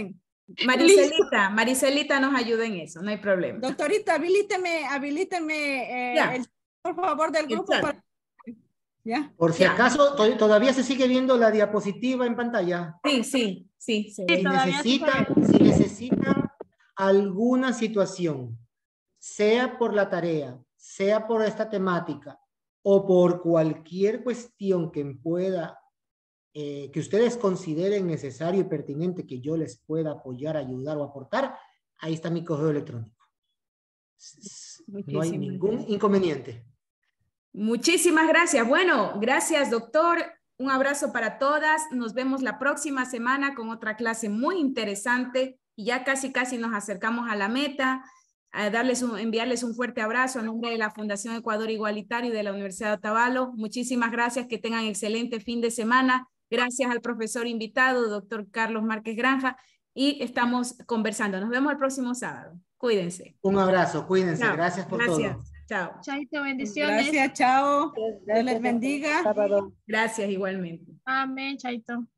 N: Maricelita, Maricelita nos ayuda en eso, no hay problema.
K: Doctorita, habilíteme, habilíteme eh, el, por favor del grupo. Para... ¿Ya?
A: Por si
N: ya.
A: acaso, to todavía se sigue viendo la diapositiva en pantalla.
N: Sí, sí, sí. sí.
A: Si necesita, si necesita alguna situación, sea por la tarea, sea por esta temática, o por cualquier cuestión que pueda, eh, que ustedes consideren necesario y pertinente que yo les pueda apoyar, ayudar o aportar, ahí está mi correo electrónico. Muchísimas no hay ningún gracias. Inconveniente.
N: Muchísimas gracias. Bueno, gracias, doctor. Un abrazo para todas. Nos vemos la próxima semana con otra clase muy interesante y ya casi, casi nos acercamos a la meta. A darles un, enviarles un fuerte abrazo a nombre de la Fundación Ecuador Igualitario y de la Universidad de Otavalo. Muchísimas gracias, que tengan excelente fin de semana. Gracias al profesor invitado, doctor Carlos Márquez Granja, y estamos conversando. Nos vemos el próximo sábado. Cuídense.
A: Un abrazo, cuídense.
N: Chao.
A: Gracias por
N: gracias.
A: todo.
N: Chao.
O: Chaito, bendiciones.
K: Gracias, chao. Dios les bendiga.
N: Gracias igualmente.
O: Amén, chaito.